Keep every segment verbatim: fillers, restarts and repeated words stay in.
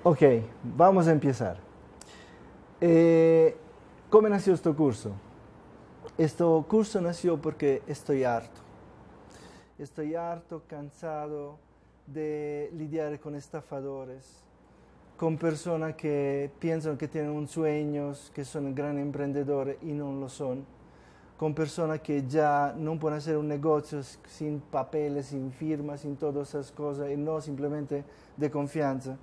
Ok, vamos a empezar. Eh, ¿Cómo nació este curso? Este curso nació porque estoy harto. Estoy harto, cansado de lidiar con estafadores, con personas que piensan que tienen un sueño, que son gran emprendedores y no lo son, con personas que ya no pueden hacer un negocio sin papeles, sin firmas, sin todas esas cosas y no simplemente de confianza.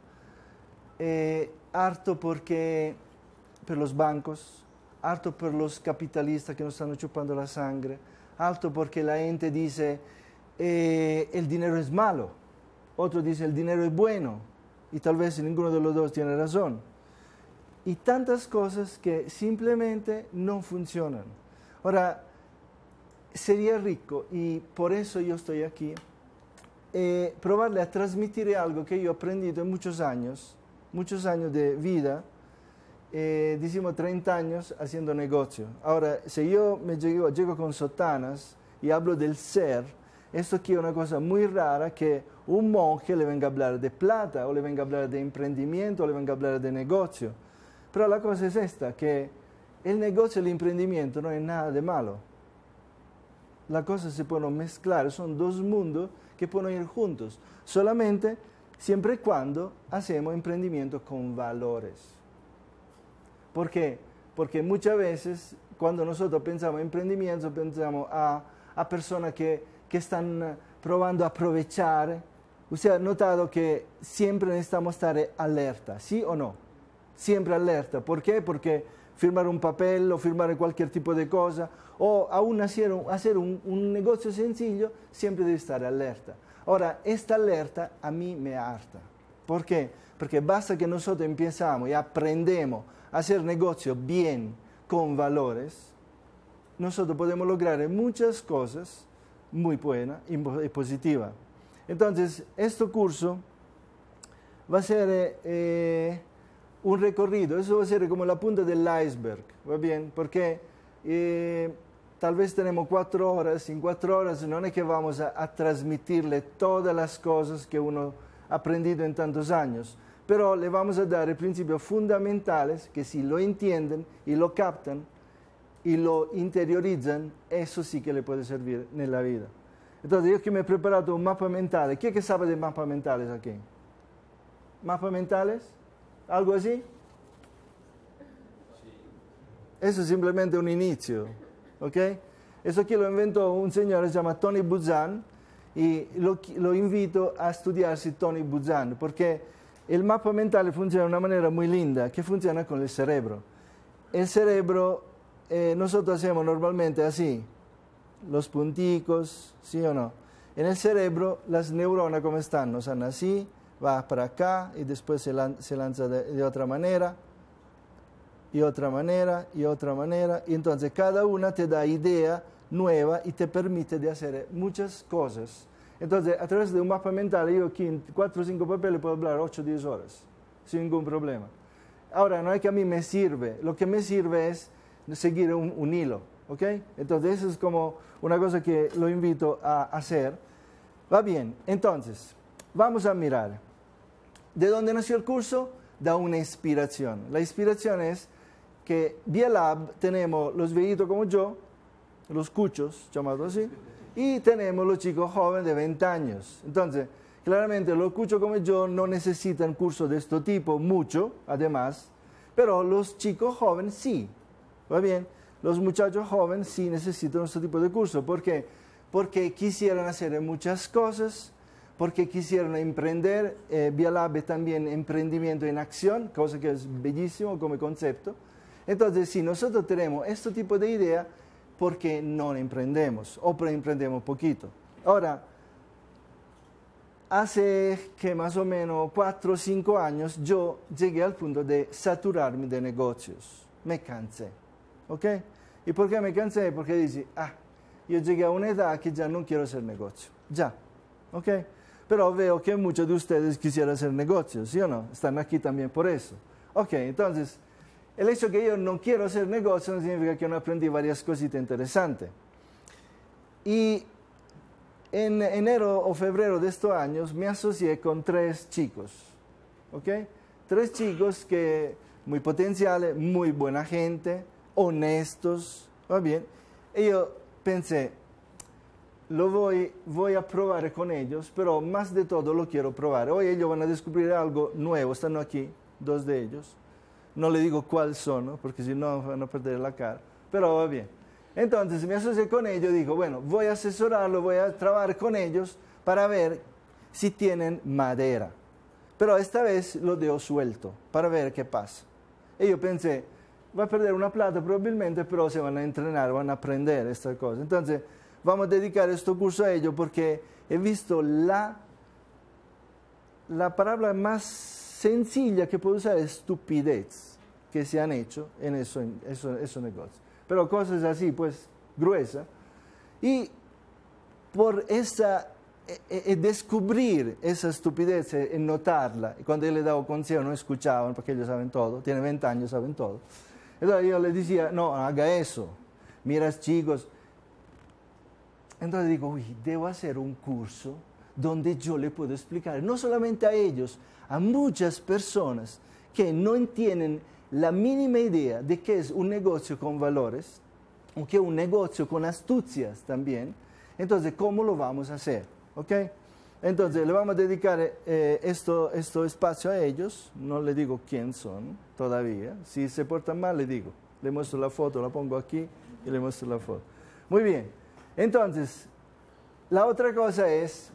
Eh, harto porque por los bancos, harto por los capitalistas que nos están chupando la sangre, harto porque la gente dice eh, el dinero es malo, otro dice el dinero es bueno y tal vez ninguno de los dos tiene razón. Y tantas cosas que simplemente no funcionan. Ahora, sería rico, y por eso yo estoy aquí, eh, probarle a transmitir algo que yo he aprendido en muchos años, muchos años de vida, eh, decimos treinta años haciendo negocio. Ahora, si yo me llego, llego con sotanas y hablo del ser, esto aquí es una cosa muy rara que un monje le venga a hablar de plata, o le venga a hablar de emprendimiento, o le venga a hablar de negocio. Pero la cosa es esta, que el negocio y el emprendimiento no es nada de malo. Las cosas se pueden mezclar, son dos mundos que pueden ir juntos, solamente siempre y cuando hacemos emprendimiento con valores. ¿Por qué? Porque muchas veces cuando nosotros pensamos en emprendimiento, pensamos a, a personas que, que están probando a aprovechar. Usted ha notado que siempre necesitamos estar alerta, ¿sí o no? Siempre alerta. ¿Por qué? Porque firmar un papel o firmar cualquier tipo de cosa, o aún hacer, un, hacer un, un negocio sencillo, siempre debe estar alerta. Ahora, esta alerta a mí me harta. ¿Por qué? Porque basta que nosotros empezamos y aprendemos a hacer negocio bien, con valores, nosotros podemos lograr muchas cosas muy buenas y positivas. Entonces, este curso va a ser eh, un recorrido, eso va a ser como la punta del iceberg, ¿va bien? Porque eh, tal vez tenemos cuatro horas, en cuatro horas no es que vamos a, a transmitirle todas las cosas que uno ha aprendido en tantos años, pero le vamos a dar principios fundamentales que si lo entienden y lo captan y lo interiorizan, eso sí que le puede servir en la vida. Entonces, yo que me he preparado un mapa mental. ¿Quién que sabe de mapas mentales aquí? ¿Mapas mentales? ¿Algo así? Sí. Eso es simplemente un inicio, ¿ok? Eso aquí lo inventó un señor que se llama Tony Buzan y lo, lo invito a estudiarse Tony Buzan porque el mapa mental funciona de una manera muy linda, que funciona con el cerebro. El cerebro, eh, nosotros hacemos normalmente así, los punticos, ¿sí o no? En el cerebro, las neuronas, ¿cómo están? No están así, va para acá y después se, lan se lanza de, de otra manera, y otra manera, y otra manera, y entonces cada una te da idea nueva y te permite de hacer muchas cosas. Entonces, a través de un mapa mental, yo aquí en cuatro o cinco papeles puedo hablar ocho o diez horas, sin ningún problema. Ahora, no es que a mí me sirve, lo que me sirve es seguir un, un hilo, ¿ok? Entonces, eso es como una cosa que lo invito a hacer. Va bien, entonces, vamos a mirar. ¿De dónde nació el curso? Da una inspiración. La inspiración es que vía Lab tenemos los viejitos como yo, los cuchos, llamados así, y tenemos los chicos jóvenes de veinte años. Entonces, claramente los cuchos como yo no necesitan cursos de este tipo, mucho, además, pero los chicos jóvenes sí. ¿Va bien? Los muchachos jóvenes sí necesitan este tipo de curso. ¿Por qué? Porque quisieran hacer muchas cosas, porque quisieran emprender. Eh, Vía Lab es también emprendimiento en acción, cosa que es bellísimo como concepto. Entonces, si nosotros tenemos este tipo de idea, ¿por qué no emprendemos? O emprendemos poquito. Ahora, hace que más o menos cuatro o cinco años yo llegué al punto de saturarme de negocios. Me cansé. ¿Ok? ¿Y por qué me cansé? Porque dice, ah, yo llegué a una edad que ya no quiero hacer negocio. Ya. ¿Ok? Pero veo que muchos de ustedes quisieran hacer negocios, ¿sí o no? Están aquí también por eso. Ok, entonces, el hecho que yo no quiero hacer negocio no significa que no aprendí varias cositas interesantes. Y en enero o febrero de estos años me asocié con tres chicos. ¿Ok? tres chicos que muy potenciales, muy buena gente, honestos, va bien. Y yo pensé, lo voy, voy a probar con ellos, pero más de todo lo quiero probar. Hoy ellos van a descubrir algo nuevo, están aquí, dos de ellos. No le digo cuáles son, ¿no? Porque si no van a perder la cara, pero va bien. Entonces me asocié con ellos, digo, bueno, voy a asesorarlo, voy a trabajar con ellos para ver si tienen madera. Pero esta vez lo dejo suelto para ver qué pasa. Y yo pensé, va a perder una plata probablemente, pero se van a entrenar, van a aprender estas cosas. Entonces, vamos a dedicar este curso a ellos porque he visto la, la palabra más sencilla que puedo usar, es estupidez, que se han hecho en esos eso, eso negocios. Pero cosas así, pues, gruesas. Y por esa, e, e descubrir esa estupidez, e notarla, y cuando yo le daba consejo no escuchaban, porque ellos saben todo, tienen veinte años, saben todo. Entonces yo les decía, no, haga eso, mira chicos. Entonces digo, uy, debo hacer un curso donde yo le puedo explicar, no solamente a ellos, a muchas personas que no entienden la mínima idea de qué es un negocio con valores, o que es un negocio con astucias también. Entonces, ¿cómo lo vamos a hacer? ¿Ok? Entonces, le vamos a dedicar eh, esto, este espacio a ellos. No le digo quién son todavía. Si se portan mal, le digo. Le muestro la foto, la pongo aquí y le muestro la foto. Muy bien. Entonces, la otra cosa es,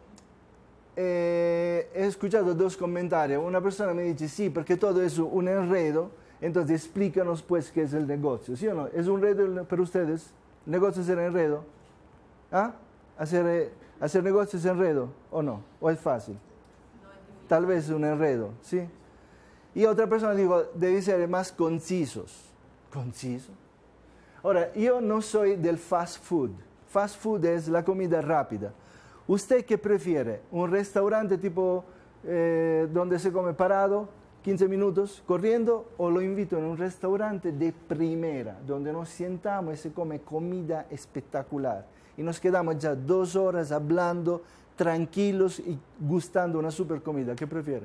eh, he escuchado dos comentarios. Una persona me dice, sí, porque todo es un enredo, entonces explícanos pues qué es el negocio. ¿Sí o no? ¿Es un enredo para ustedes? ¿El negocio es el enredo? ¿Ah? ¿Hacer, eh, hacer negocios es enredo o no? ¿O es fácil? Tal vez es un enredo, ¿sí? Y otra persona dijo, debe ser más concisos. ¿Conciso? Ahora, yo no soy del fast food. Fast food es la comida rápida. ¿Usted qué prefiere? ¿Un restaurante tipo eh, donde se come parado, quince minutos, corriendo? ¿O lo invito en un restaurante de primera, donde nos sentamos y se come comida espectacular? Y nos quedamos ya dos horas hablando, tranquilos y gustando una super comida. ¿Qué prefiere?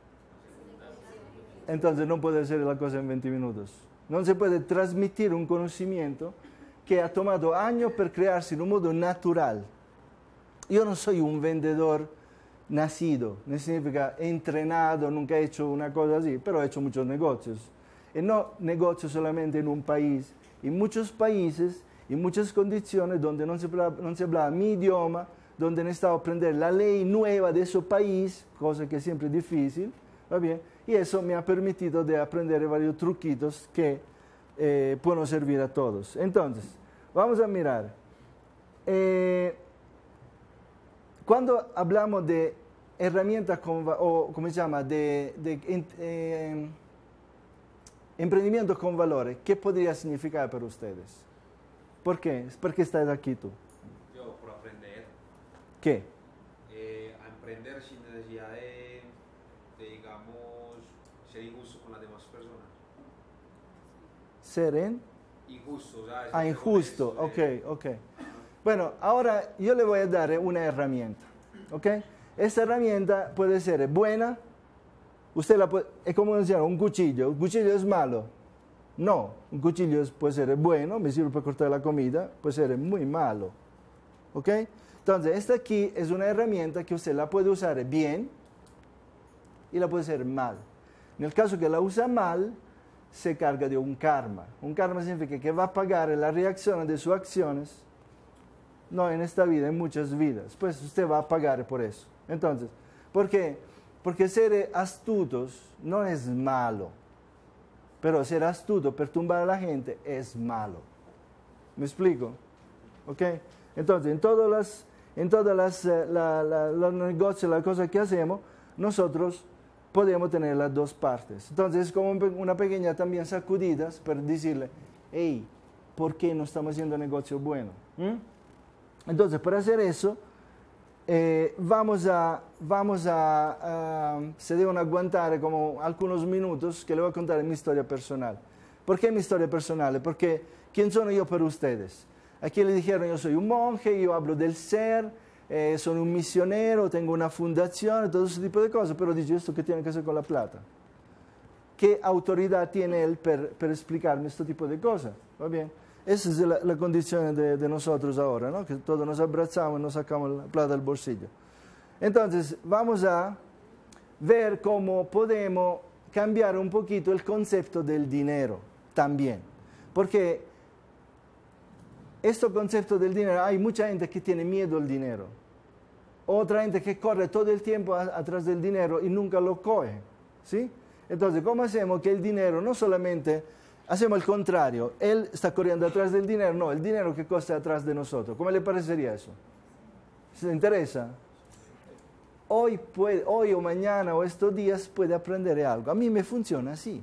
Entonces no puede hacer la cosa en veinte minutos. No se puede transmitir un conocimiento que ha tomado años para crearse en un modo natural. Yo no soy un vendedor nacido, no significa entrenado, nunca he hecho una cosa así, pero he hecho muchos negocios. Y no negocios solamente en un país, en muchos países, en muchas condiciones donde no se hablaba, no se hablaba mi idioma, donde necesitaba aprender la ley nueva de ese país, cosa que siempre es difícil, ¿va bien? Y eso me ha permitido de aprender varios truquitos que eh, pueden servir a todos. Entonces, vamos a mirar. Eh, cuando hablamos de herramientas, con, o como se llama, de, de eh, emprendimiento con valores, ¿qué podría significar para ustedes? ¿Por qué? ¿Por qué estás aquí tú? Yo, por aprender. ¿Qué? Eh, a emprender sin necesidad de, de, digamos, ser injusto con las demás personas. ¿Ser en? Injusto, o sea... Ah, injusto, ok, ok. Bueno, ahora yo le voy a dar una herramienta, ¿ok? Esta herramienta puede ser buena, usted la puede, es como decir, un cuchillo, ¿un cuchillo es malo? No, un cuchillo puede ser bueno, me sirve para cortar la comida, puede ser muy malo, ¿ok? Entonces, esta aquí es una herramienta que usted la puede usar bien y la puede hacer mal. En el caso que la usa mal, se carga de un karma. Un karma significa que va a pagar la reacción de sus acciones, no en esta vida, en muchas vidas. Pues usted va a pagar por eso. Entonces, ¿por qué? Porque ser astutos no es malo, pero ser astuto, perturbar a la gente, es malo. ¿Me explico? ¿Ok? Entonces, en todos los en todas las, la, la, los negocios, las cosas que hacemos, nosotros podemos tener las dos partes. Entonces, es como una pequeña también sacudidas para decirle, hey, ¿por qué no estamos haciendo negocio bueno? ¿Mm? Entonces, para hacer eso, eh, vamos a, vamos a, a, se deben aguantar como algunos minutos que le voy a contar mi historia personal. ¿Por qué mi historia personal? Porque, ¿quién soy yo para ustedes? Aquí le dijeron, yo soy un monje, yo hablo del ser, eh, soy un misionero, tengo una fundación, todo ese tipo de cosas, pero dice, ¿esto qué tiene que hacer con la plata? ¿qué autoridad tiene él para explicarme este tipo de cosas? ¿Va bien? Esa es la, la condición de, de nosotros ahora, ¿no? Que todos nos abrazamos y nos sacamos la plata del bolsillo. Entonces, vamos a ver cómo podemos cambiar un poquito el concepto del dinero también. Porque este concepto del dinero, hay mucha gente que tiene miedo al dinero. Otra gente que corre todo el tiempo a, atrás del dinero y nunca lo coge. ¿Sí? Entonces, ¿cómo hacemos que el dinero no solamente... Hacemos el contrario, él está corriendo atrás del dinero, no, el dinero que costa atrás de nosotros. ¿Cómo le parecería eso? ¿Se le interesa? Hoy, puede, hoy o mañana o estos días puede aprender algo. A mí me funciona así.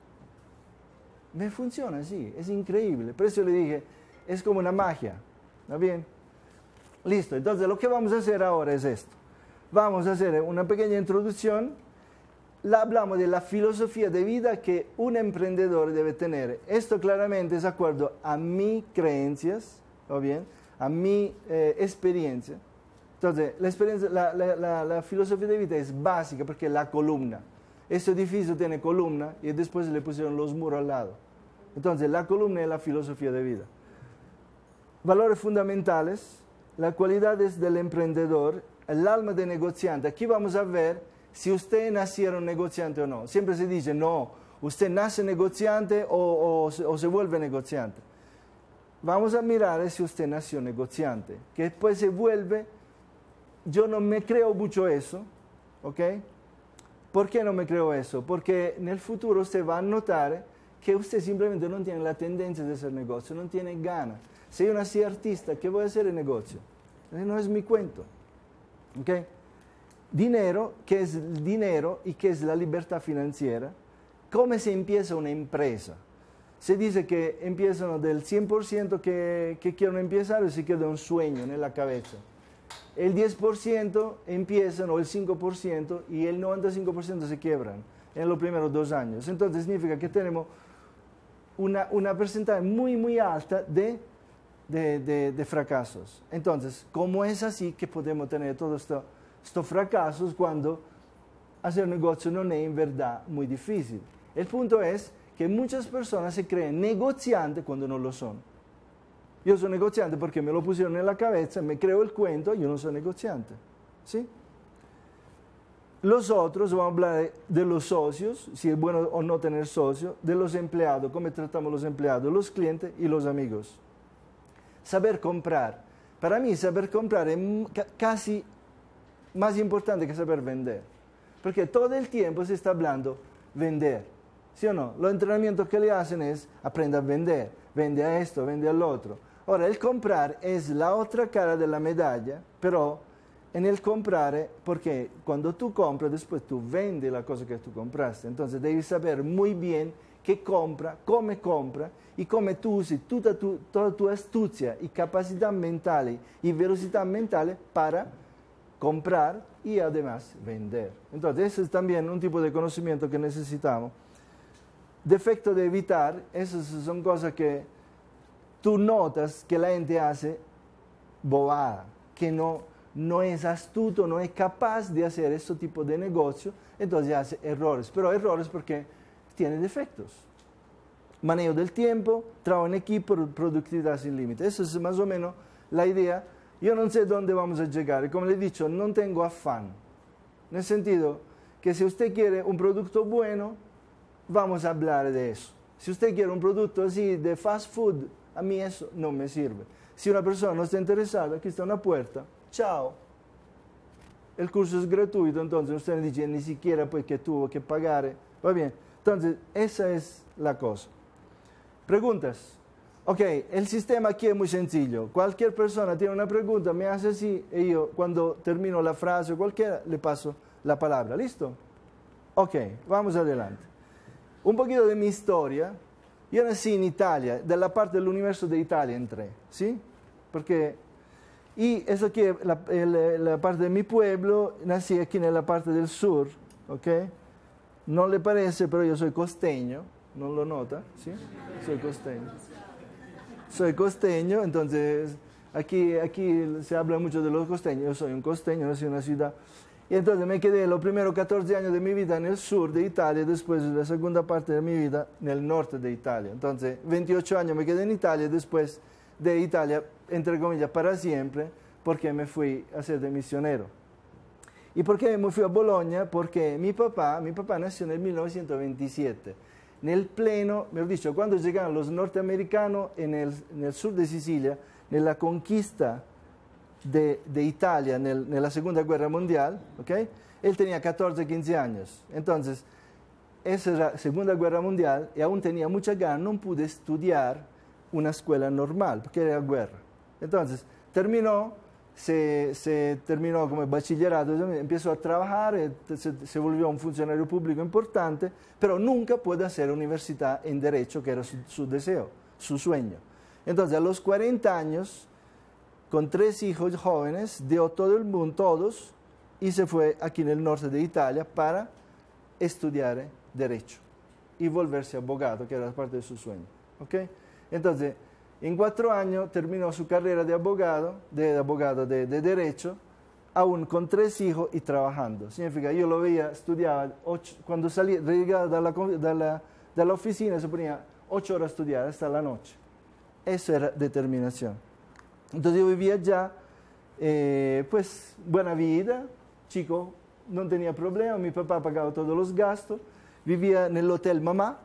Me funciona así, es increíble. Por eso le dije, es como una magia. ¿Está bien? Listo, entonces lo que vamos a hacer ahora es esto. Vamos a hacer una pequeña introducción. La hablamos de la filosofía de vida que un emprendedor debe tener. Esto claramente es de acuerdo a mis creencias, ¿o bien? A mi eh, experiencia. Entonces, la, experiencia la, la, la, la filosofía de vida es básica porque es la columna. Este edificio tiene columna y después le pusieron los muros al lado. Entonces, la columna es la filosofía de vida. Valores fundamentales, las cualidades del emprendedor, el alma de negociante. Aquí vamos a ver si usted nacieron negociante o no. Siempre se dice, no, usted nace negociante o, o, o se vuelve negociante. Vamos a mirar si usted nació negociante, que después se vuelve, yo no me creo mucho eso, ¿ok? ¿Por qué no me creo eso? Porque en el futuro usted va a notar que usted simplemente no tiene la tendencia de hacer negocio, no tiene ganas. Si yo nací artista, ¿qué voy a hacer en negocio? No es mi cuento, ¿ok? Dinero, ¿qué es el dinero y qué es la libertad financiera? ¿Cómo se empieza una empresa? Se dice que empiezan del cien por ciento que, que quieren empezar y se queda un sueño en la cabeza. El diez por ciento empiezan, o el cinco por ciento, y el noventa y cinco por ciento se quiebran en los primeros dos años. Entonces significa que tenemos una, una porcentaje muy, muy alta de, de, de, de fracasos. Entonces, ¿cómo es así que podemos tener todo esto? Estos fracasos cuando hacer negocio no es en verdad muy difícil. El punto es que muchas personas se creen negociantes cuando no lo son. Yo soy negociante porque me lo pusieron en la cabeza, me creo el cuento, yo no soy negociante. ¿Sí? Los otros, vamos a hablar de los socios, si es bueno o no tener socios, de los empleados, cómo tratamos los empleados, los clientes y los amigos. Saber comprar. Para mí saber comprar es casi más importante que saber vender. Porque todo el tiempo se está hablando vender. ¿Sí o no? Los entrenamientos que le hacen es aprenda a vender. Vende a esto, vende al otro. Ahora, el comprar es la otra cara de la medalla, pero en el comprar, porque cuando tú compras, después tú vendes la cosa que tú compraste. Entonces, debes saber muy bien qué compra, cómo compra y cómo tú uses toda tu, toda tu astucia y capacidad mental y velocidad mental para comprar y además vender. Entonces, ese es también un tipo de conocimiento que necesitamos. Defecto de evitar, esas son cosas que tú notas que la gente hace bobada, que no, no es astuto, no es capaz de hacer este tipo de negocio, entonces hace errores. Pero errores porque tiene defectos. Manejo del tiempo, trabajo en equipo, productividad sin límite. Esa es más o menos la idea. Yo no sé dónde vamos a llegar. Como le he dicho, no tengo afán. En el sentido que si usted quiere un producto bueno, vamos a hablar de eso. Si usted quiere un producto así de fast food, a mí eso no me sirve. Si una persona no está interesada, aquí está una puerta. Chao. El curso es gratuito, entonces usted le dice ni siquiera pues que tuvo que pagar. Va bien. Entonces, esa es la cosa. Preguntas. Ok, el sistema aquí es muy sencillo. Cualquier persona tiene una pregunta, me hace así, y yo cuando termino la frase o cualquiera, le paso la palabra. ¿Listo? Ok, vamos adelante. Un poquito de mi historia. Yo nací en Italia, de la parte del universo de Italia entré, ¿sí? Porque, y eso aquí es la, la, la parte de mi pueblo, nací aquí en la parte del sur, ¿ok? No le parece, pero yo soy costeño, ¿no lo nota? ¿Sí? Soy costeño. Soy costeño, entonces aquí, aquí se habla mucho de los costeños, yo soy un costeño, nací en una ciudad. Y entonces me quedé los primeros catorce años de mi vida en el sur de Italia, después la segunda parte de mi vida en el norte de Italia. Entonces, veintiocho años me quedé en Italia, después de Italia, entre comillas, para siempre, porque me fui a ser de misionero. ¿Y por qué me fui a Bologna? Porque mi papá, mi papá nació en el mil novecientos veintisiete. En el pleno, mejor dicho, cuando llegaron los norteamericanos en el, en el sur de Sicilia, en la conquista de, de Italia en, el, en la Segunda Guerra Mundial, ¿okay? Él tenía catorce, quince años. Entonces, esa era la Segunda Guerra Mundial y aún tenía mucha ganas, no pude estudiar una escuela normal, porque era guerra. Entonces, terminó, se, se terminó como bachillerato, empezó a trabajar, se, se volvió un funcionario público importante, pero nunca pudo hacer universidad en Derecho, que era su, su deseo, su sueño. Entonces, a los cuarenta años, con tres hijos jóvenes, dio todo el mundo, todos, y se fue aquí en el norte de Italia para estudiar Derecho y volverse abogado, que era parte de su sueño. ¿Okay? Entonces, en cuatro años terminó su carrera de abogado, de abogado de, de Derecho, aún con tres hijos y trabajando. Significa, yo lo veía, estudiaba, ocho, cuando salía, llegaba de la, de, la, de la oficina, se ponía ocho horas a estudiar hasta la noche. Eso era determinación. Entonces yo vivía allá, eh, pues buena vida, chico, no tenía problema, mi papá pagaba todos los gastos, vivía en el Hotel Mamá,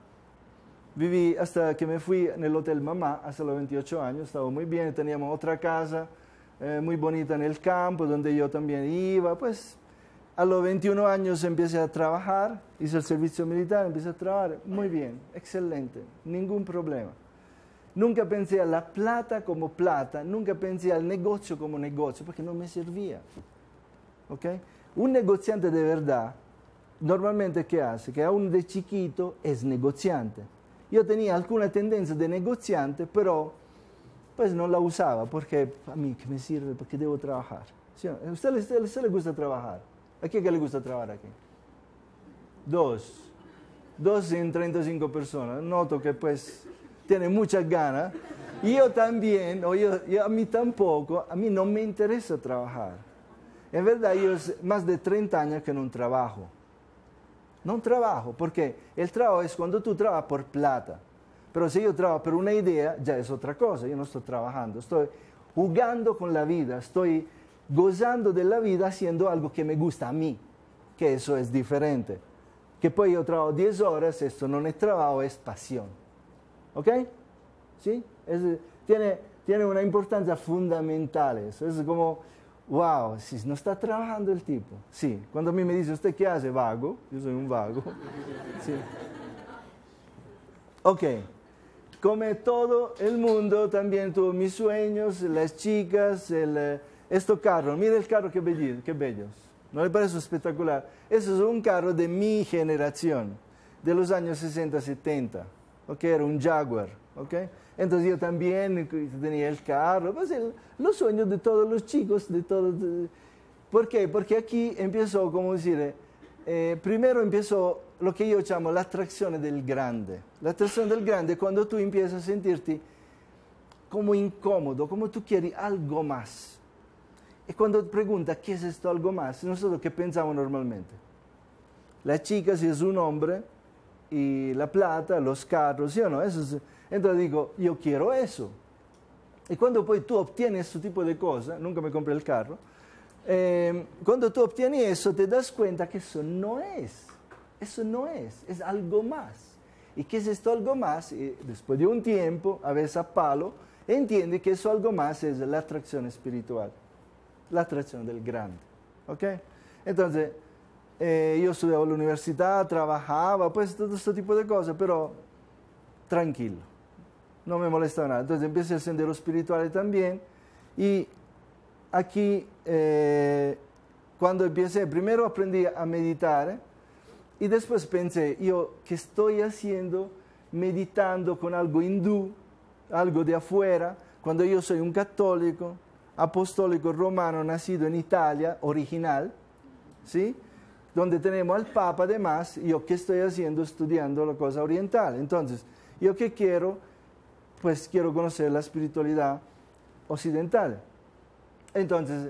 viví hasta que me fui en el Hotel Mamá, hasta los veintiocho años, estaba muy bien, teníamos otra casa eh, muy bonita en el campo, donde yo también iba, pues a los veintiún años empecé a trabajar, hice el servicio militar, empecé a trabajar, muy bien, excelente, ningún problema. Nunca pensé a la plata como plata, nunca pensé al negocio como negocio, porque no me servía. ¿Okay? Un negociante de verdad, normalmente, ¿qué hace? Que aún de chiquito es negociante. Yo tenía alguna tendencia de negociante, pero pues no la usaba, porque a mí, ¿qué me sirve? Porque debo trabajar. ¿Sí? ¿A usted, usted, usted le gusta trabajar? ¿A quién que le gusta trabajar aquí? Dos. Dos en treinta y cinco personas. Noto que pues tiene muchas ganas. Y yo también, o yo, yo, a mí tampoco, a mí no me interesa trabajar. En verdad, yo hace más de treinta años que no trabajo. No trabajo, porque el trabajo es cuando tú trabajas por plata. Pero si yo trabajo por una idea, ya es otra cosa. Yo no estoy trabajando, estoy jugando con la vida, estoy gozando de la vida haciendo algo que me gusta a mí, que eso es diferente. Que poi yo trabajo diez horas, esto no es trabajo, es pasión. ¿Ok? ¿Sí? Es, tiene, tiene una importancia fundamental eso. Es como, wow, si no está trabajando el tipo. Sí, cuando a mí me dice, ¿usted qué hace? Vago. Yo soy un vago. Sí. Ok. Como todo el mundo, también tuvo mis sueños, las chicas, el, estos carros. Mira el carro, qué, bello, qué bellos. ¿No le parece espectacular? Eso es un carro de mi generación, de los años sesenta, setenta. Okay, era un Jaguar, okay? Entonces yo también tenía el carro, pues el, los sueños de todos los chicos, de todos. De, ¿por qué? Porque aquí empezó, como decir, eh, primero empezó lo que yo llamo la atracción del grande. La atracción del grande es cuando tú empiezas a sentirte como incómodo, como tú quieres algo más. Y cuando te preguntas, ¿qué es esto algo más? Nosotros, ¿qué pensamos normalmente? La chica, si es un hombre, y la plata, los carros, ¿sí o no? Eso es, entonces digo, yo quiero eso. Y cuando poi tú obtienes este tipo de cosas, nunca me compré el carro, eh, cuando tú obtienes eso, te das cuenta que eso no es, eso no es, es algo más. ¿Y qué es esto algo más? Y después de un tiempo, a veces a palo, entiende que eso algo más es la atracción espiritual, la atracción del grande. ¿Ok? Entonces, Eh, yo estudiaba en la universidad, trabajaba, pues todo este tipo de cosas, pero tranquilo, no me molestaba nada. Entonces empecé el sendero espiritual también y aquí eh, cuando empecé, primero aprendí a meditar y después pensé, yo, ¿qué estoy haciendo meditando con algo hindú, algo de afuera, cuando yo soy un católico, apostólico romano, nacido en Italia, original, ¿sí? Donde tenemos al Papa además, yo qué estoy haciendo estudiando la cosa oriental. Entonces, yo qué quiero, pues quiero conocer la espiritualidad occidental. Entonces,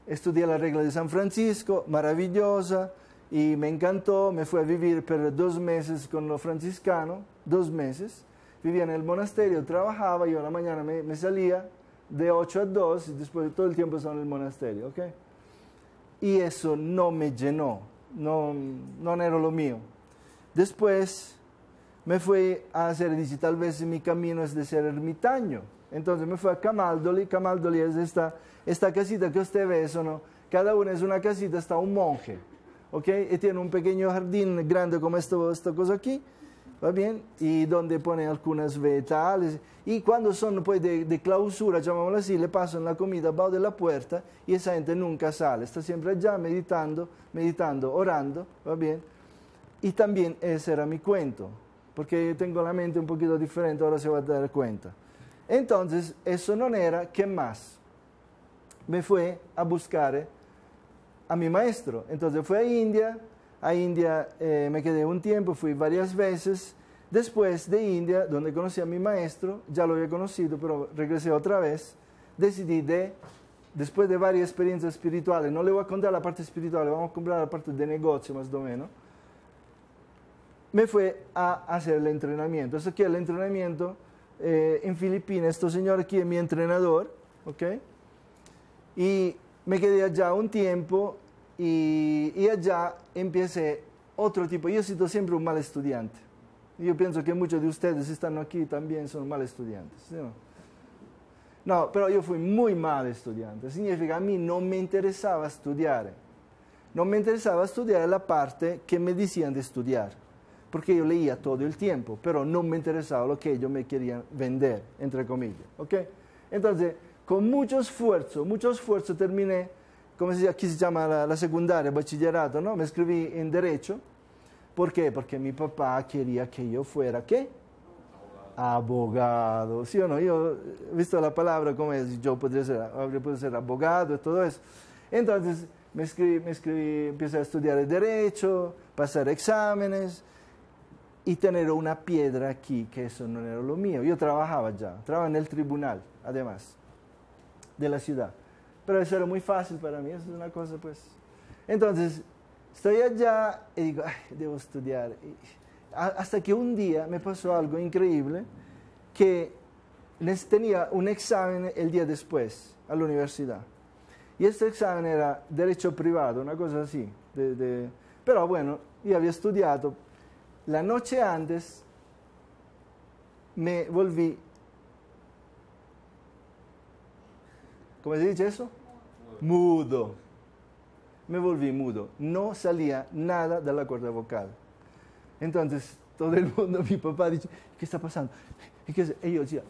estudié la regla de San Francisco, maravillosa, y me encantó. Me fui a vivir por dos meses con los franciscanos, dos meses. Vivía en el monasterio, trabajaba, yo a la mañana me, me salía de ocho a dos y después todo el tiempo estaba en el monasterio, ¿ok? Y eso no me llenó, no, no era lo mío. Después me fui a hacer, dije, tal vez mi camino es de ser ermitaño. Entonces me fui a Camaldoli. Camaldoli es esta, esta casita que usted ve, son, cada una es una casita, está un monje, ¿ok? Y tiene un pequeño jardín grande como esto, esta cosa aquí, ¿va bien? Y donde pone algunas vegetales. Y cuando son pues, de, de clausura, llamémoslo así, le pasan la comida abajo de la puerta y esa gente nunca sale, está siempre allá meditando, meditando, orando, ¿va bien? Y también ese era mi cuento, porque tengo la mente un poquito diferente, ahora se va a dar cuenta. Entonces, eso no era, ¿qué más? Me fue a buscar a mi maestro. Entonces fui a India, a India eh, me quedé un tiempo, fui varias veces. Después de India, donde conocí a mi maestro, ya lo había conocido, pero regresé otra vez, decidí de, después de varias experiencias espirituales, no le voy a contar la parte espiritual, vamos a contar la parte de negocio más o menos, me fue a hacer el entrenamiento. Eso que el entrenamiento eh, en Filipinas, este señor aquí es mi entrenador, ¿ok? Y me quedé allá un tiempo y, y allá empecé otro tipo. Yo he sido siempre un mal estudiante. Yo pienso que muchos de ustedes están aquí también son mal estudiantes, ¿sí? No, no, pero yo fui muy mal estudiante. Significa, a mí no me interesaba estudiar. No me interesaba estudiar la parte que me decían de estudiar. Porque yo leía todo el tiempo, pero no me interesaba lo que ellos me querían vender, entre comillas, ¿ok? Entonces, con mucho esfuerzo, mucho esfuerzo terminé, como se, aquí se llama la, la secundaria, bachillerato, ¿no? Me escribí en Derecho. ¿Por qué? Porque mi papá quería que yo fuera, ¿qué? Abogado. ¿Sí o no? Yo he visto la palabra como es, yo podría ser, habría podido ser abogado y todo eso. Entonces, me escribí, me escribí, empecé a estudiar el Derecho, pasar exámenes y tener una piedra aquí, que eso no era lo mío. Yo trabajaba ya, trabajaba en el tribunal, además, de la ciudad. Pero eso era muy fácil para mí, eso es una cosa, pues. Entonces, estoy allá y digo, ay, debo estudiar. Y hasta que un día me pasó algo increíble, que tenía un examen el día después a la universidad. Y este examen era Derecho Privado, una cosa así. De, de, pero bueno, yo había estudiado. La noche antes me volví, ¿cómo se dice eso? Mudo. Me volví mudo. No salía nada de la cuerda vocal. Entonces, todo el mundo, mi papá dice, ¿qué está pasando? ¿Y, qué y yo decía,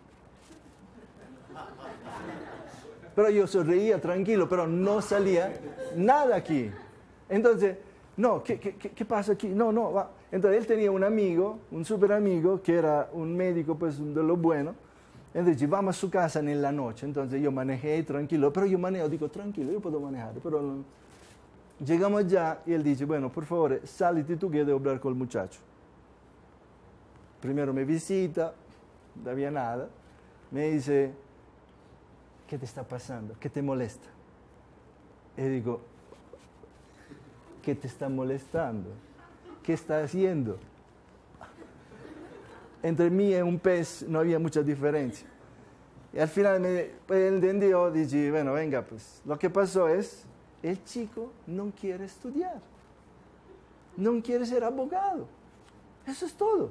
pero yo sonreía tranquilo, pero no salía nada aquí. Entonces, no, ¿qué, qué, qué pasa aquí? No, no, va. Entonces, él tenía un amigo, un súper amigo, que era un médico, pues, de lo bueno. Entonces, vamos a su casa en la noche. Entonces, yo manejé tranquilo, pero yo manejo, digo, tranquilo, yo puedo manejar, pero no. Llegamos allá y él dice, bueno, por favor, salite tú que yo debo hablar con el muchacho. Primero me visita, no había nada. Me dice, ¿qué te está pasando? ¿Qué te molesta? Y digo, ¿qué te está molestando? ¿Qué está haciendo? Entre mí y un pez no había mucha diferencia. Y al final me, pues, él entendió, dice, bueno, venga, pues lo que pasó es, el chico no quiere estudiar, no quiere ser abogado. Eso es todo.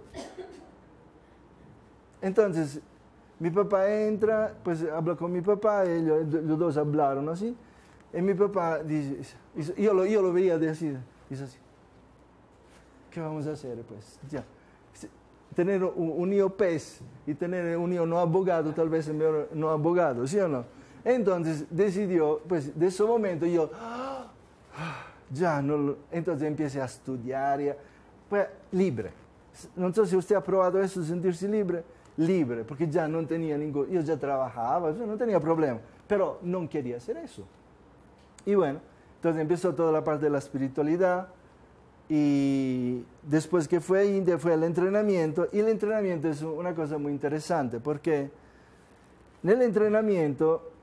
Entonces, mi papá entra, pues habla con mi papá, ellos, los dos hablaron así, y mi papá dice, yo lo, yo lo veía de así, dice así, ¿qué vamos a hacer? Pues ya, tener un, un hijo pez y tener un hijo no abogado, tal vez es mejor no abogado, ¿sí o no? Entonces decidió, pues de ese momento yo, ¡ah! ya no lo, entonces empecé a estudiar, y, pues libre. No sé si usted ha probado eso, sentirse libre, libre, porque ya no tenía ningún, yo ya trabajaba, no tenía problema, pero no quería hacer eso. Y bueno, entonces empezó toda la parte de la espiritualidad, y después que fue a India, fue al entrenamiento, y el entrenamiento es una cosa muy interesante, porque en el entrenamiento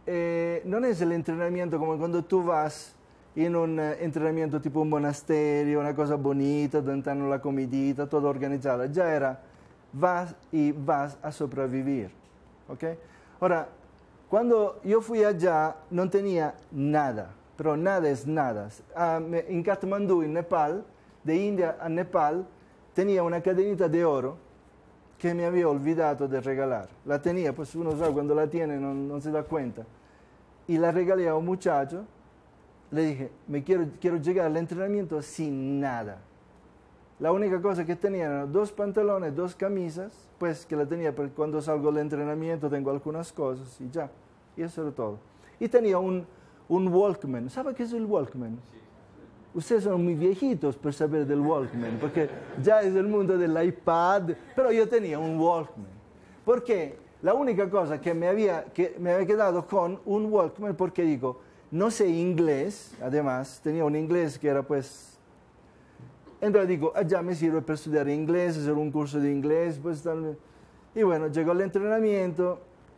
eh, no es el entrenamiento como cuando tú vas en un eh, entrenamiento tipo un monasterio, una cosa bonita, donde están la comidita, todo organizado. Ya era, vas y vas a sobrevivir. ¿Ok? Ahora, cuando yo fui allá, no tenía nada, pero nada es nada. Ah, me- en Katmandú, en Nepal, de India a Nepal, tenía una cadenita de oro que me había olvidado de regalar. La tenía, pues uno sabe, cuando la tiene no, no se da cuenta. Y la regalé a un muchacho. Le dije, me quiero, quiero llegar al entrenamiento sin nada. La única cosa que tenía eran dos pantalones, dos camisas, pues que la tenía porque cuando salgo del entrenamiento tengo algunas cosas y ya. Y eso era todo. Y tenía un, un Walkman. ¿Sabe qué es el Walkman? Ustedes son muy viejitos por saber del Walkman, porque ya es el mundo del iPad, pero yo tenía un Walkman. Porque la única cosa que me había, que me había quedado con un Walkman, porque digo, no sé inglés, además, tenía un inglés que era pues... Entonces digo, allá me sirve para estudiar inglés, hacer un curso de inglés, pues tal... Y bueno, llegó el entrenamiento,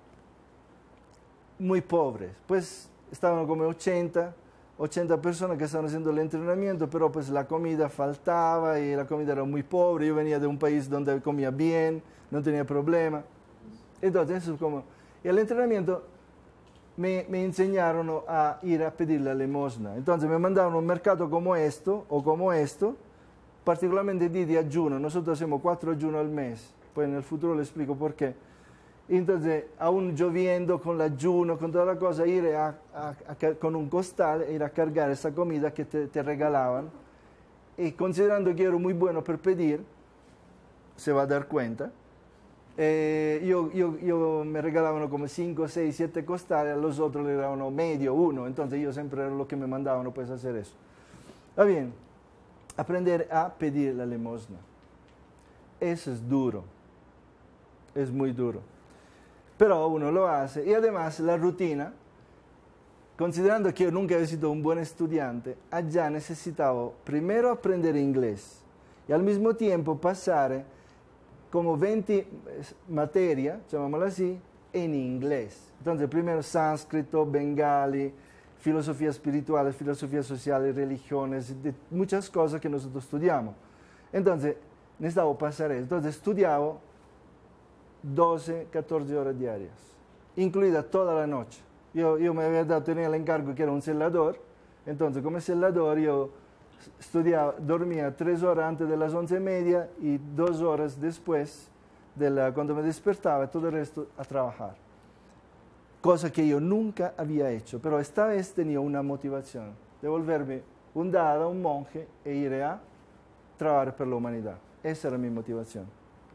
muy pobres, pues estaban como ochenta, ochenta personas que estaban haciendo el entrenamiento, pero pues la comida faltaba y la comida era muy pobre. Yo venía de un país donde comía bien, no tenía problema. Entonces, eso es como... Y el entrenamiento me, me enseñaron a ir a pedir la limosna. Entonces me mandaron a un mercado como esto o como esto, particularmente di de ayuno. Nosotros hacemos cuatro ayunos al mes. Pues en el futuro le explico por qué. Entonces, aún lloviendo, con el ayuno, con toda la cosa, ir a, a, a, con un costal, ir a cargar esa comida que te, te regalaban. Y considerando que ero muy bueno por pedir, se va a dar cuenta, eh, yo, yo, yo me regalaban como cinco, seis, siete costales, a los otros le regalaban medio, uno. Entonces yo siempre era lo que me mandaban, pues hacer eso. Está bien, aprender a pedir la limosna. Eso es duro, es muy duro. Pero uno lo hace. Y además la rutina, considerando que yo nunca he sido un buen estudiante, allá necesitaba primero aprender inglés y al mismo tiempo pasar como veinte materias, llamémoslo así, en inglés. Entonces primero sánscrito, bengali, filosofía espiritual, filosofía social, religiones, de muchas cosas que nosotros estudiamos. Entonces necesitaba pasar eso. Entonces estudiaba doce, catorce horas diarias, incluida toda la noche. Yo, yo me había dado, tenía el encargo que era un celador, entonces como celador yo estudiaba, dormía tres horas antes de las once y media y dos horas después, de la, cuando me despertaba, todo el resto a trabajar. Cosa que yo nunca había hecho, pero esta vez tenía una motivación de volverme un dada, un monje e ir a trabajar por la humanidad. Esa era mi motivación.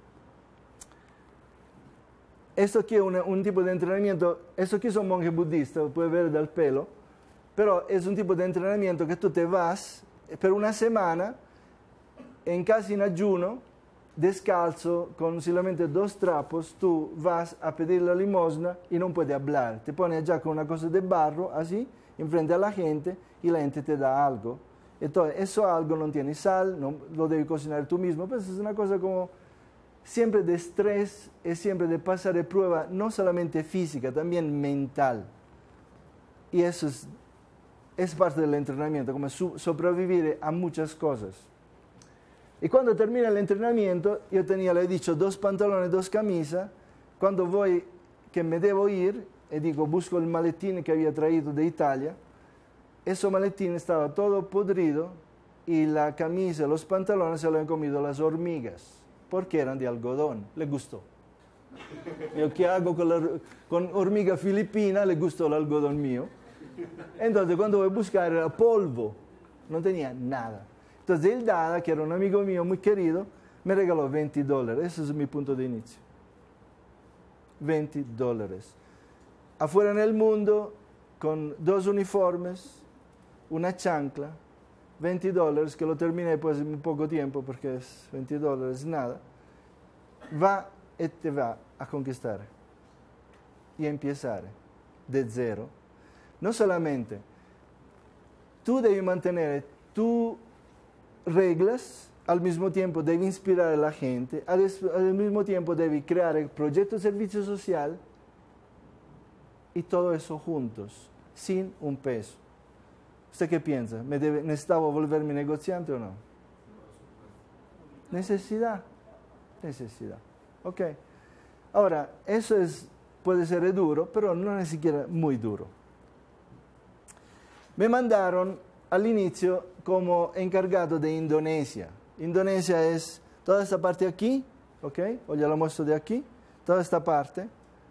Esto aquí es un, un tipo de entrenamiento, esto aquí son monjes budistas, lo puedes ver del pelo, pero es un tipo de entrenamiento que tú te vas por una semana, en casi en ayuno, descalzo, con solamente dos trapos, tú vas a pedir la limosna y no puedes hablar. Te pones allá con una cosa de barro, así, enfrente a la gente, y la gente te da algo. Entonces, eso algo no tiene sal, no, lo debes cocinar tú mismo, pues es una cosa como... siempre de estrés y siempre de pasar de prueba, no solamente física, también mental. Y eso es, es parte del entrenamiento, como su, sobrevivir a muchas cosas. Y cuando termina el entrenamiento, yo tenía, le he dicho, dos pantalones, dos camisas. Cuando voy, que me debo ir, y digo, busco el maletín que había traído de Italia. Ese maletín estaba todo podrido y la camisa, los pantalones se lo han comido las hormigas, porque eran de algodón. Le gustó. Yo, ¿qué hago con, la, con hormiga filipina? Le gustó el algodón mío. Entonces, cuando voy a buscar, era polvo. No tenía nada. Entonces, el Dada, que era un amigo mío muy querido, me regaló veinte dólares. Ese es mi punto de inicio. veinte dólares. Afuera en el mundo, con dos uniformes, una chancla, veinte dólares, que lo terminé después en poco tiempo, porque es veinte dólares, nada. Va y te va a conquistar y a empezar de cero. No solamente, tú debes mantener tus reglas, al mismo tiempo debes inspirar a la gente, al, al mismo tiempo debes crear el proyecto de servicio social y todo eso juntos, sin un peso. ¿Usted qué piensa? ¿Me debe, ¿Necesitaba volverme negociante o no? Necesidad. Necesidad. Ok. Ahora, eso es, puede ser duro, pero no es siquiera muy duro. Me mandaron al inicio como encargado de Indonesia. Indonesia es toda esta parte aquí, ok, o ya lo muestro de aquí, toda esta parte.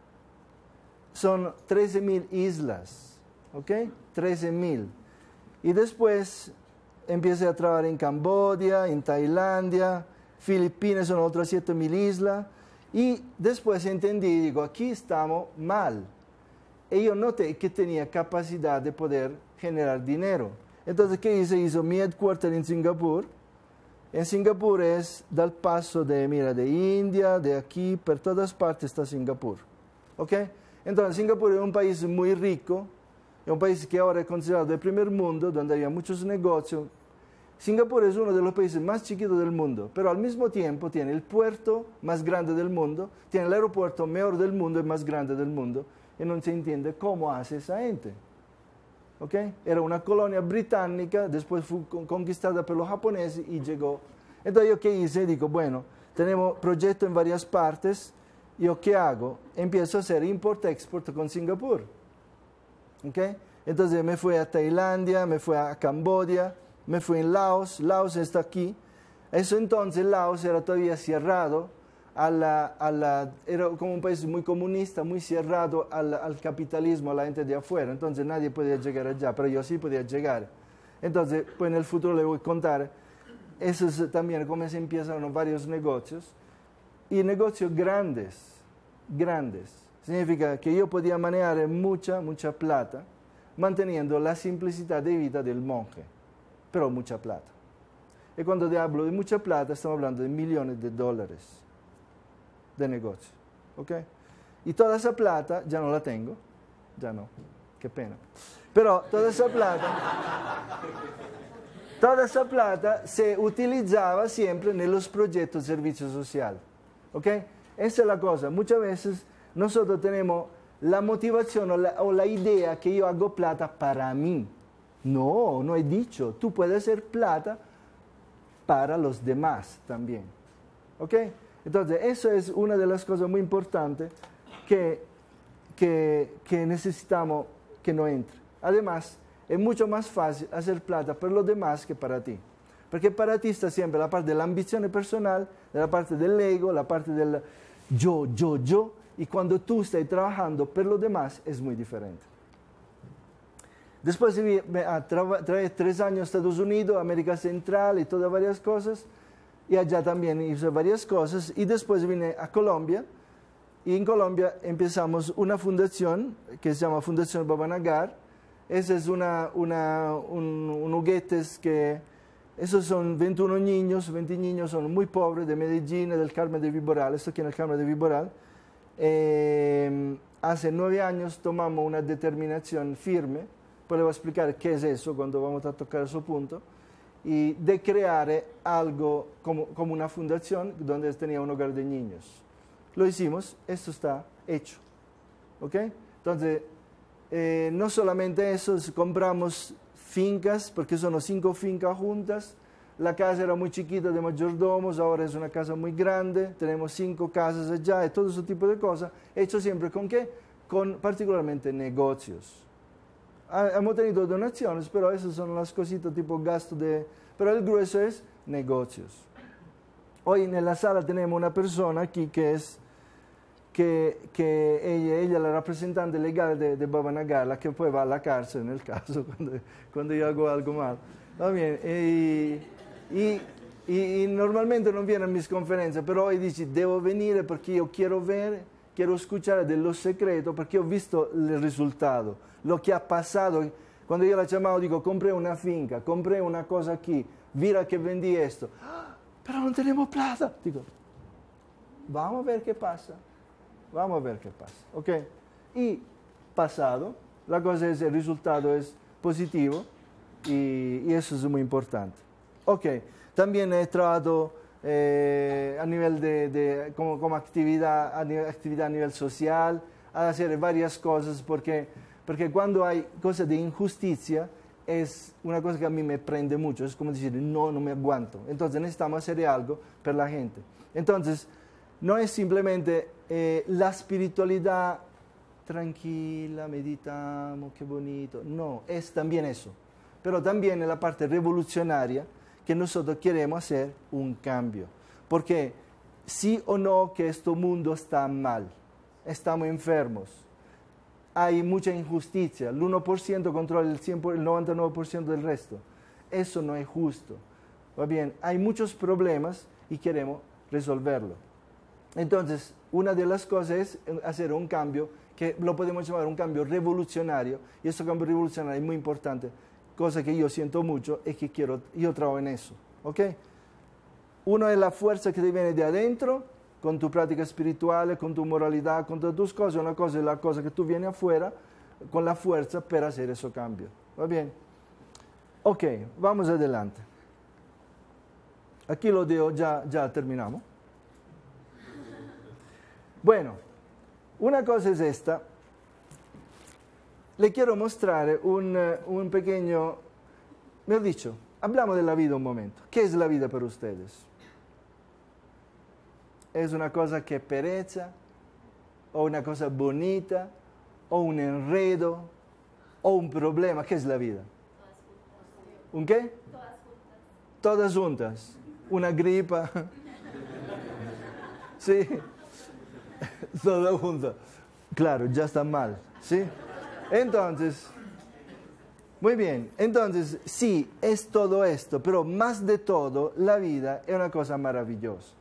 Son trece mil islas, ok, trece mil. Y después empecé a trabajar en Camboya, en Tailandia, Filipinas son otras siete mil islas. Y después entendí, digo, aquí estamos mal. Y yo noté que tenía capacidad de poder generar dinero. Entonces, ¿qué hice? Hizo mi headquarter en Singapur. En Singapur es del paso de, mira, de India, de aquí, por todas partes está Singapur. ¿Ok? Entonces, Singapur es un país muy rico, es un país que ahora es considerado el primer mundo, donde hay muchos negocios. Singapur es uno de los países más chiquitos del mundo, pero al mismo tiempo tiene el puerto más grande del mundo, tiene el aeropuerto mejor del mundo y más grande del mundo, y no se entiende cómo hace esa gente. ¿Okay? Era una colonia británica, después fue conquistada por los japoneses y llegó. Entonces, ¿yo qué hice? Digo, bueno, tenemos proyectos en varias partes, ¿yo qué hago? Empiezo a hacer import-export con Singapur. ¿Okay? Entonces me fui a Tailandia, me fui a Camboya, me fui en Laos, Laos está aquí. Eso entonces Laos era todavía cerrado, a la, a la, era como un país muy comunista, muy cerrado al, al capitalismo, a la gente de afuera. Entonces nadie podía llegar allá, pero yo sí podía llegar. Entonces, pues en el futuro le voy a contar, eso es también cómo se empiezan varios negocios. Y negocios grandes, grandes. Significa que yo podía manejar mucha, mucha plata, manteniendo la simplicidad de vida del monje, pero mucha plata. Y cuando te hablo de mucha plata, estamos hablando de millones de dólares de negocio. ¿Ok? Y toda esa plata ya no la tengo, ya no, qué pena. Pero toda esa plata, toda esa plata se utilizaba siempre en los proyectos de servicio social. ¿Ok? Esa es la cosa. Muchas veces nosotros tenemos la motivación o la, o la idea que yo hago plata para mí. No, no he dicho. Tú puedes hacer plata para los demás también. ¿Ok? Entonces, eso es una de las cosas muy importantes que, que, que necesitamos que no entre. Además, es mucho más fácil hacer plata para los demás que para ti. Porque para ti está siempre la parte de la ambición personal, la parte del ego, la parte del yo, yo, yo. Y cuando tú estás trabajando por los demás, es muy diferente. Después trabajé tres años en Estados Unidos, América Central y todas varias cosas. Y allá también hice varias cosas. Y después vine a Colombia. Y en Colombia empezamos una fundación que se llama Fundación Bhavanagar. Esa es una, una, un, un juguetes que... Esos son veintiuno niños, veinte niños son muy pobres de Medellín, del Carmen de Viboral. Esto aquí en el Carmen de Viboral. Eh, hace nueve años tomamos una determinación firme. Pues le voy a explicar qué es eso cuando vamos a tocar ese punto. Y de crear algo como, como una fundación donde tenía un hogar de niños. Lo hicimos, esto está hecho. ¿Ok? Entonces, eh, no solamente eso, compramos fincas, porque son cinco fincas juntas. La casa era muy chiquita de mayordomos, ahora es una casa muy grande. Tenemos cinco casas allá y todo ese tipo de cosas. Hecho siempre con qué? Con particularmente negocios. Hemos tenido donaciones, pero esas son las cositas tipo gasto de... Pero el grueso es negocios. Hoy en la sala tenemos una persona aquí que es... que, que ella, ella es la representante legal de, de Bhavanagar, la que poi va a la cárcel en el caso cuando, cuando yo hago algo mal. También, y, y, y, y normalmente no viene a mis conferencias, pero hoy dice, debo venir porque yo quiero ver, quiero escuchar de los secretos, porque ho visto el resultado, lo que ha pasado. Cuando yo la llamaba, digo, compré una finca, compré una cosa aquí, mira que vendí esto. ¡Ah! Pero no tenemos plata. Digo, vamos a ver qué pasa. Vamos a ver qué pasa. ¿Ok? Y pasado, la cosa es, el resultado es positivo y, y eso es muy importante. Ok, también he trabajado eh, a nivel de, de como, como actividad, a nivel, actividad a nivel social. a hacer varias cosas, porque, porque cuando hay cosas de injusticia, es una cosa que a mí me prende mucho, es como decir, no, no me aguanto. Entonces necesitamos hacer algo por la gente. Entonces, no es simplemente eh, la espiritualidad tranquila, meditamos, qué bonito. No, es también eso. Pero también es la parte revolucionaria que nosotros queremos hacer un cambio. Porque sí o no que este mundo está mal, estamos enfermos, hay mucha injusticia, el uno por ciento controla el, cien por ciento, el noventa y nueve por ciento del resto. Eso no es justo. Va bien, hay muchos problemas y queremos resolverlo. Entonces, una de las cosas es hacer un cambio, que lo podemos llamar un cambio revolucionario, y ese cambio revolucionario es muy importante, cosa que yo siento mucho y que quiero, yo trabajo en eso. ¿Ok? Uno es la fuerza que te viene de adentro, con tu práctica espiritual, con tu moralidad, con todas tus cosas. Una cosa es la cosa que tú vienes afuera, con la fuerza para hacer ese cambio. ¿Va bien? Ok, vamos adelante. Aquí lo dejo, ya, ya terminamos. Bueno, una cosa es esta. Le quiero mostrar un, un pequeño, me he dicho, hablamos de la vida un momento. ¿Qué es la vida para ustedes? ¿Es una cosa que pereza? ¿O una cosa bonita? ¿O un enredo? ¿O un problema? ¿Qué es la vida? ¿Un qué? Todas juntas. Todas juntas. Una gripa. Sí. Todo junto. Claro, ya está mal. ¿Sí? Entonces, muy bien. Entonces, sí, es todo esto, pero más de todo, la vida es una cosa maravillosa.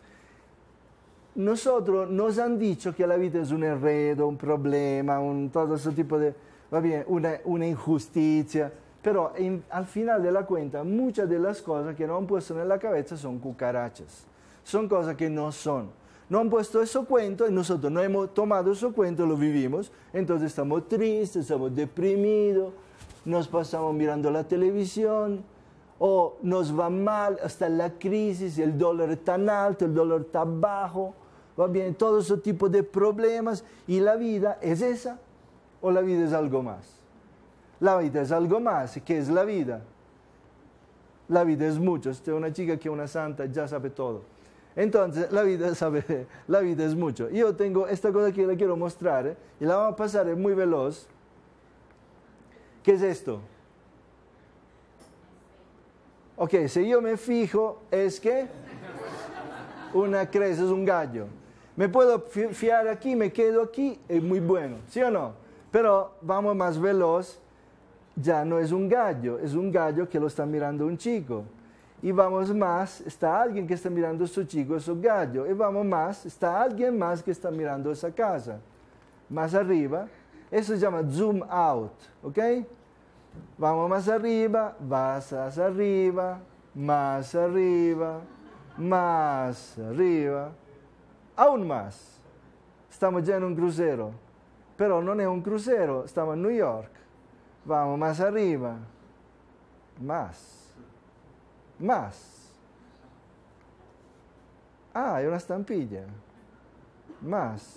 Nosotros nos han dicho que la vida es un enredo, un problema, un, todo ese tipo de, va bien, una, una injusticia, pero en, al final de la cuenta, muchas de las cosas que nos han puesto en la cabeza son cucarachas, son cosas que no son. Nos han puesto ese cuento y nosotros no hemos tomado ese cuento, lo vivimos, entonces estamos tristes, estamos deprimidos, nos pasamos mirando la televisión, o nos va mal, hasta la crisis, el dólar es tan alto, el dólar está bajo, va bien, todo ese tipo de problemas, y la vida es esa, o la vida es algo más. La vida es algo más. ¿Qué es la vida? La vida es mucho. Esta es una chica que es una santa, ya sabe todo. Entonces, la vida, sabe, la vida es mucho. Yo tengo esta cosa que le quiero mostrar, ¿eh? Y la vamos a pasar muy veloz. ¿Qué es esto? Ok, si yo me fijo, es que una crece, es un gallo. Me puedo fiar aquí, me quedo aquí, es muy bueno, ¿sí o no? Pero vamos más veloz, ya no es un gallo, es un gallo que lo está mirando un chico. Y vamos más, está alguien que está mirando a su chico, a su gallo. Y vamos más, está alguien más que está mirando esa casa. Más arriba, eso se llama zoom out, ¿ok? Vamos más arriba, vas hacia arriba, más arriba, más arriba, aún más. Estamos ya en un crucero, pero no es un crucero, estamos en New York. Vamos más arriba, más, más. Ah, hay una estampilla, más.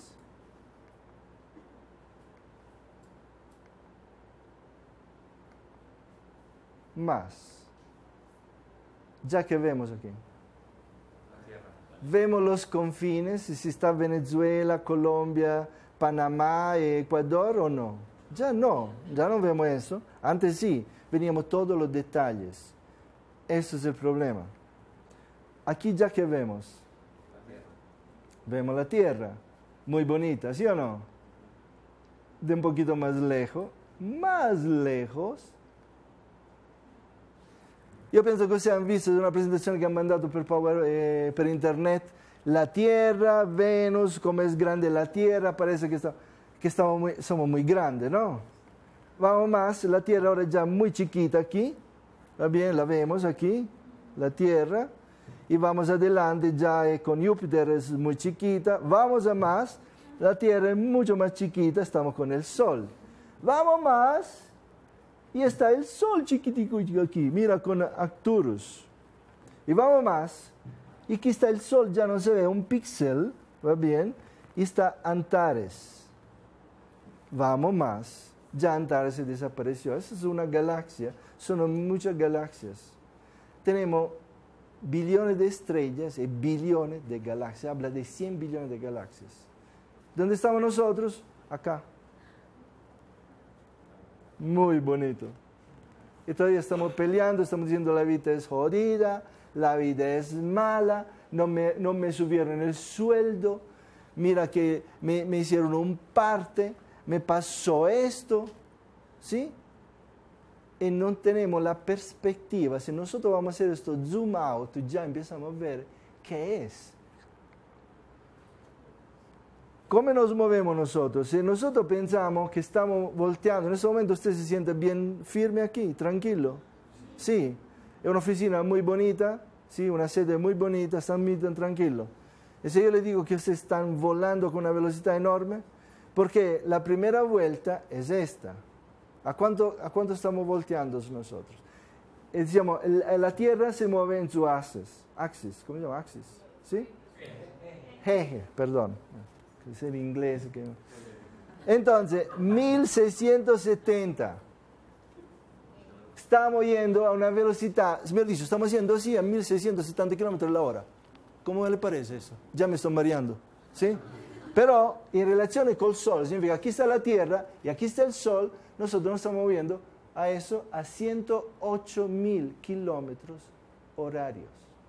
Más. Ya que vemos aquí. Vemos los confines, si está Venezuela, Colombia, Panamá, Ecuador o no. Ya no, ya no vemos eso. Antes sí, veníamos todos los detalles. Ese es el problema. Aquí ya que vemos. Vemos la tierra, muy bonita, ¿sí o no? De un poquito más lejos, más lejos. Yo pienso que ustedes han visto una presentación que han mandado por, Power, eh, por internet, la Tierra, Venus, cómo es grande la Tierra, parece que, está, que estamos muy, somos muy grandes, ¿no? Vamos más, la Tierra ahora ya muy chiquita aquí, ¿va bien? La vemos aquí, la Tierra, y vamos adelante, ya eh, con Júpiter es muy chiquita, vamos a más, la Tierra es mucho más chiquita, estamos con el Sol. Vamos más. Y está el Sol chiquitico aquí, mira con Arcturus. Y vamos más, y aquí está el Sol, ya no se ve un píxel, ¿va bien? Y está Antares. vamos más, ya Antares desapareció. Esa es una galaxia, son muchas galaxias. Tenemos billones de estrellas y billones de galaxias, habla de cien billones de galaxias. ¿Dónde estamos nosotros? Acá. Muy bonito. Y todavía estamos peleando, estamos diciendo la vida es jodida, la vida es mala, no me, no me subieron el sueldo, mira que me, me hicieron un parte, me pasó esto, ¿sí? Y no tenemos la perspectiva. Si nosotros vamos a hacer esto zoom out, ya empezamos a ver qué es. ¿Cómo nos movemos nosotros? Si nosotros pensamos que estamos volteando, en ese momento usted se siente bien firme aquí, tranquilo. Sí, es una oficina muy bonita, sí, una sede muy bonita, están muy tranquilos. Y si yo le digo que ustedes están volando con una velocidad enorme, porque la primera vuelta es esta. ¿A cuánto, a cuánto estamos volteando nosotros? Y decíamos, la Tierra se mueve en su axis. Axis, ¿cómo se llama? Axis, ¿sí? Eje, perdón. Es en inglés. Que... Entonces, mil seiscientos setenta. Estamos yendo a una velocidad, me dicho, estamos yendo así a mil seiscientos setenta kilómetros la hora. ¿Cómo le parece eso? Ya me estoy mareando, ¿sí? Pero en relación con el Sol, significa aquí está la Tierra y aquí está el Sol, nosotros nos estamos moviendo a eso a ciento ocho mil kilómetros horarios.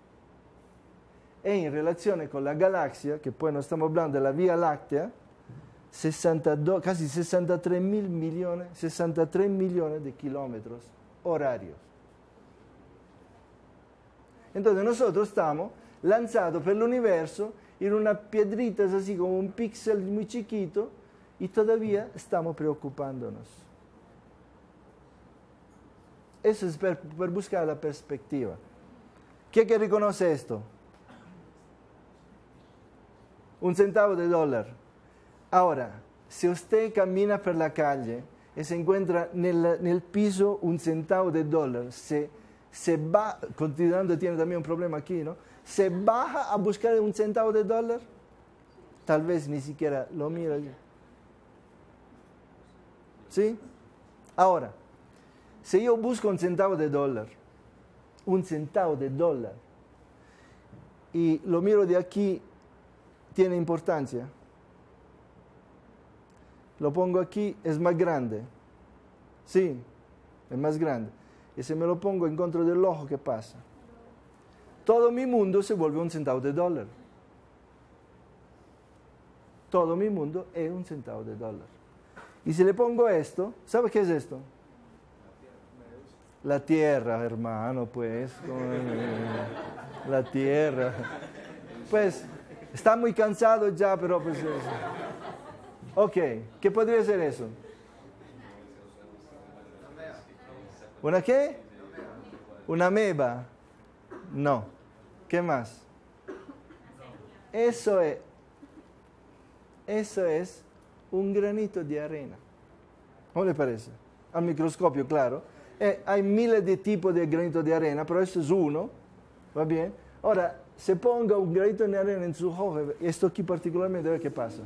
E en relación con la galaxia, que pues no estamos hablando de la Vía Láctea, sesantadós, casi sesenta y tres mil millones, sesenta y tres millones de kilómetros horarios. Entonces nosotros estamos lanzados por el universo en una piedrita así como un píxel muy chiquito y todavía estamos preocupándonos. Eso es per, per buscar la perspectiva. ¿Quién que reconoce esto? Un centavo de dólar. Ahora, si usted camina por la calle y se encuentra en el piso un centavo de dólar, se, se va, considerando tiene también un problema aquí, ¿no? Se baja a buscar un centavo de dólar, tal vez ni siquiera lo mira. ¿Sí? Ahora, si yo busco un centavo de dólar, un centavo de dólar, y lo miro de aquí, ¿tiene importancia? Lo pongo aquí, es más grande. Sí, es más grande. Y si me lo pongo en contra del ojo, ¿qué pasa? Todo mi mundo se vuelve un centavo de dólar. Todo mi mundo es un centavo de dólar. Y si le pongo esto, ¿sabe qué es esto? La tierra, hermano, pues. La tierra. Pues, está muy cansado ya, pero pues... Ok, ¿qué podría ser eso? ¿Una qué? ¿Una ameba? No. ¿Qué más? Eso es, eso es un granito de arena. ¿Cómo le parece? Al microscopio, claro. Eh, hay miles de tipos de granito de arena, pero eso es uno. ¿Va bien? Ahora, se ponga un granito de arena en su ojo, esto aquí particularmente, a ver qué pasa.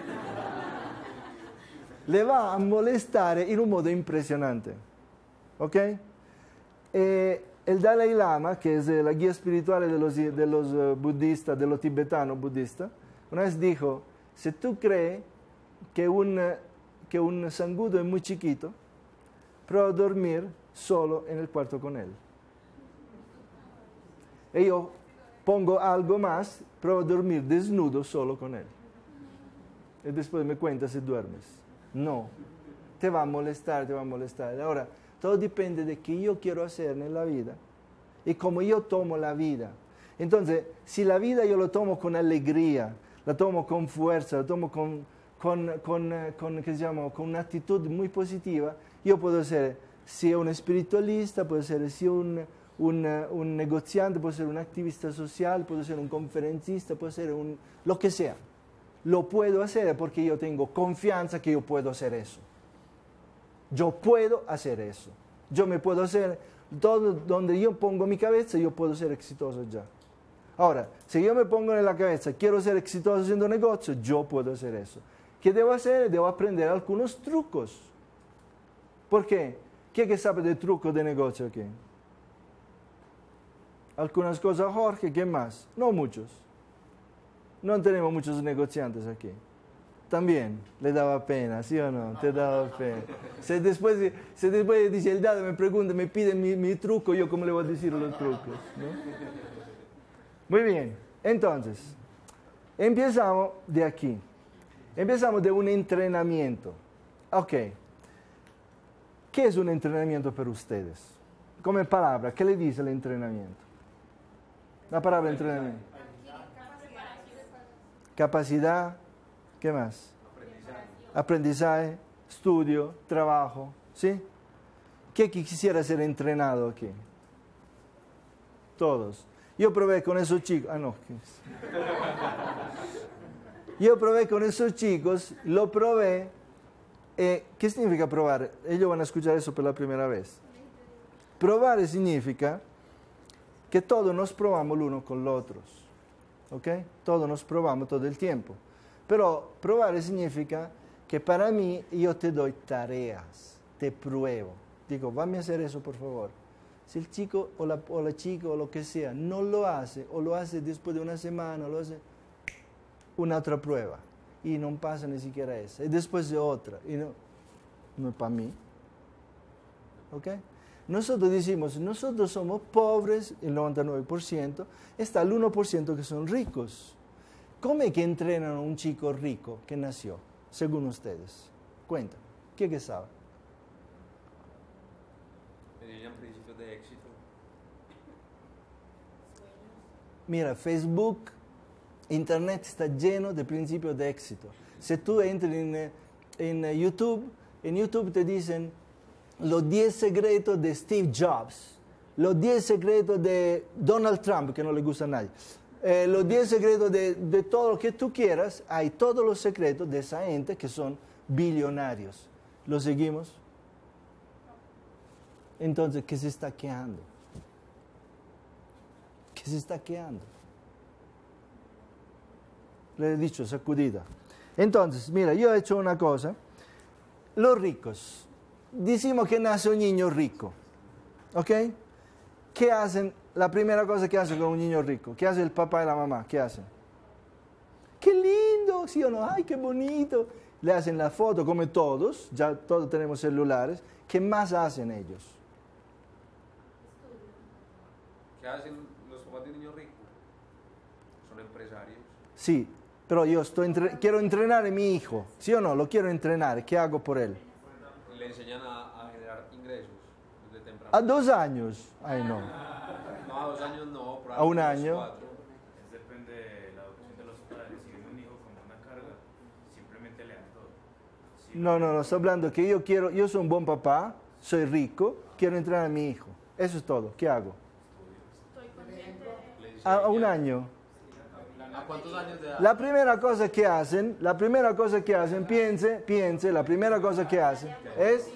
Le va a molestar en un modo impresionante. ¿Ok? Eh, el Dalai Lama, que es la guía espiritual de los, de los uh, budistas, de los tibetanos budistas, una vez dijo, si tú crees que un, que un zancudo es muy chiquito, prueba a dormir solo en el cuarto con él. Y yo pongo algo más, prueba a dormir desnudo solo con él. Y después me cuenta si duermes. No, te va a molestar, te va a molestar. Ahora, todo depende de qué yo quiero hacer en la vida y cómo yo tomo la vida. Entonces, si la vida yo lo tomo con alegría, la tomo con fuerza, la tomo con, con, con, con, ¿qué se llama? Con una actitud muy positiva, yo puedo ser, si un espiritualista, puedo ser si un, un, un negociante, puedo ser un activista social, puedo ser un conferencista, puedo ser un, lo que sea. Lo puedo hacer porque yo tengo confianza que yo puedo hacer eso. Yo puedo hacer eso. Yo me puedo hacer, todo donde yo pongo mi cabeza, yo puedo ser exitoso ya. Ahora, si yo me pongo en la cabeza, quiero ser exitoso haciendo negocio, yo puedo hacer eso. ¿Qué debo hacer? Debo aprender algunos trucos. ¿Por qué? ¿Quién que sabe de trucos de negocio aquí? Algunas cosas, Jorge, ¿qué más? No muchos. No tenemos muchos negociantes aquí. También le daba pena, ¿sí o no? Te daba pena. Si después, si después dice el dado, me pregunta, me pide mi, mi truco, yo cómo le voy a decir los trucos, ¿no? Muy bien, entonces, empezamos de aquí. Empezamos de un entrenamiento. Ok. ¿Qué es un entrenamiento para ustedes? Como palabra, ¿qué le dice el entrenamiento? La palabra entrenamiento. Capacidad. ¿Qué más? Aprendizaje. Aprendizaje, estudio, trabajo, ¿sí? ¿Qué quisiera ser entrenado aquí? Todos. Yo probé con esos chicos, ah no, yo probé con esos chicos, lo probé, eh, ¿qué significa probar? Ellos van a escuchar eso por la primera vez. Probar significa que todos nos probamos el uno con los otros, ¿ok? Todos nos probamos todo el tiempo. Pero probar significa que para mí yo te doy tareas, te pruebo. Digo, vame a hacer eso por favor. Si el chico o la, o la chica o lo que sea no lo hace, o lo hace después de una semana, o lo hace una otra prueba, y no pasa ni siquiera esa, y después de otra, y no, no es para mí. ¿Ok? Nosotros decimos, nosotros somos pobres, el noventa y nueve por ciento, está el uno por ciento que son ricos. ¿Cómo es que entrenan a un chico rico que nació, según ustedes? Cuéntame, ¿quién que sabe? Tenían principios de éxito. Mira, Facebook, Internet está lleno de principios de éxito. Si tú entras en, en YouTube, en YouTube te dicen los diez secretos de Steve Jobs, los diez secretos de Donald Trump, que no le gusta a nadie. Eh, los diez secretos de, de todo lo que tú quieras, hay todos los secretos de esa gente que son billonarios. ¿Lo seguimos? Entonces, ¿qué se está quedando? ¿Qué se está quedando? Le he dicho, sacudida. Entonces, mira, yo he hecho una cosa. Los ricos, decimos que nace un niño rico, ¿ok? ¿Qué hacen? La primera cosa que hacen con un niño rico, ¿qué hace el papá y la mamá? ¿Qué hacen? ¡Qué lindo! ¿Sí o no? ¡Ay, qué bonito! Le hacen la foto, como todos, ya todos tenemos celulares. ¿Qué más hacen ellos? ¿Qué hacen los papás de niños ricos? Son empresarios. Sí, pero yo estoy entre- quiero entrenar a mi hijo, ¿sí o no? Lo quiero entrenar, ¿qué hago por él? Le enseñan a, a generar ingresos desde temprano. A dos años, ay no, No, a dos años no. a un año. Cuatro. Es depende de la educación de los padres. Si ven un hijo como una carga, simplemente le dan todo. Si No, no, no, estoy hablando que yo quiero, yo soy un buen papá, soy rico, quiero entrenar a mi hijo, eso es todo, ¿qué hago? A, a un año. ¿A cuántos años de edad? La primera cosa que hacen, la primera cosa que hacen, piense, piense, la primera cosa que hacen es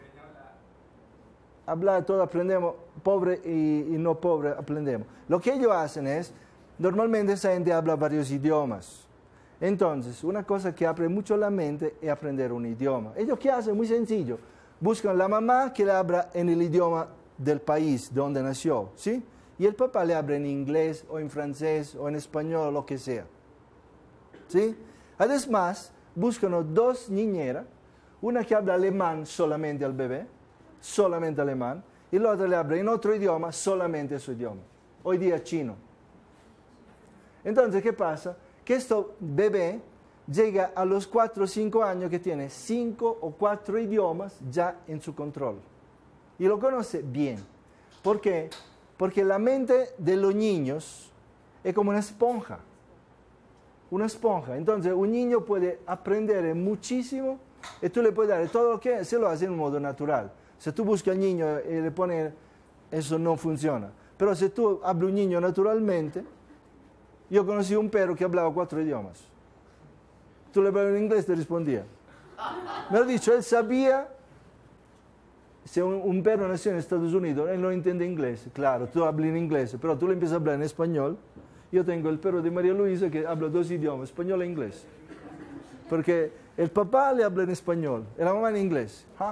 hablar, todo aprendemos, pobre y, y no pobre aprendemos. Lo que ellos hacen es, normalmente esa gente habla varios idiomas. Entonces, una cosa que abre mucho la mente es aprender un idioma. Ellos qué hacen, muy sencillo, buscan la mamá que le habla en el idioma del país donde nació, ¿sí? Y el papá le habla en inglés o en francés o en español o lo que sea. ¿Sí? Además, buscan dos niñeras, una que habla alemán solamente al bebé, solamente alemán, y la otra le habla en otro idioma, solamente su idioma. Hoy día chino. Entonces, ¿qué pasa? Que este bebé llega a los cuatro o cinco años que tiene cinco o cuatro idiomas ya en su control. Y lo conoce bien. ¿Por qué? Porque la mente de los niños es como una esponja. Una esponja. Entonces, un niño puede aprender muchísimo y tú le puedes dar todo lo que se lo hace en un modo natural. Si tú buscas al niño y le pones, eso no funciona. Pero si tú hablas un niño naturalmente, yo conocí un perro que hablaba cuatro idiomas. Tú le hablabas en inglés, te respondía. Me lo dicho, él sabía. Si un, un perro nació en Estados Unidos, él no entiende inglés. Claro, tú hablas en inglés, pero tú le empiezas a hablar en español. Yo tengo el perro de María Luisa que habla dos idiomas, español e inglés. porque el papá le habla en español y la mamá en inglés. ¿Ah?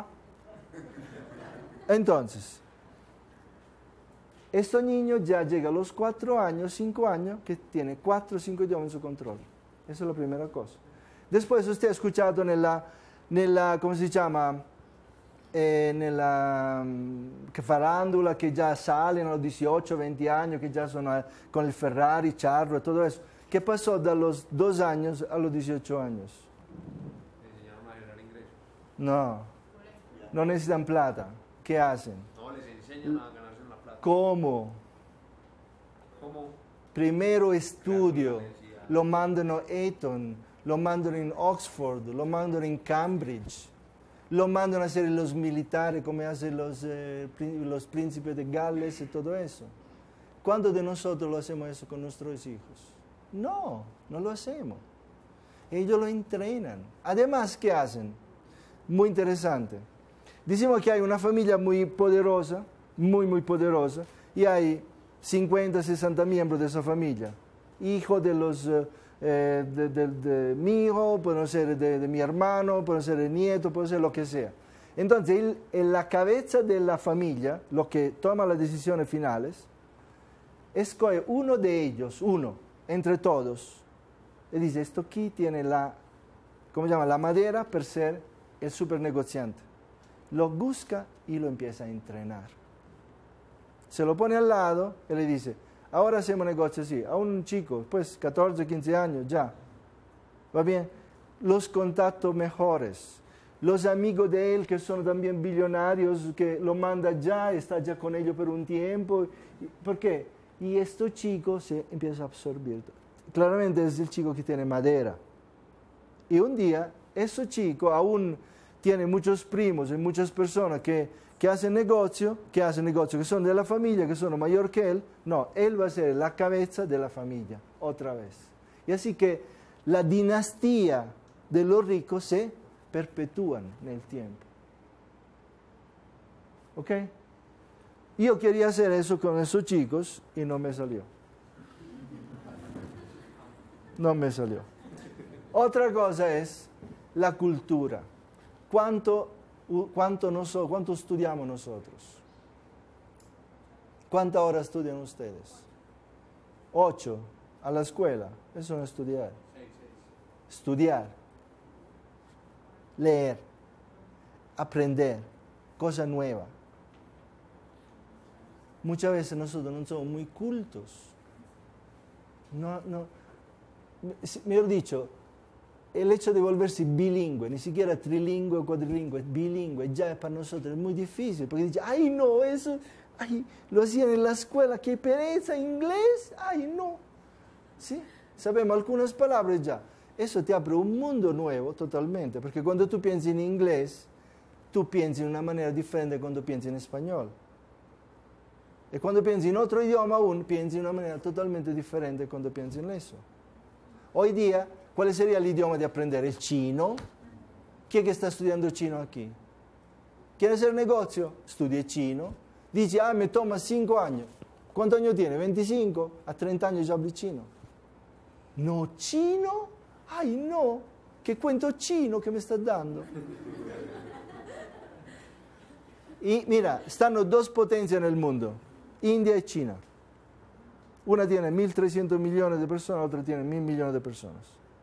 Entonces, este niño ya llega a los cuatro años, cinco años, que tiene cuatro o cinco idiomas en su control. Esa es la primera cosa. Después usted ha escuchado nella, nella come si chiama, eh, nella che farándula que ya salen a los dieciocho, veinte años, que ya son a, con el Ferrari, Charro y todo eso. ¿Qué pasó de los dos años a los dieciocho años? ¿Le enseñaron a generar ingresos? No, no necesitan plata. ¿Qué hacen? No, les enseñan a ganarse la plata. ¿Cómo? ¿Cómo? Primero estudio, lo mandan a Eton, lo mandan en Oxford, lo mandan en Cambridge, lo mandan a hacer los militares como hacen los, eh, los príncipes de Gales y todo eso. ¿Cuántos de nosotros lo hacemos eso con nuestros hijos? No, no lo hacemos. Ellos lo entrenan. Además, ¿qué hacen? Muy interesante. Decimos que hay una familia muy poderosa, muy, muy poderosa, y hay cincuenta, sesenta miembros de esa familia. Hijos de los, eh, de, de, de mi hijo, pueden ser de, de mi hermano, pueden ser de nieto, puede ser lo que sea. Entonces, el, en la cabeza de la familia, lo que toma las decisiones finales, escoge uno de ellos, uno, entre todos, y dice, esto aquí tiene la, ¿cómo se llama? La madera para ser el super negociante. Lo busca y lo empieza a entrenar. Se lo pone al lado y le dice, ahora hacemos negocio así. A un chico, pues catorce, quince años, ya. ¿Va bien? Los contactos mejores. Los amigos de él que son también billonarios, que lo manda ya, está ya con ellos por un tiempo. ¿Por qué? Y este chico se empieza a absorber. Claramente es el chico que tiene madera. Y un día, ese chico aún tiene muchos primos y muchas personas que, que hacen negocio, que hacen negocio, que son de la familia, que son mayor que él. No, él va a ser la cabeza de la familia, otra vez. Y así que la dinastía de los ricos se perpetúan en el tiempo. ¿Ok? Yo quería hacer eso con esos chicos y no me salió. No me salió. Otra cosa es la cultura. ¿Cuánto, cuánto, noso, cuánto estudiamos nosotros? ¿Cuántas horas estudian ustedes? Ocho. A la escuela. Eso no es estudiar. Estudiar. Leer. Aprender. Cosa nueva. Muchas veces nosotros no somos muy cultos. No, no. Mejor dicho, el hecho de volverse bilingüe, ni siquiera trilingüe o cuadrilingüe, bilingüe, ya para nosotros es muy difícil, porque dice, ay no, eso, ay, lo hacían en la escuela, qué pereza, inglés, ay no. ¿Sí? Sabemos algunas palabras ya. Eso te abre un mundo nuevo totalmente, porque cuando tú piensas en inglés, tú piensas de una manera diferente cuando piensas en español. Y cuando piensas en otro idioma aún, piensas de una manera totalmente diferente cuando piensas en eso. Hoy día, ¿cuál sería el idioma de aprender? ¿El chino? ¿Quién que está estudiando chino aquí? ¿Quiere hacer negocio? Estudia chino. Dice, ah, me toma cinco años. ¿Cuántos años tiene? veinticinco. A treinta años ya habla chino. ¿No chino? Ay, no. ¿Qué cuento chino que me estás dando? Y mira, están dos potencias en el mundo. India y China. Una tiene mil trescientos millones de personas, otra tiene mil millones de personas.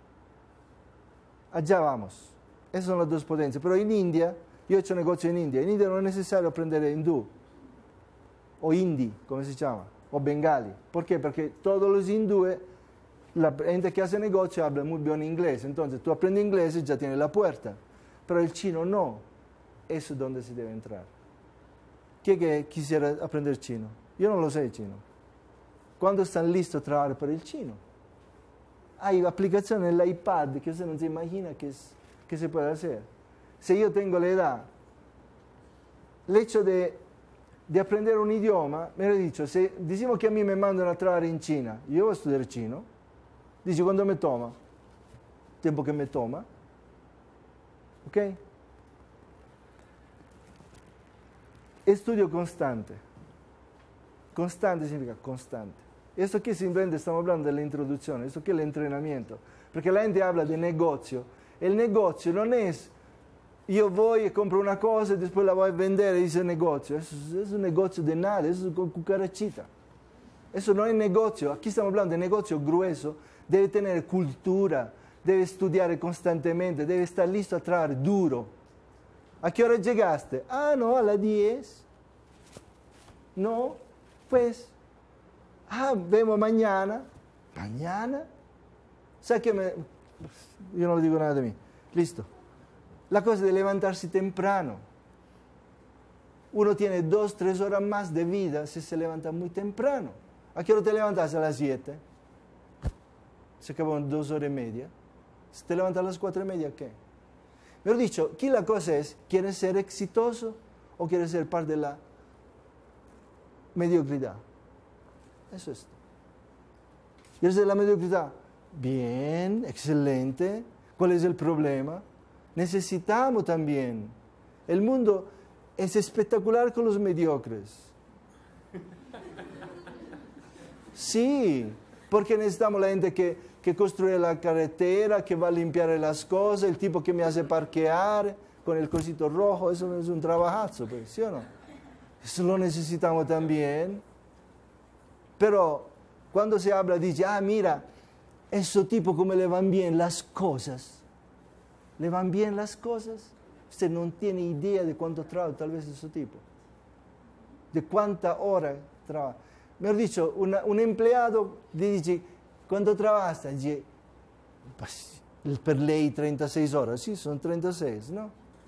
Allá vamos. Esas son las dos potencias. Pero en India, yo he hecho negocio en India. En India no es necesario aprender hindú, o hindi, como se llama, o bengali. ¿Por qué? Porque todos los hindúes, la gente que hace negocio habla muy bien inglés. Entonces tú aprendes inglés y ya tienes la puerta. Pero el chino no. Eso es donde se debe entrar. ¿Quién que quisiera aprender chino? Yo no lo sé chino. ¿Cuándo están listos a trabajar para el chino? Hay aplicaciones en el iPad que usted no se imagina que, es, que se puede hacer. Si yo tengo la edad, el hecho de, de aprender un idioma, me lo he dicho, si decimos que a mí me mandan a trabajar en China, yo voy a estudiar chino, dice cuándo me toma, tiempo que me toma, ¿ok? Estudio constante. Constante significa constante. Esto aquí simplemente estamos hablando de la introducción, esto aquí es el entrenamiento. Porque la gente habla de negocio El negocio no es yo voy y compro una cosa y después la voy a vender y dice negocio. Eso es un negocio de nada, eso es con cucarachita. Eso no es negocio. Aquí estamos hablando de negocio grueso. Debe tener cultura, debe estudiar constantemente, debe estar listo a trabajar duro. ¿A qué hora llegaste? Ah, no, a las diez. No, pues. Ah, vemos mañana. ¿Mañana? ¿Sabes qué me...? Yo no le digo nada de mí. Listo. La cosa de levantarse temprano. Uno tiene dos, tres horas más de vida si se levanta muy temprano. ¿A qué hora te levantas? A las siete. Se acaban dos horas y media. Si te levantas a las cuatro y media, ¿qué? Mejor dicho, aquí la cosa es, ¿quieres ser exitoso o quieres ser parte de la mediocridad? Eso es. ¿Quieres ser la mediocridad? Bien, excelente. ¿Cuál es el problema? Necesitamos también. El mundo es espectacular con los mediocres. Sí, porque necesitamos la gente que, que construye la carretera, que va a limpiar las cosas, el tipo que me hace parquear con el cosito rojo, eso es un trabajazo, pues, ¿sí o no? Eso lo necesitamos también. Pero cuando se habla, dice, ah, mira, ese tipo como le van bien las cosas. ¿Le van bien las cosas? Usted no tiene idea de cuánto trabaja tal vez ese tipo. De cuánta hora trabaja. Mejor dicho, una, un empleado dice, ¿cuánto trabajas? Dice, pues, per ley treinta y seis horas. Sí, son treinta y seis, ¿no?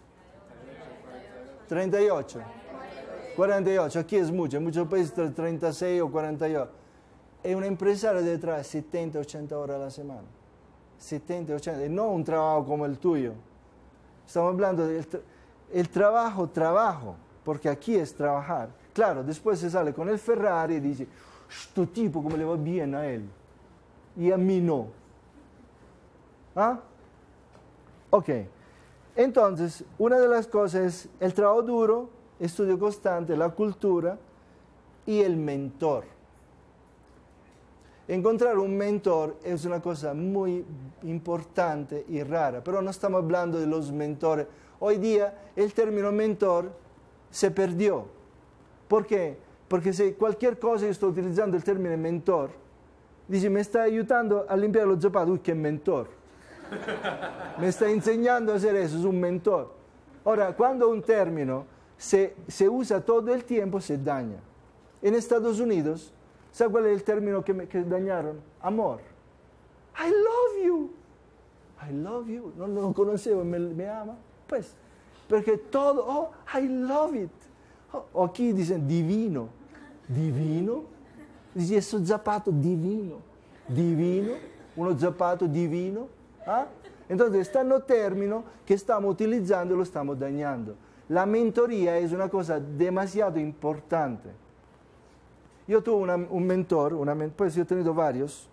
treinta y ocho. cuarenta y ocho. Aquí es mucho. En muchos países treinta y seis o cuarenta y ocho. Y un empresario debe trabajar setenta, ochenta horas a la semana. setenta, ochenta, y no un trabajo como el tuyo. Estamos hablando del tra el trabajo, trabajo, porque aquí es trabajar. Claro, después se sale con el Ferrari y dice, este tipo como le va bien a él, y a mí no. ¿Ah? Ok. Entonces, una de las cosas es el trabajo duro, estudio constante, la cultura y el mentor. Encontrar un mentor es una cosa muy importante y rara, pero no estamos hablando de los mentores. Hoy día el término mentor se perdió. ¿Por qué? Porque si cualquier cosa yo estoy utilizando el término mentor, dice, me está ayudando a limpiar los zapatos, uy, qué mentor. Me está enseñando a hacer eso, es un mentor. Ahora, cuando un término se, se usa todo el tiempo, se daña. En Estados Unidos, ¿sabe cuál es el término que, me, que dañaron? Amor. I love you. I love you. No lo conocemos, me, me ama. Pues, porque todo, oh, I love it. O aquí dicen divino. Divino. Dice, esos zapatos divino. Divino. Unos zapatos divino. ¿Ah? Entonces, están los términos que estamos utilizando y lo estamos dañando. La mentoría es una cosa demasiado importante. Yo tuve una, un mentor, una, pues yo he tenido varios,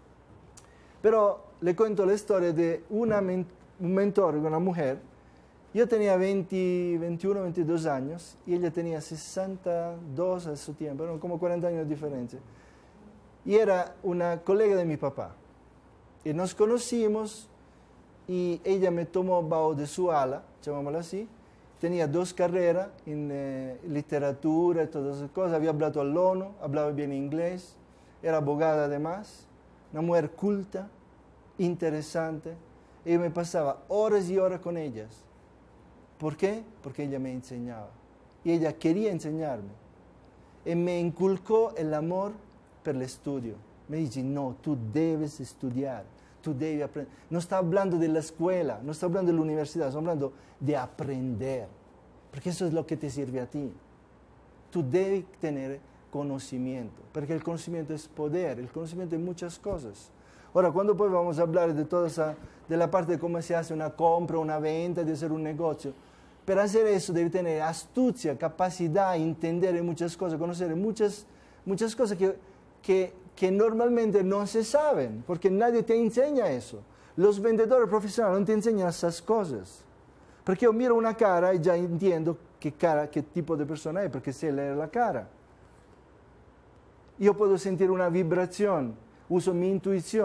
pero le cuento la historia de una, un mentor, una mujer. Yo tenía veinte, veintiuno, veintidós años y ella tenía sesenta y dos a su tiempo, eran como cuarenta años de diferencia. Y era una colega de mi papá. Y nos conocimos y ella me tomó bajo de su ala, llamémoslo así. Tenía dos carreras en eh, literatura y todas esas cosas. Había hablado al ONU, hablaba bien inglés, era abogada además, una mujer culta, interesante. Y yo me pasaba horas y horas con ellas. ¿Por qué? Porque ella me enseñaba. Y ella quería enseñarme. Y me inculcó el amor por el estudio. Me dice, no, tú debes estudiar, tú debes aprender. No está hablando de la escuela, no está hablando de la universidad, está hablando de aprender. Porque eso es lo que te sirve a ti. Tú debes tener conocimiento, porque el conocimiento es poder, el conocimiento de muchas cosas. Ahora, cuando pues vamos a hablar de toda esa, de la parte de cómo se hace una compra, una venta, de hacer un negocio, para hacer eso debe tener astucia, capacidad, entender muchas cosas, conocer muchas, muchas cosas que, que, que normalmente no se saben, porque nadie te enseña eso. Los vendedores profesionales no te enseñan esas cosas. Porque yo miro una cara y ya entiendo qué, cara, qué tipo de persona es, porque sé leer la cara. Yo puedo sentir una vibración, uso mi intuición.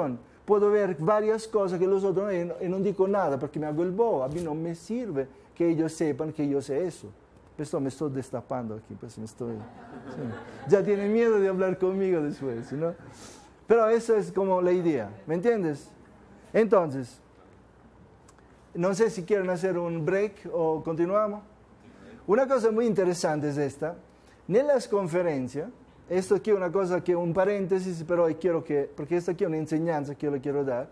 puedo ver varias cosas que los otros no, y no digo nada porque me hago el bobo. A mí no me sirve que ellos sepan que yo sé eso. Esto me estoy destapando aquí, pues me estoy... Sí. Ya tienen miedo de hablar conmigo después, ¿no? Pero eso es como la idea, ¿me entiendes? Entonces, no sé si quieren hacer un break o continuamos. Una cosa muy interesante es esta. En las conferencias, esto aquí es una cosa que un paréntesis, pero quiero que, porque esta aquí es una enseñanza que yo le quiero dar.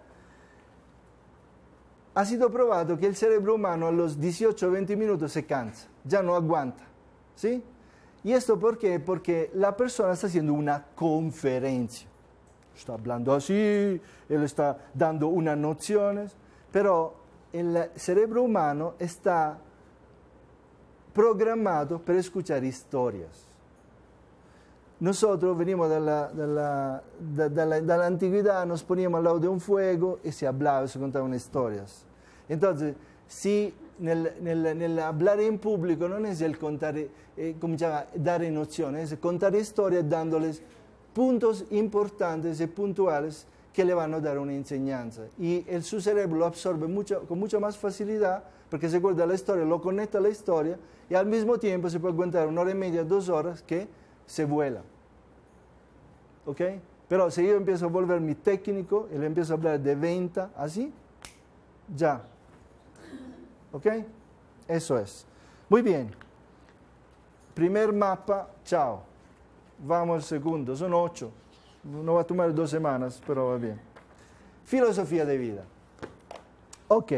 Ha sido probado que el cerebro humano a los dieciocho o veinte minutos se cansa, ya no aguanta, ¿sí? ¿Y esto por qué? Porque la persona está haciendo una conferencia. Está hablando así, él está dando unas nociones, pero el cerebro humano está programado para escuchar historias. Nosotros venimos de la, de, la, de, de, la, de la antigüedad, nos poníamos al lado de un fuego y se hablaba, se contaban historias. Entonces, si nel, nel, nel hablar en público no es el contar, eh, come llama, dar nociones, es contar historias dándoles puntos importantes y puntuales que le van a dar una enseñanza. Y el, su cerebro lo absorbe mucho, con mucha más facilidad porque se acuerda la historia, lo conecta a la historia y al mismo tiempo se puede contar una hora y media, dos horas que se vuela. ¿Ok? Pero si yo empiezo a volverme técnico y le empiezo a hablar de venta, así, ya. ¿Ok? Eso es. Muy bien. Primer mapa, chao. Vamos al segundo, son ocho. No va a tomar dos semanas, pero va bien. Filosofía de vida. Ok.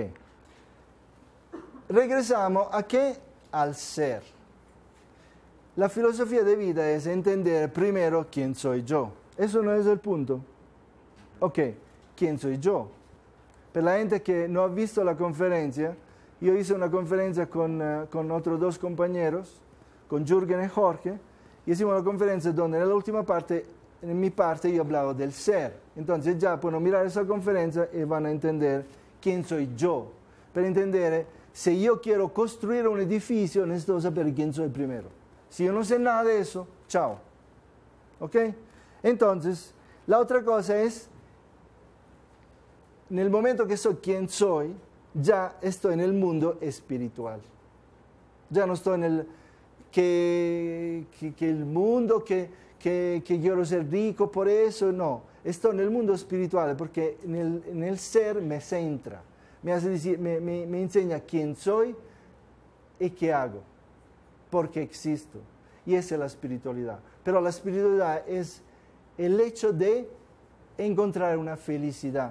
Regresamos a qué? Al ser. La filosofía de vida es entender primero quién soy yo. Eso no es el punto. Ok, ¿quién soy yo? Para la gente que no ha visto la conferencia, yo hice una conferencia con, uh, con otros dos compañeros, con Jürgen y Jorge, y hicimos una conferencia donde en la última parte, en mi parte, yo hablaba del ser. Entonces ya pueden mirar esa conferencia y van a entender quién soy yo. Para entender, si yo quiero construir un edificio, necesito saber quién soy primero. Si yo no sé nada de eso, chao. ¿Ok? Entonces, la otra cosa es, en el momento que soy quien soy, ya estoy en el mundo espiritual. Ya no estoy en el, que, que, que el mundo, que, que, que quiero ser rico por eso, no. Estoy en el mundo espiritual porque en el, en el ser me centra. Me, hace decir, me, me, me enseña quién soy y qué hago. Porque existo. Y esa es la espiritualidad. Pero la espiritualidad es el hecho de encontrar una felicidad.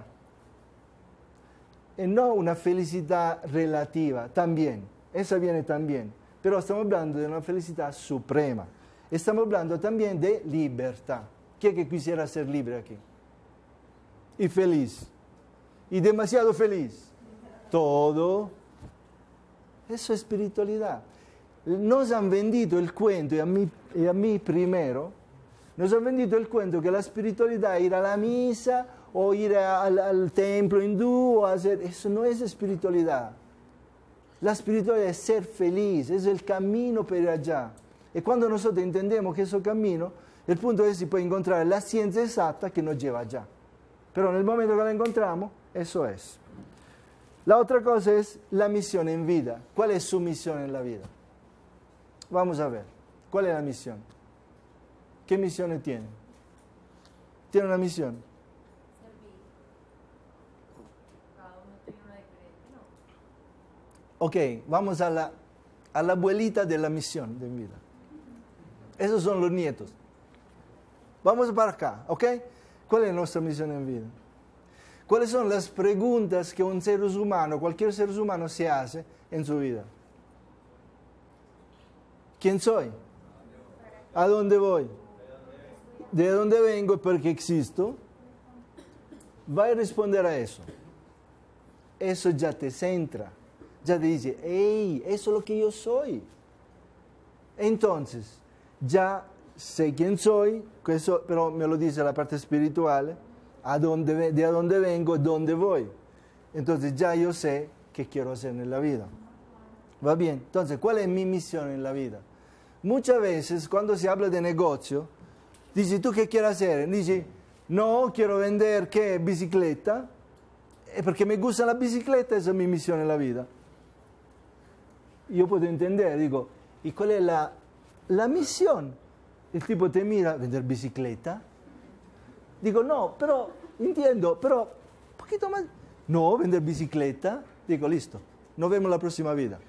Y no una felicidad relativa, también. Esa viene también. Pero estamos hablando de una felicidad suprema. Estamos hablando también de libertad. ¿Quién que quisiera ser libre aquí? Y feliz. Y demasiado feliz. Todo. Eso es espiritualidad. Nos han vendido el cuento, y a mí, y a mí primero, nos han vendido el cuento que la espiritualidad es ir a la misa o ir a, al, al templo hindú o hacer... Eso no es espiritualidad. La espiritualidad es ser feliz, es el camino para ir allá. Y cuando nosotros entendemos que es el camino, el punto es si puede encontrar la ciencia exacta que nos lleva allá. Pero en el momento que la encontramos, eso es. La otra cosa es la misión en vida. ¿Cuál es su misión en la vida? Vamos a ver. ¿Cuál es la misión? ¿Qué misiones tiene? ¿Tiene una misión? Servir. Cada uno tiene una diferente, ¿no? Ok, vamos a la, a la abuelita de la misión de vida. Esos son los nietos. Vamos para acá, ¿ok? ¿Cuál es nuestra misión en vida? ¿Cuáles son las preguntas que un ser humano, cualquier ser humano se hace en su vida? ¿Quién soy? ¿A dónde voy? ¿De dónde vengo y por qué existo? Va a responder a eso. Eso ya te centra. Ya te dice, hey, eso es lo que yo soy. Entonces, ya sé quién soy, eso, pero me lo dice la parte espiritual, a dónde, de a dónde vengo, dónde voy. Entonces ya yo sé qué quiero hacer en la vida. ¿Va bien? Entonces, ¿cuál es mi misión en la vida? Muchas veces cuando se habla de negocio, dice, ¿tú qué quieres hacer? Dice, No, quiero vender, ¿qué? Bicicleta. Eh, porque me gusta la bicicleta, esa es mi misión en la vida. Yo puedo entender, digo, ¿y cuál es la, la misión? El tipo te mira, ¿vender bicicleta? Digo, no, pero, entiendo, pero, un poquito más. No, vender bicicleta. Digo, listo, nos vemos la próxima vida.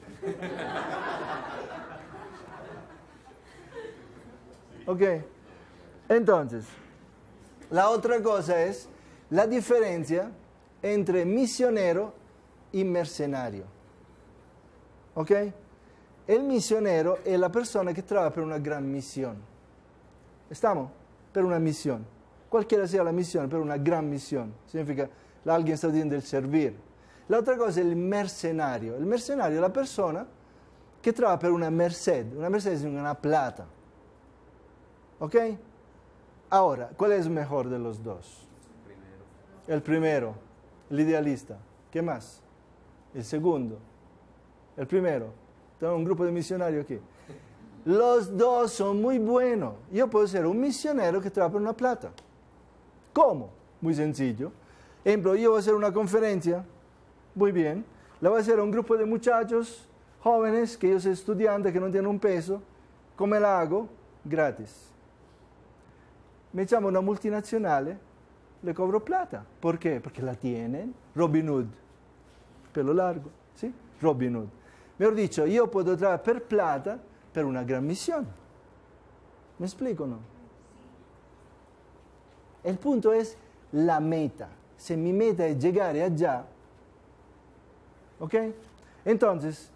Ok, entonces, la otra cosa es la diferencia entre misionero y mercenario. ¿Ok? El misionero es la persona que trabaja por una gran misión. ¿Estamos? Per una misión. Cualquiera sea la misión, per una gran misión. Significa que alguien está haciendo el servir. La otra cosa es el mercenario. El mercenario es la persona que trabaja por una merced. Una merced es una plata. ¿Ok? Ahora, ¿cuál es mejor de los dos? Primero. El primero, el idealista. ¿Qué más? El segundo. El primero. Tengo un grupo de misionarios aquí. Los dos son muy buenos. Yo puedo ser un misionero que trabaja por una plata. ¿Cómo? Muy sencillo. Ejemplo, yo voy a hacer una conferencia. Muy bien. La voy a hacer a un grupo de muchachos jóvenes que yo soy estudiante, que no tienen un peso. ¿Cómo la hago? Gratis. Me llamo una multinacional, le cobro plata. ¿Por qué? Porque la tienen. Robin Hood. Pelo largo, ¿sí? Robin Hood. Mejor dicho, yo puedo trabajar per plata per una gran misión. ¿Me explico o no? El punto es la meta. Si mi meta es llegar allá, ¿ok? Entonces,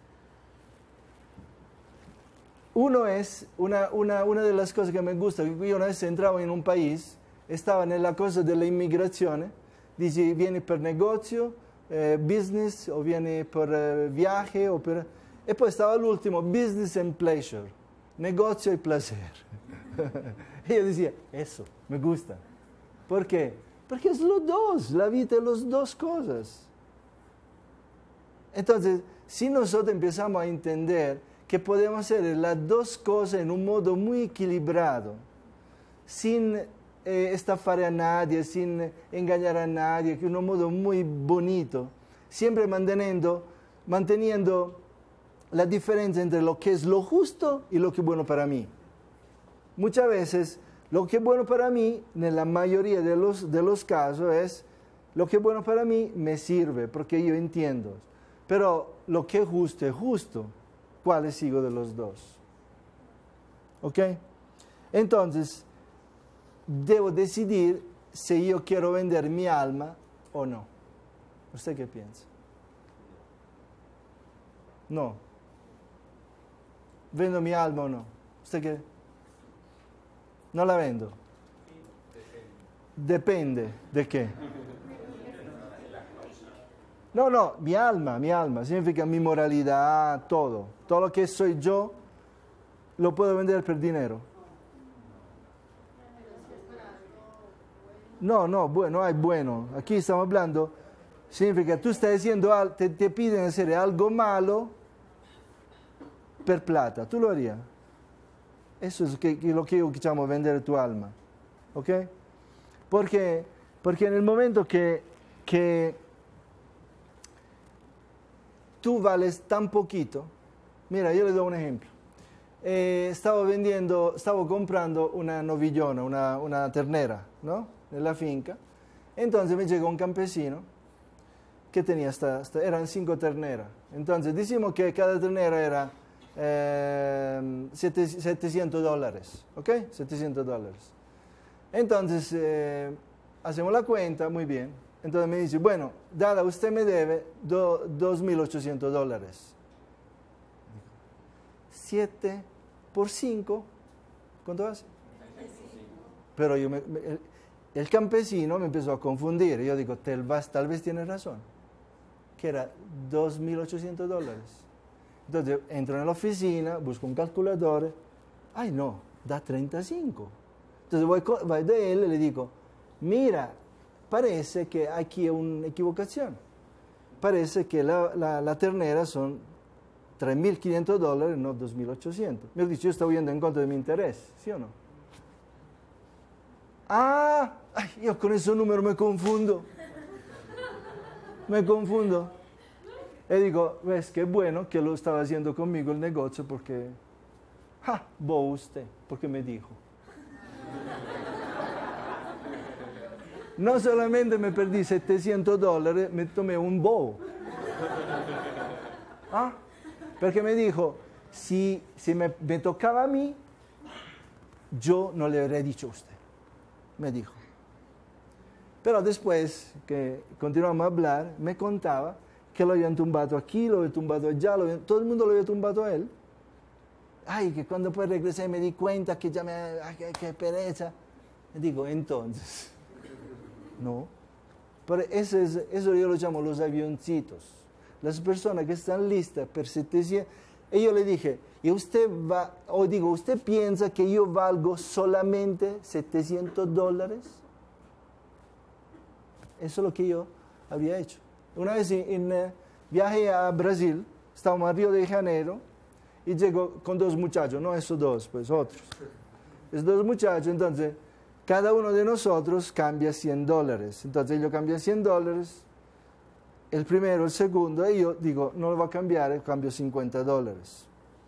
uno es, una, una, una de las cosas que me gusta, que yo una vez entraba en un país, estaba en la cosa de la inmigración, dice, vieni per negozio, eh, business, o vieni per eh, viaje, o per... e poi stava l'ultimo, business and pleasure, negocio y placer. Y yo decía, eso, me gusta. ¿Por qué? Porque es los dos, la vida es las dos cosas. Entonces, si nosotros empezamos a entender que podemos hacer las dos cosas en un modo muy equilibrado, sin eh, estafar a nadie, sin engañar a nadie, que en un modo muy bonito, siempre manteniendo, manteniendo la diferencia entre lo que es lo justo y lo que es bueno para mí. Muchas veces, lo que es bueno para mí, en la mayoría de los, de los casos, es lo que es bueno para mí me sirve, porque yo entiendo. Pero lo que es justo es justo. ¿Cuál sigo de los dos? ¿Ok? Entonces, debo decidir si yo quiero vender mi alma o no. ¿Usted qué piensa? No. ¿Vendo mi alma o no? ¿Usted qué? No la vendo. Depende. ¿De qué? No, no, mi alma, mi alma, significa mi moralidad, todo. Todo lo que soy yo, lo puedo vender por dinero. No, no, bueno, hay bueno. Aquí estamos hablando, significa tú estás diciendo, te, te piden hacer algo malo per plata. ¿Tú lo harías? Eso es que, que lo que yo llamo vender tu alma. ¿Ok? Porque, porque en el momento que... que tú vales tan poquito. Mira, yo le doy un ejemplo. Eh, estaba vendiendo, estaba comprando una novillona, una, una ternera, ¿no? En la finca. Entonces me llegó un campesino que tenía, hasta, hasta, eran cinco terneras. Entonces decimos que cada ternera era eh, setecientos dólares, ¿ok? setecientos dólares. Entonces eh, hacemos la cuenta, muy bien. Entonces me dice, bueno, Dada, usted me debe dos mil ochocientos dólares. siete por cinco, ¿cuánto hace? Pero yo me, me, el, el campesino me empezó a confundir. Yo digo, tal vez, tal vez tiene razón. Que era dos mil ochocientos dólares. Entonces entro en la oficina, busco un calculador. Ay, no, da treinta y cinco. Entonces voy, voy de él y le digo, mira, parece que aquí hay una equivocación. Parece que la, la, la ternera son tres mil quinientos dólares, no dos mil ochocientos. Me dice, yo estoy yendo en contra de mi interés, ¿sí o no? Ah, ay, io con ese número me confundo. Me confundo. Y digo, ves, qué bueno que lo estaba haciendo conmigo el negocio porque, ja, vos usted, porque me dijo. No solamente me perdí setecientos dólares, me tomé un bobo. ¿Ah? Porque me dijo, si, si me, me tocaba a mí, yo no le habría dicho a usted. Me dijo. Pero después que continuamos a hablar, me contaba que lo habían tumbado aquí, lo habían tumbado allá, lo habían, todo el mundo lo había tumbado a él. Ay, que cuando pues regresé me di cuenta que ya me... Ay, qué, qué pereza. Y digo, entonces... No. Pero eso, es, eso yo lo llamo los avioncitos. Las personas que están listas por setecientos... Y yo le dije, ¿y usted va... O digo, ¿usted piensa que yo valgo solamente setecientos dólares? Eso es lo que yo había hecho. Una vez en, en eh, viaje a Brasil, estábamos a Río de Janeiro, y llego con dos muchachos, no esos dos, pues otros. Esos dos muchachos, entonces, cada uno de nosotros cambia cien dólares. Entonces, yo cambio cien dólares, el primero, el segundo, y yo digo, no lo voy a cambiare, cambio cincuenta dólares.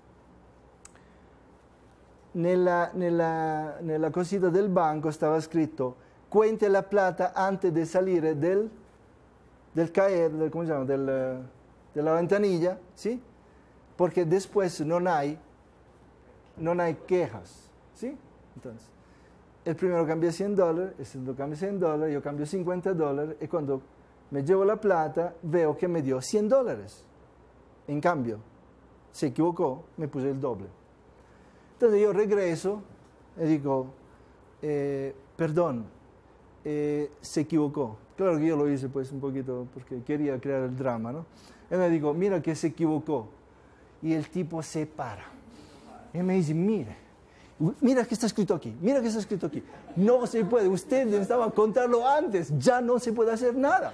Nella, nella, nella cosita del banco stava scritto, cuente la plata antes de salir del, del caer, del, ¿cómo se llama? Del, de la ventanilla, ¿sí? Porque después no hay, no hay quejas, ¿sí? Entonces, el primero cambia cien dólares, el segundo cambia cien dólares, yo cambio cincuenta dólares, y cuando me llevo la plata, veo que me dio cien dólares. En cambio, se equivocó, me puse el doble. Entonces yo regreso y digo, eh, perdón, eh, se equivocó. Claro que yo lo hice pues un poquito porque quería crear el drama, ¿no? Y me digo, mira que se equivocó. Y el tipo se para. Y me dice, mire, mira que está escrito aquí, mira que está escrito aquí. No se puede, usted necesitaba contarlo antes, ya no se puede hacer nada.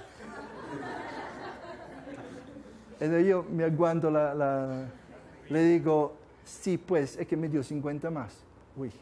Entonces yo me aguanto la, la... Le digo, sí, pues, es que me dio cincuenta más. Uy.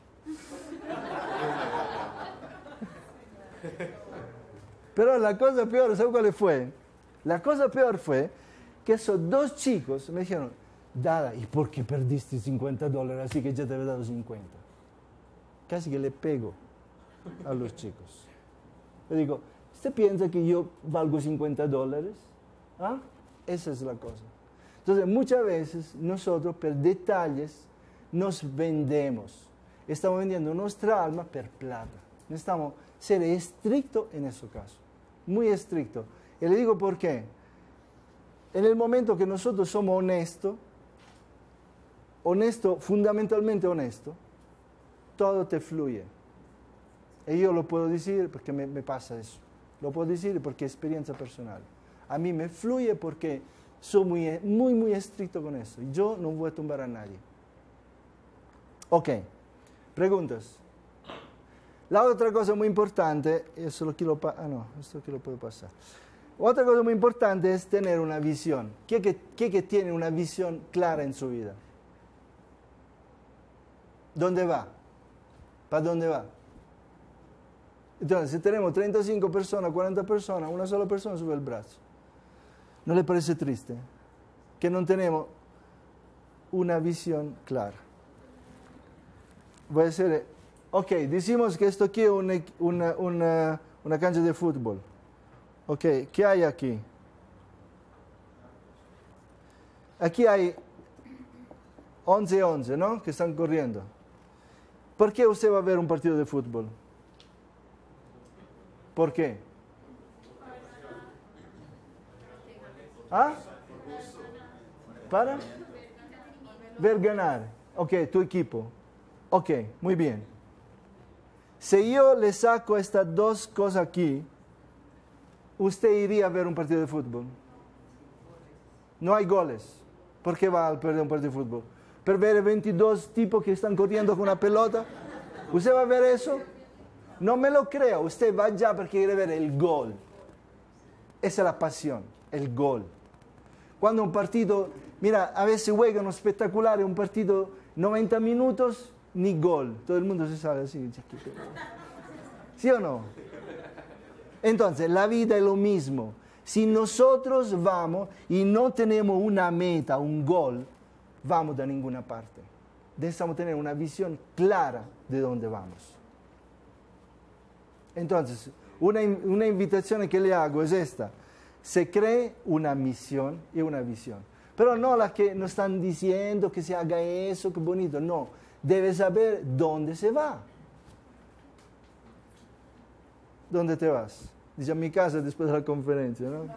Pero la cosa peor, ¿sabes cuál fue? La cosa peor fue que esos dos chicos me dijeron, Dada, ¿y por qué perdiste cincuenta dólares así que ya te había dado cincuenta? Casi que le pego a los chicos. Le digo, ¿usted piensa que yo valgo cincuenta dólares? ¿Ah? Esa es la cosa. Entonces, muchas veces nosotros, por detalles, nos vendemos. Estamos vendiendo nuestra alma por plata. Necesitamos ser estrictos en ese caso. Muy estricto. Y le digo por qué. En el momento que nosotros somos honestos, honesto, fundamentalmente honesto, todo te fluye. Y yo lo puedo decir porque me, me pasa eso. Lo puedo decir porque es experiencia personal. A mí me fluye porque soy muy, muy, muy estricto con eso. Yo no voy a tumbar a nadie. Ok, preguntas. La otra cosa muy importante, eso lo quiero, ah no, esto aquí lo puedo pasar. Otra cosa muy importante es tener una visión. ¿Quién que, quién que tiene una visión clara en su vida? ¿Dónde va? ¿Para dónde va? Entonces, si tenemos treinta y cinco personas, cuarenta personas, una sola persona sube el brazo. ¿No le parece triste? Que no tenemos una visión clara. Voy a hacer, ok, decimos que esto aquí es una, una, una, una cancha de fútbol. Ok, ¿qué hay aquí? Aquí hay once once, ¿no? Que están corriendo. ¿Por qué usted va a ver un partido de fútbol? ¿Por qué? ¿Ah? ¿Para? Ver ganar. Ok, tu equipo. Ok, muy bien. Si yo le saco estas dos cosas aquí, ¿usted iría a ver un partido de fútbol? No hay goles. ¿Por qué va a perder un partido de fútbol? ¿Por ver veintidós tipos que están corriendo con una pelota? ¿Usted va a ver eso? No me lo creo. Usted va allá porque quiere ver el gol. Esa es la pasión, el gol. Cuando un partido, mira, a veces juegan espectaculares, un partido noventa minutos, ni gol. Todo el mundo se sabe así. ¿Sí o no? Entonces, la vida es lo mismo. Si nosotros vamos y no tenemos una meta, un gol, vamos a ninguna parte. Necesitamos tener una visión clara de dónde vamos. Entonces, una, una invitación que le hago es esta. Se cree una misión y una visión. Pero no la que nos están diciendo que se haga eso, que bonito. No, debe saber dónde se va. ¿Dónde te vas? Dice, a mi casa después de la conferencia, ¿no?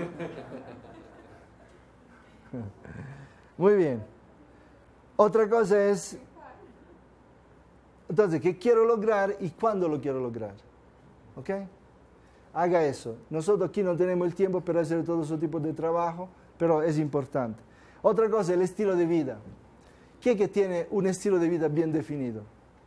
Muy bien. Otra cosa es, entonces, ¿qué quiero lograr y cuándo lo quiero lograr? ¿Ok? Haga eso. Nosotros aquí no tenemos el tiempo para hacer todo ese tipo de trabajo, pero es importante. Otra cosa es el estilo de vida. ¿Quién que tiene un estilo de vida bien definido?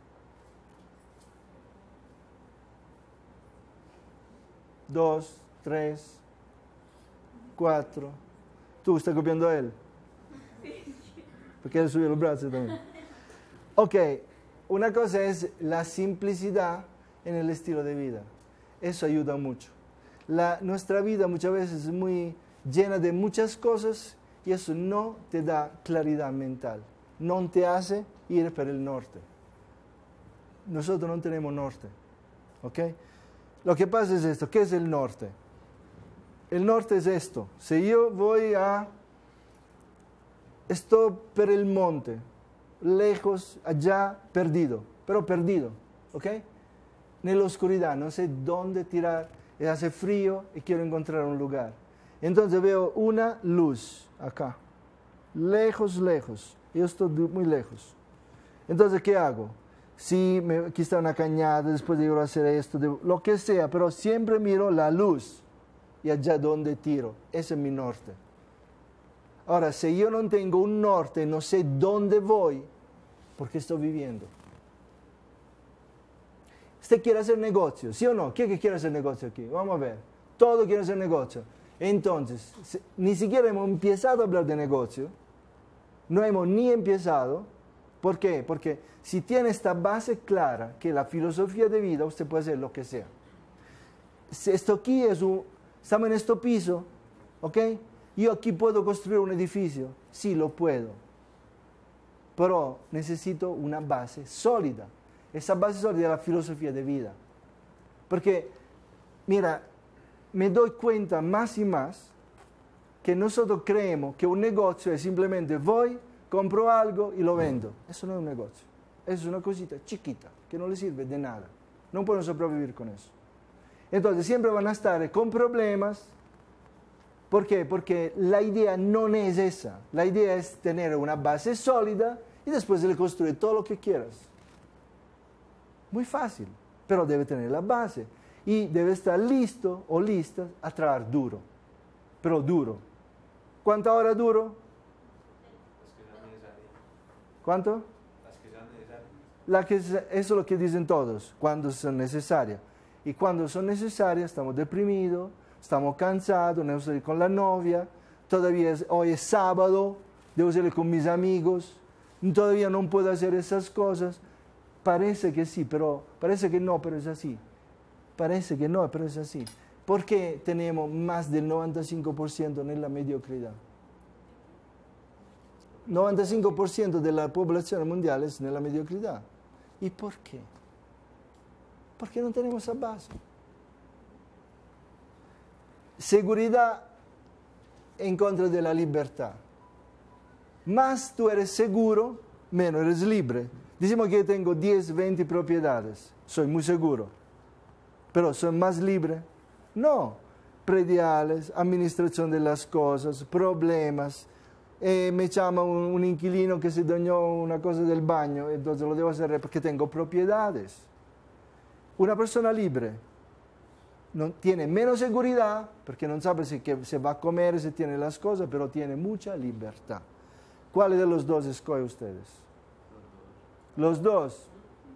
Dos, tres, cuatro. ¿Tú estás copiando a él? Porque él subió los brazos también. Ok, una cosa es la simplicidad en el estilo de vida. Eso ayuda mucho. La, nuestra vida muchas veces es muy llena de muchas cosas y eso no te da claridad mental. No te hace ir para el norte. Nosotros no tenemos norte. ¿Ok? Lo que pasa es esto. ¿Qué es el norte? El norte es esto. Si yo voy a... Estoy por el monte, lejos, allá, perdido, pero perdido, ¿ok? En la oscuridad, no sé dónde tirar, hace frío y quiero encontrar un lugar. Entonces veo una luz acá, lejos, lejos, yo estoy muy lejos. Entonces, ¿qué hago? Si me, aquí está una cañada, después de ir a hacer esto, de, lo que sea, pero siempre miro la luz y allá donde tiro, ese es mi norte. Ahora, si yo no tengo un norte, no sé dónde voy, ¿por qué estoy viviendo? ¿Usted quiere hacer negocio? ¿Sí o no? ¿Quién que quiere hacer negocio aquí? Vamos a ver. Todo quiere hacer negocio. Entonces, ni siquiera hemos empezado a hablar de negocio. No hemos ni empezado. ¿Por qué? Porque si tiene esta base clara, que la filosofía de vida, usted puede hacer lo que sea. Si esto aquí es un... Estamos en este piso, ¿ok? Yo aquí puedo construir un edificio, sí lo puedo, pero necesito una base sólida. Esa base sólida es la filosofía de vida. Porque, mira, me doy cuenta más y más que nosotros creemos que un negocio es simplemente voy, compro algo y lo vendo. Eso no es un negocio, eso es una cosita chiquita que no le sirve de nada. No pueden sobrevivir con eso. Entonces siempre van a estar con problemas. ¿Por qué? Porque la idea no es esa. La idea es tener una base sólida y después le construir todo lo que quieras. Muy fácil, pero debe tener la base. Y debe estar listo o lista a trabajar duro. Pero duro. ¿Cuántas horas duro? Las que sean necesarias. ¿Cuánto? Las que sean necesarias. La que, eso es lo que dicen todos, cuando son necesarias. Y cuando son necesarias estamos deprimidos, estamos cansados, no estoy con la novia, todavía es, hoy es sábado, debo salir con mis amigos, todavía no puedo hacer esas cosas. Parece que sí, pero parece que no, pero es así. Parece que no, pero es así. ¿Por qué tenemos más del noventa y cinco por ciento en la mediocridad? noventa y cinco por ciento de la población mundial es en la mediocridad. ¿Y por qué? Porque no tenemos esa base. Seguridad en contra de la libertad. Más tú eres seguro, menos eres libre. Decimos que yo tengo diez, veinte propiedades. Soy muy seguro. Pero soy más libre. No. Prediales, administración de las cosas, problemas. Eh, me llama un, un inquilino que se dañó una cosa del baño, entonces lo debo hacer porque tengo propiedades. Una persona libre no, tiene menos seguridad porque no sabe si que se va a comer, si tiene las cosas, pero tiene mucha libertad. ¿Cuál de los dos escoge ustedes? Los dos.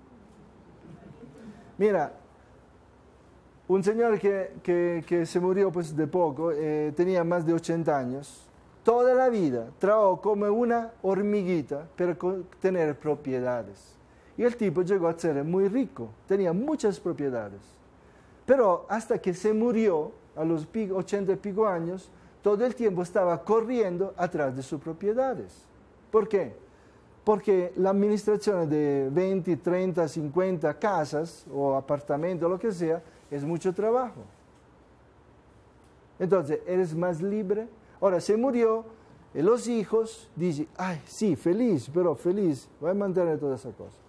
Mira, un señor que, que, que se murió pues de poco, eh, tenía más de ochenta años, toda la vida trabajó como una hormiguita para tener propiedades. Y el tipo llegó a ser muy rico, tenía muchas propiedades. Pero hasta que se murió, a los ochenta y pico años, todo el tiempo estaba corriendo atrás de sus propiedades. ¿Por qué? Porque la administración de veinte, treinta, cincuenta casas o apartamentos, lo que sea, es mucho trabajo. Entonces, eres más libre. Ahora, se murió, y los hijos dicen, ay, sí, feliz, pero feliz, voy a mantener toda esa cosa.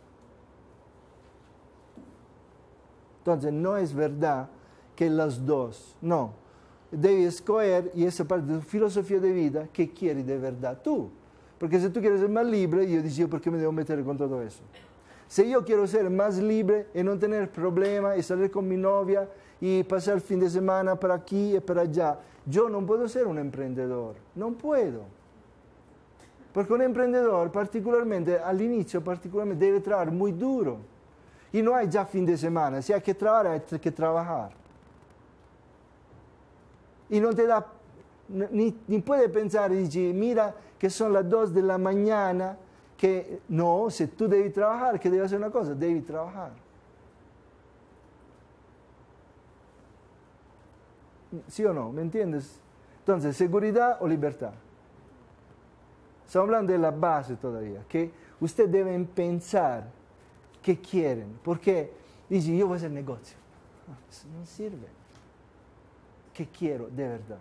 Entonces, no es verdad que los dos, no. Debes escoger, y esa parte de tu filosofía de vida, que quieres de verdad tú. Porque si tú quieres ser más libre, yo digo, ¿por qué me debo meter con todo eso? Si yo quiero ser más libre y no tener problemas y salir con mi novia y pasar el fin de semana para aquí y para allá, yo no puedo ser un emprendedor, no puedo. Porque un emprendedor, particularmente al inicio, particularmente debe trabajar muy duro. Y no hay ya fin de semana, si hay que trabajar, hay que trabajar. Y no te da, ni, ni puede pensar y decir, mira que son las dos de la mañana, que no, si tú debes trabajar, que debes hacer una cosa, debes trabajar. ¿Sí o no? ¿Me entiendes? Entonces, seguridad o libertad. Estamos hablando de la base todavía, que ustedes deben pensar qué quieren, porque dicen, yo voy a hacer negocio. No, eso no sirve. ¿Qué quiero de verdad?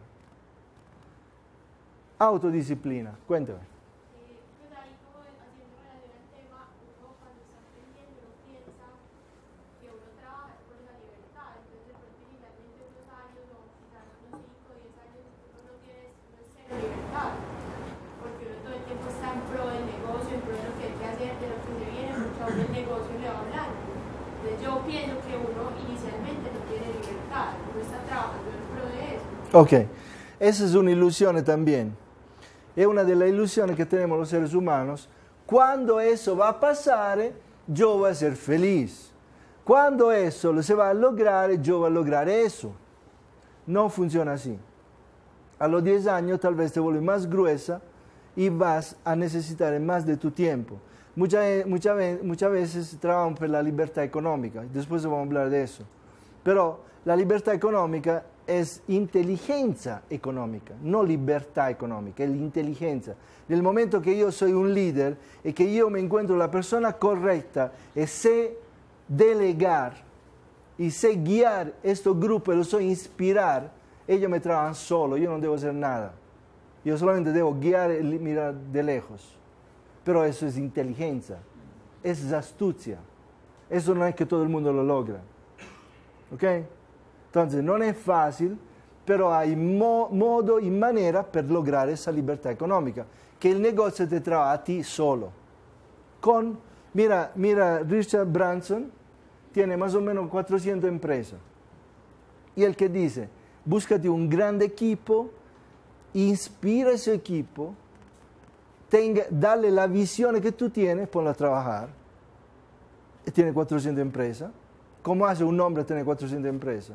Autodisciplina, cuéntame. Eh, pues ahí como haciendo relación al tema, uno cuando está aprendiendo uno piensa que uno trabaja por la libertad, entonces de pronto inicialmente unos años o quizás unos cinco o diez años uno no tiene uno es cero libertad, porque uno todo el tiempo está en pro del negocio, en pro de lo que hay que hacer, de lo que se viene, porque a uno el negocio le va hablando. Entonces yo pienso que uno inicialmente no tiene libertad, uno está trabajando en pro de eso. Ok, esa es una ilusión también. Es una de las ilusiones que tenemos los seres humanos. Cuando eso va a pasar, yo voy a ser feliz. Cuando eso se va a lograr, yo voy a lograr eso. No funciona así. A los diez años tal vez te vuelves más gruesa y vas a necesitar más de tu tiempo. Muchas, muchas, muchas veces trabajamos por la libertad económica. Después vamos a hablar de eso. Pero la libertad económica es inteligencia económica, no libertad económica, es inteligencia. En el momento que yo soy un líder y que yo me encuentro la persona correcta y sé delegar y sé guiar estos grupos, los sé inspirar, ellos me trabajan solo, yo no debo hacer nada. Yo solamente debo guiar y mirar de lejos. Pero eso es inteligencia, es astucia. Eso no es que todo el mundo lo logra. ¿Ok? Entonces, no es fácil, pero hay mo modo y manera para lograr esa libertad económica, que el negocio te trae a ti solo. Con, mira, mira, Richard Branson tiene más o menos cuatrocientas empresas. Y el que dice, búscate un gran equipo, inspira ese equipo, tenga, dale la visión que tú tienes, ponlo a trabajar. Y tiene cuatrocientas empresas. ¿Cómo hace un hombre tener cuatrocientas empresas?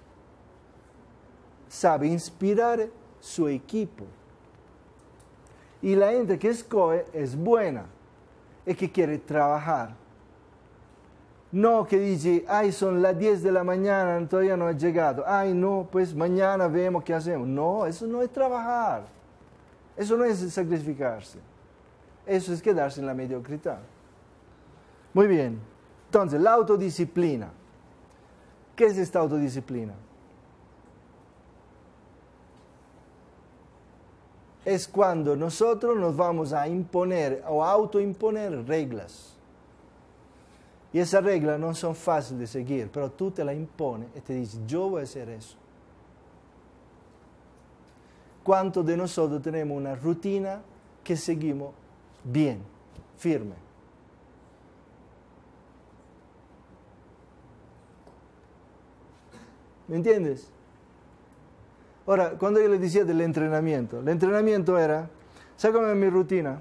Sabe inspirar su equipo. Y la gente que escoge es buena y que quiere trabajar. No que dice, ay, son las diez de la mañana, todavía no he llegado. Ay, no, pues mañana vemos qué hacemos. No, eso no es trabajar. Eso no es sacrificarse. Eso es quedarse en la mediocridad. Muy bien. Entonces, la autodisciplina. ¿Qué es esta autodisciplina? Es cuando nosotros nos vamos a imponer o autoimponer reglas. Y esas reglas no son fáciles de seguir, pero tú te la impones y te dices, yo voy a hacer eso. ¿Cuántos de nosotros tenemos una rutina que seguimos bien, firme? ¿Me entiendes? Ahora, cuando yo les decía del entrenamiento, el entrenamiento era, ¿sabes cómo es mi rutina?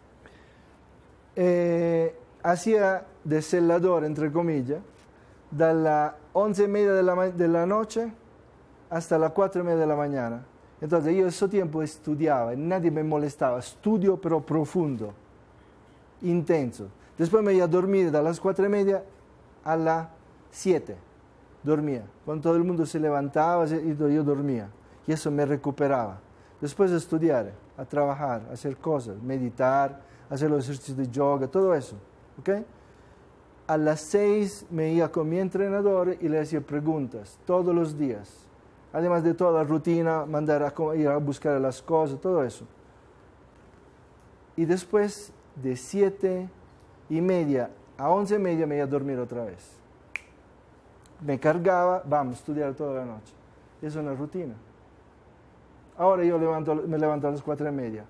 Eh, hacía de celador, entre comillas, de las once y media de la, de la noche hasta las cuatro y media de la mañana. Entonces yo ese tiempo estudiaba, nadie me molestaba, estudio pero profundo, intenso. Después me iba a dormir de las cuatro y media a las siete. Dormía. Cuando todo el mundo se levantaba, yo dormía. Y eso me recuperaba. Después de estudiar, a trabajar, a hacer cosas, meditar, hacer los ejercicios de yoga, todo eso. ¿Okay? A las seis me iba con mi entrenador y le hacía preguntas todos los días. Además de toda la rutina, mandar a ir a buscar las cosas, todo eso. Y después de siete y media a once y media me iba a dormir otra vez. Me cargaba, vamos a estudiar toda la noche. Eso es una rutina. Ahora yo levanto, me levanto a las cuatro y media.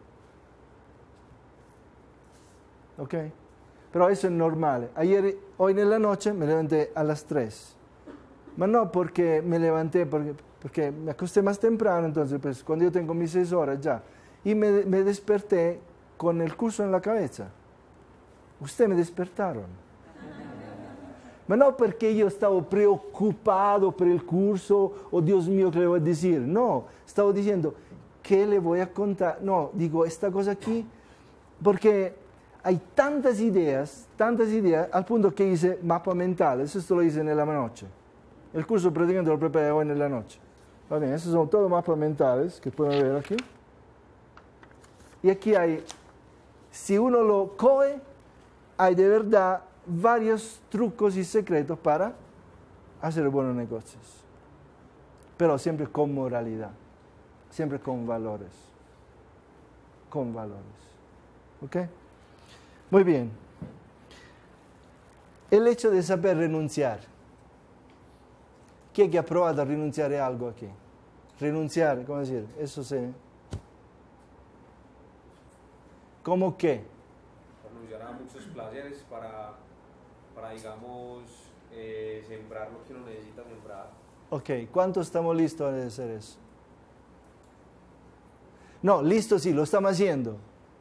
¿Ok? Pero eso es normal. Ayer, hoy en la noche me levanté a las tres. Pero no porque me levanté, porque, porque me acosté más temprano, entonces pues cuando yo tengo mis seis horas ya. Y me, me desperté con el curso en la cabeza. Ustedes me despertaron. Pero no porque yo estaba preocupado por el curso, o Dios mío, ¿qué le voy a decir? No, estaba diciendo, ¿qué le voy a contar? No, digo, esta cosa aquí, porque hay tantas ideas, tantas ideas, al punto que hice mapa mental, eso esto lo hice en la noche. El curso prácticamente lo preparé hoy en la noche. Va bien, esos son todos mapas mentales que pueden ver aquí. Y aquí hay, si uno lo coge, hay de verdad varios trucos y secretos para hacer buenos negocios. Pero siempre con moralidad, siempre con valores. Con valores. ¿Ok? Muy bien. El hecho de saber renunciar. ¿Quién que ha probado a renunciar a algo aquí? Renunciar, ¿cómo decir? Eso se... ¿Cómo qué? Renunciar a muchos placeres para, para digamos, eh, sembrar lo que uno necesita sembrar. Ok, ¿cuántos estamos listos a hacer eso? No, listo sí, lo estamos haciendo.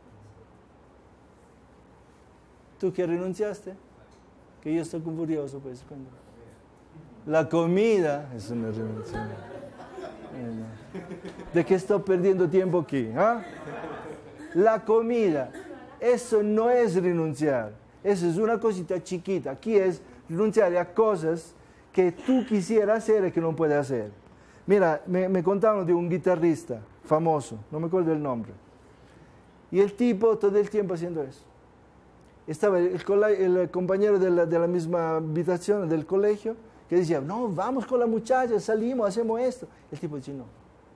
¿Tú qué renunciaste? Que yo estoy furioso, pues. Cuando... La comida es una renuncia. ¿De qué estoy perdiendo tiempo aquí? ¿Ah? La comida, eso no es renunciar, eso es una cosita chiquita. Aquí es renunciar a cosas que tú quisieras hacer y que no puedes hacer. Mira, me, me contaron de un guitarrista famoso, no me acuerdo el nombre, y el tipo todo el tiempo haciendo eso. Estaba el, el, el compañero de la, de la misma habitación del colegio que decía, no, vamos con la muchacha, salimos, hacemos esto. El tipo dice, no.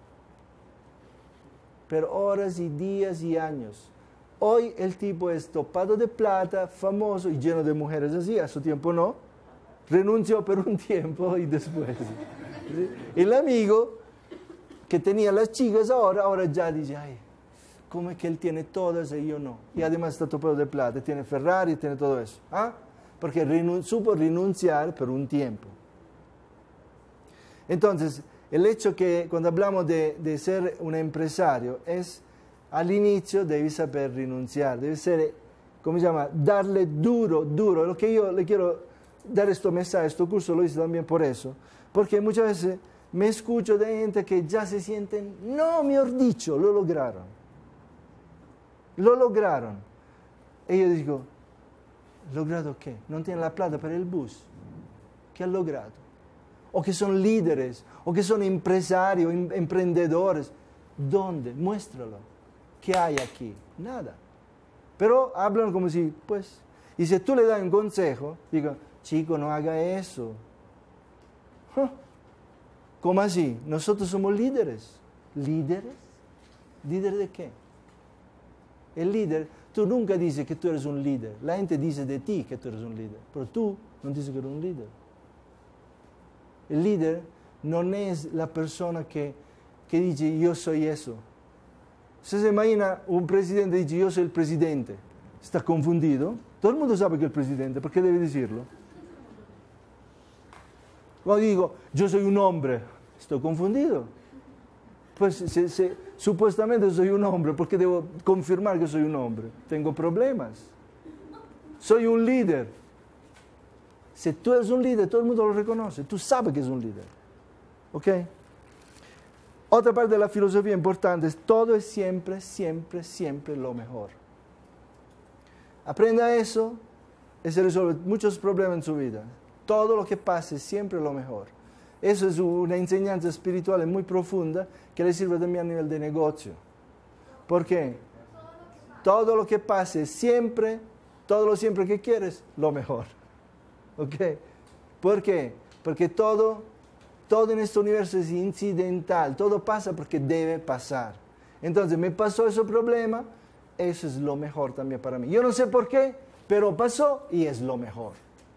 Pero horas y días y años. Hoy el tipo es topado de plata, famoso y lleno de mujeres así. A su tiempo no. Renunció por un tiempo y después. ¿Sí? El amigo que tenía las chicas ahora, ahora ya dice, ay, ¿cómo es que él tiene todas y yo no? Y además está topado de plata, tiene Ferrari, tiene todo eso. ¿Ah? Porque renun- supo renunciar por un tiempo. Entonces, el hecho que cuando hablamos de, de ser un empresario es al inicio debes saber renunciar, debe ser, ¿cómo se llama? Darle duro, duro. Lo que yo le quiero dar este mensaje, este curso lo hice también por eso, porque muchas veces me escucho de gente que ya se sienten, no, mejor dicho, lo lograron. Lo lograron. Y yo digo, ¿logrado qué? No tienen la plata para el bus. ¿Qué han logrado? O que son líderes, o que son empresarios, em- emprendedores. ¿Dónde? Muéstralo. ¿Qué hay aquí? Nada. Pero hablan como si, pues, y si tú le das un consejo, digo, chico, no haga eso. Huh. ¿Cómo así? Nosotros somos líderes. ¿Líderes? ¿Líder de qué? El líder, tú nunca dices que tú eres un líder. La gente dice de ti que tú eres un líder, pero tú no dices que eres un líder. El líder no es la persona que, que dice yo soy eso. Si se imagina un presidente que dice yo soy el presidente, está confundido. Todo el mundo sabe que es el presidente, ¿por qué debe decirlo? Cuando digo yo soy un hombre, estoy confundido. Pues se, se, supuestamente soy un hombre, ¿por qué debo confirmar que soy un hombre? Tengo problemas. Soy un líder. Si tú eres un líder, todo el mundo lo reconoce. Tú sabes que es un líder. ¿Ok? Otra parte de la filosofía importante es todo es siempre, siempre, siempre lo mejor. Aprenda eso y se resuelven muchos problemas en su vida. Todo lo que pase siempre lo mejor. Eso es una enseñanza espiritual muy profunda que le sirve también a nivel de negocio. ¿Por qué? Todo lo que pase siempre, todo lo siempre que quieres, lo mejor. ¿Ok? ¿Por qué? Porque todo, todo en este universo es incidental, todo pasa porque debe pasar. Entonces me pasó ese problema, eso es lo mejor también para mí. Yo no sé por qué, pero pasó y es lo mejor.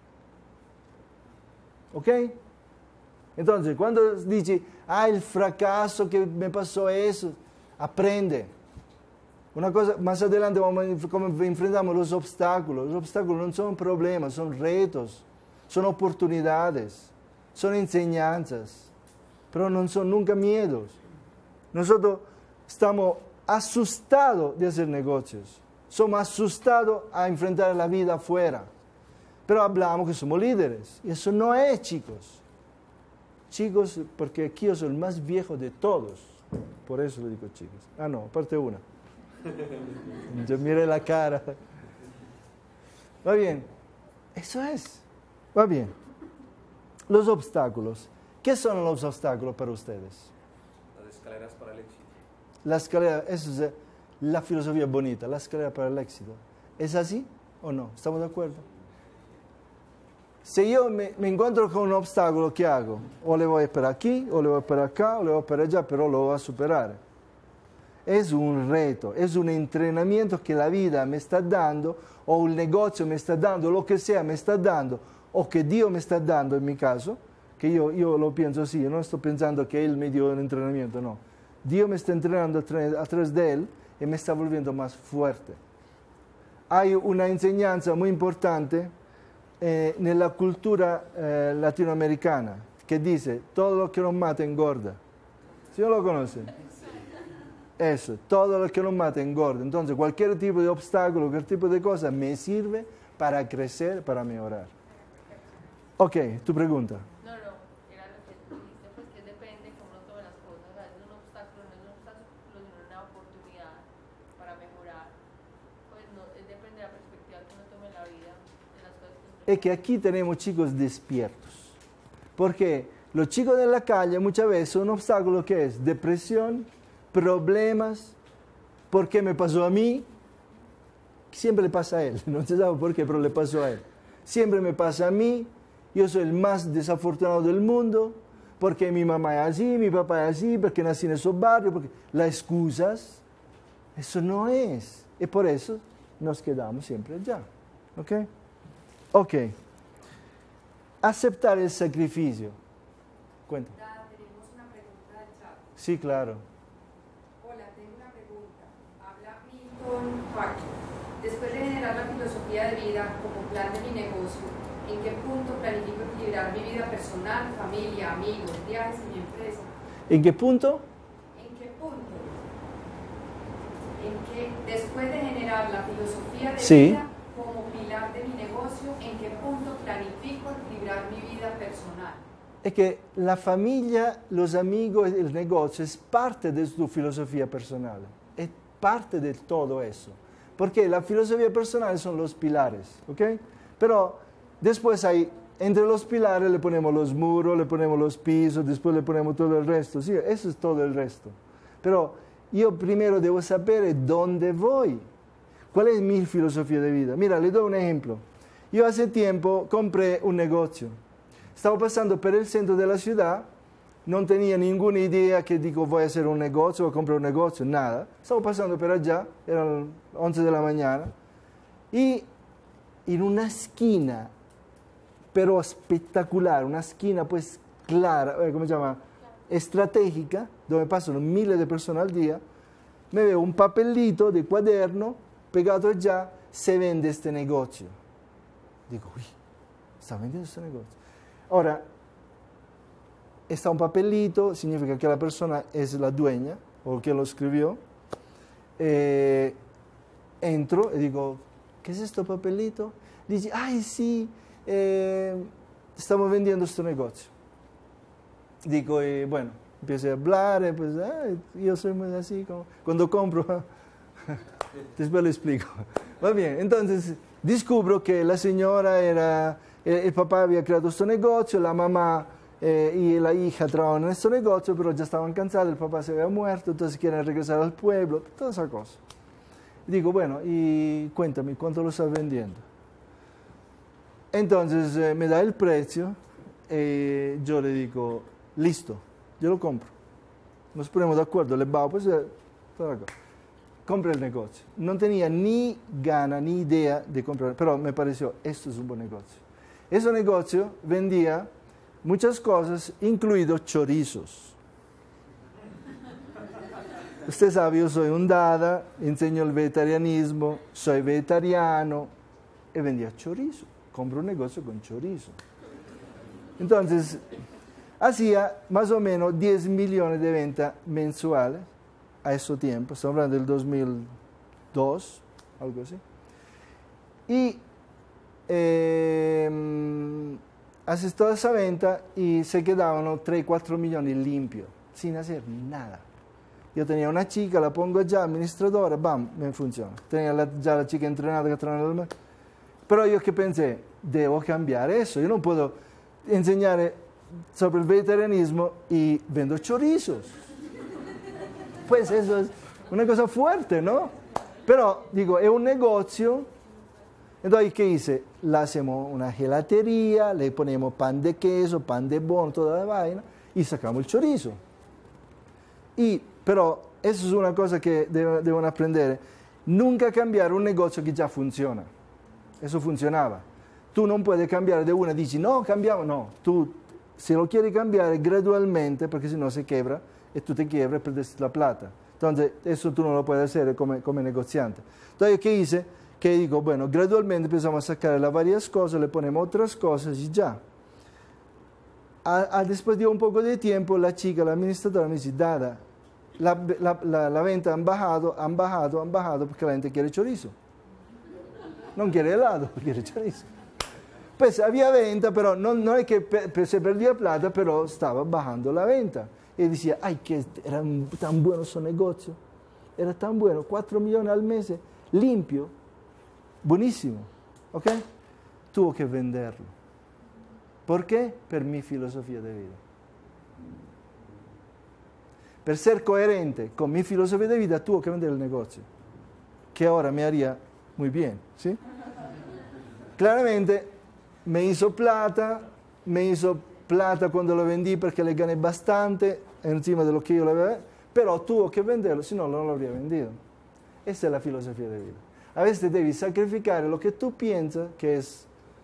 ¿Ok? Entonces, cuando dice, ah, el fracaso que me pasó eso, aprende. Una cosa, más adelante vamos a cómo enfrentamos los obstáculos. Los obstáculos no son problemas, son retos, son oportunidades, son enseñanzas, pero no son nunca miedos. Nosotros estamos asustados de hacer negocios, somos asustados a enfrentar la vida afuera, pero hablamos que somos líderes, y eso no es, chicos. Chicos, porque aquí yo soy el más viejo de todos, por eso lo digo chicos. Ah, no, parte una. Yo miré la cara. Va bien, eso es. Va bien. Los obstáculos. ¿Qué son los obstáculos para ustedes? Las escaleras para el éxito. La escalera, eso es la filosofía bonita, la escalera para el éxito. ¿Es así o no? ¿Estamos de acuerdo? Si yo me, me encuentro con un obstáculo, ¿qué hago? O le voy para aquí, o le voy para acá, o le voy para allá, pero lo voy a superar. Es un reto, es un entrenamiento que la vida me está dando, o el negocio me está dando, lo que sea me está dando, o que Dios me está dando en mi caso, que yo, yo lo pienso así, yo no estoy pensando que Él me dio el entrenamiento, no. Dios me está entrenando a través de Él y me está volviendo más fuerte. Hay una enseñanza muy importante eh, en la cultura eh, latinoamericana que dice, todo lo que no mata engorda. ¿Sí no lo conocen? Eso, todo lo que no mata engorda. Entonces, cualquier tipo de obstáculo, cualquier tipo de cosa me sirve para crecer, para mejorar. Ok, tu pregunta. No, no, era lo que tú dijiste, pues que depende cómo uno tome las cosas. A veces un obstáculo no es un obstáculo, sino una oportunidad para mejorar. Pues no, es depende de la perspectiva que uno tome en la vida, de las cosas que uno... Es que aquí tenemos chicos despiertos. Porque los chicos de la calle muchas veces son un obstáculo que es depresión, problemas, ¿por qué me pasó a mí? Siempre le pasa a él, no se sabe por qué, pero le pasó a él. Siempre me pasa a mí, yo soy el más desafortunado del mundo, porque mi mamá es así, mi papá es así, porque nací en esos barrios, porque las excusas, eso no es. Y por eso nos quedamos siempre allá. ¿Ok? Ok. Aceptar el sacrificio. Cuenta. Tenemos una pregunta del chat. Sí, claro. Hola, tengo una pregunta. Habla Milton Parker. Después de generar la filosofía de vida como plan de mi negocio, ¿en qué punto planifico equilibrar mi vida personal, familia, amigos, viajes y mi empresa? ¿En qué punto? ¿En qué punto? En que después de generar la filosofía de Sí. vida como pilar de mi negocio, ¿en qué punto planifico equilibrar mi vida personal? Es que la familia, los amigos, el negocio es parte de tu filosofía personal, es parte de todo eso, porque la filosofía personal son los pilares, ¿ok? Pero después hay, entre los pilares le ponemos los muros, le ponemos los pisos, después le ponemos todo el resto, sí, eso es todo el resto. Pero yo primero debo saber dónde voy, cuál es mi filosofía de vida. Mira, le doy un ejemplo. Yo hace tiempo compré un negocio. Estaba pasando por el centro de la ciudad, no tenía ninguna idea que digo voy a hacer un negocio, voy a comprar un negocio, nada. Estaba pasando por allá, eran once de la mañana, y en una esquina, pero espectacular, una esquina pues clara, ¿cómo se llama? Estratégica, donde pasan miles de personas al día, me veo un papelito de cuaderno pegado allá, se vende este negocio. Digo, uy, está vendiendo este negocio. Ahora, está un papelito, significa que la persona es la dueña, o que lo escribió. Eh, entro y digo, ¿qué es este papelito? Dice, ay, sí, eh, estamos vendiendo este negocio. Digo, eh, bueno, empecé a hablar, eh, pues, ay, yo soy muy así, como, cuando compro, después lo explico. Va bien, entonces, descubro que la señora era, el, el papá había creado este negocio, la mamá eh, y la hija trabajaban en este negocio, pero ya estaban cansados, el papá se había muerto, entonces quieren regresar al pueblo, toda esa cosa. Y digo, bueno, y cuéntame, ¿cuánto lo estás vendiendo? Entonces eh, me da el precio, y yo le digo, listo, yo lo compro. Nos ponemos de acuerdo, le bajo, pues, eh, toda la cosa. Compré el negocio. No tenía ni gana ni idea de comprar, pero me pareció, esto es un buen negocio. Ese negocio vendía muchas cosas, incluidos chorizos. Usted sabe, yo soy un dada, enseño el vegetarianismo, soy vegetariano y vendía chorizo. Compro un negocio con chorizo. Entonces, hacía más o menos diez millones de ventas mensuales a ese tiempo, estamos hablando del dos mil dos, algo así. Y eh, haces toda esa venta y se quedaban tres, cuatro millones limpios, sin hacer nada. Yo tenía una chica, la pongo ya, administradora, bam, me funciona. Tenía la, ya la chica entrenada que entrenaba el... Pero yo que pensé, debo cambiar eso, yo no puedo enseñar sobre el vegetarianismo y vendo chorizos. Pues eso es una cosa fuerte, ¿no? Pero, digo, es un negocio. Entonces, ¿qué hice? Le hacemos una gelatería, le ponemos pan de queso, pan de bono, toda la vaina, y sacamos el chorizo. Y, pero, eso es una cosa que deben, deben aprender. Nunca cambiar un negocio que ya funciona. Eso funcionaba. Tú no puedes cambiar de una y dices, no, cambiamos. No, tú, si lo quieres cambiar gradualmente, porque si no se quiebra, y tú te quiebras y pierdes la plata. Entonces, eso tú no lo puedes hacer como, como negociante. Entonces, ¿qué hice? Que digo, bueno, gradualmente empezamos a sacar las varias cosas, le ponemos otras cosas y ya. A, a, después de un poco de tiempo, la chica, la administradora, me dice, Dada, la, la, la, la venta han bajado, han bajado, han bajado, porque la gente quiere chorizo. No quiere helado, quiere chorizo. Pues había venta, pero no, no es que pe, se perdía plata, pero estaba bajando la venta. Y decía, ay, que era tan bueno su negocio, era tan bueno, cuatro millones al mes, limpio, buenísimo, ¿ok? Tuvo que venderlo. ¿Por qué? Per mi filosofía de vida. Per ser coherente con mi filosofía de vida, tuvo que vender el negocio, que ahora me haría muy bien, ¿sí? Claramente, me hizo plata, me hizo plata cuando lo vendí porque le gané bastante encima de lo que yo le había, pero tuvo que venderlo, si no, no lo habría vendido. Esa es la filosofía de vida. A veces debes sacrificar lo que tú piensas que es,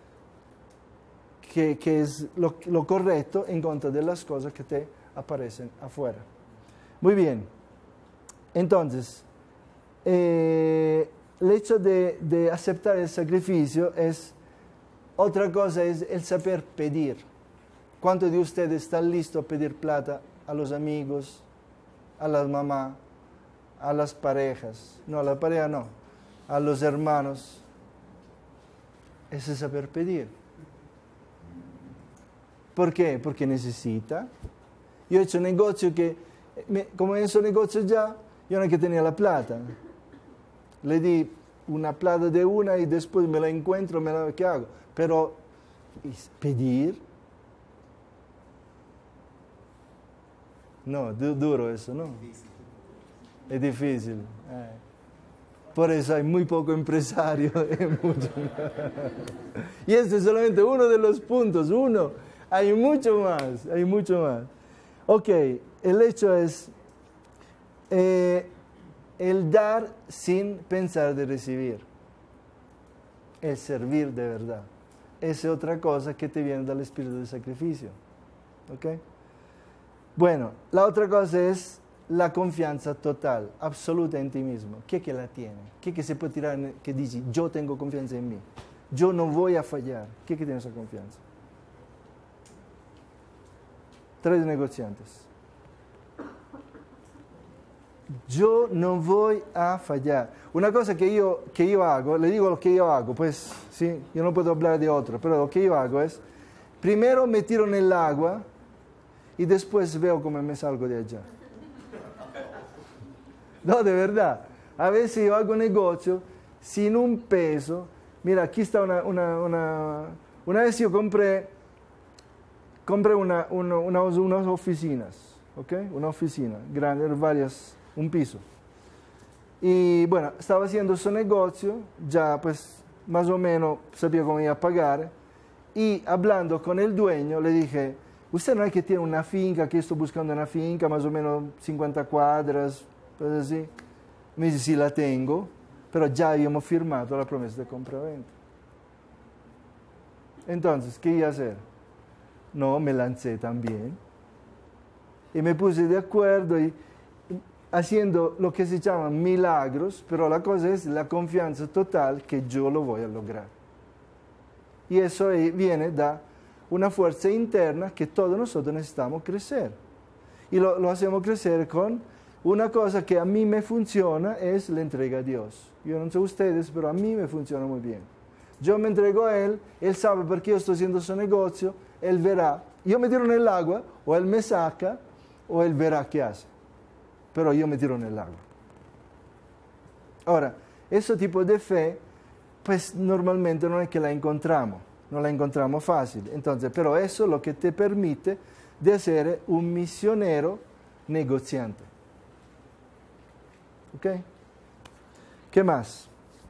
que, que es lo, lo correcto en contra de las cosas que te aparecen afuera. Muy bien. Entonces, eh, el hecho de, de aceptar el sacrificio es, otra cosa es el saber pedir. ¿Cuántos de ustedes están listos a pedir plata a los amigos, a las mamás, a las parejas? No, a la pareja no, a los hermanos. Ese es saber pedir. ¿Por qué? Porque necesita. Yo he hecho un negocio que, me, como en ese negocio ya, yo no es que tenía la plata. Le di una plata de una y después me la encuentro, me la, ¿qué hago? Pero pedir, no, du duro eso, ¿no? Es difícil. Eh. Por eso hay muy poco empresario. Y este es solamente uno de los puntos, uno. Hay mucho más, hay mucho más. Ok, el hecho es eh, el dar sin pensar de recibir. El servir de verdad. Esa es otra cosa que te viene del espíritu de sacrificio. ¿Ok? Bueno, la otra cosa es la confianza total, absoluta en ti mismo. ¿Qué que la tiene? ¿Qué que se puede tirar que dice, yo tengo confianza en mí? Yo no voy a fallar. ¿Qué que tiene esa confianza? Tres negociantes. Yo no voy a fallar. Una cosa que yo, que yo hago, le digo lo que yo hago, pues sí, yo no puedo hablar de otro, pero lo que yo hago es, primero me tiro en el agua y después veo cómo me salgo de allá. No, de verdad. A veces yo hago negocio sin un peso, Mira, aquí está una, una, una, una vez yo compré, compré una, una, una, unas oficinas, ¿ok? Una oficina grande, varias, un piso. Y bueno, estaba haciendo su negocio, ya pues más o menos sabía cómo iba a pagar. Y hablando con el dueño le dije, usted no es que tiene una finca, que estoy buscando una finca, más o menos cincuenta cuadras, pues así. Me dice, sí la tengo, pero ya habíamos firmado la promesa de compra-venta. Entonces, ¿qué iba a hacer? No, me lancé también. Y me puse de acuerdo y haciendo lo que se llaman milagros, pero la cosa es la confianza total que yo lo voy a lograr. Y eso viene de una fuerza interna que todos nosotros necesitamos crecer. Y lo, lo hacemos crecer con una cosa que a mí me funciona, es la entrega a Dios. Yo no sé ustedes, pero a mí me funciona muy bien. Yo me entrego a Él, Él sabe por qué yo estoy haciendo su negocio, Él verá. Yo me tiro en el agua, o Él me saca, o Él verá qué hace. Pero yo me tiro en el agua. Ahora, ese tipo de fe, pues normalmente no es que la encontramos, no la encontramos fácil. Entonces, pero eso es lo que te permite de ser un misionero negociante. ¿Ok? ¿Qué más?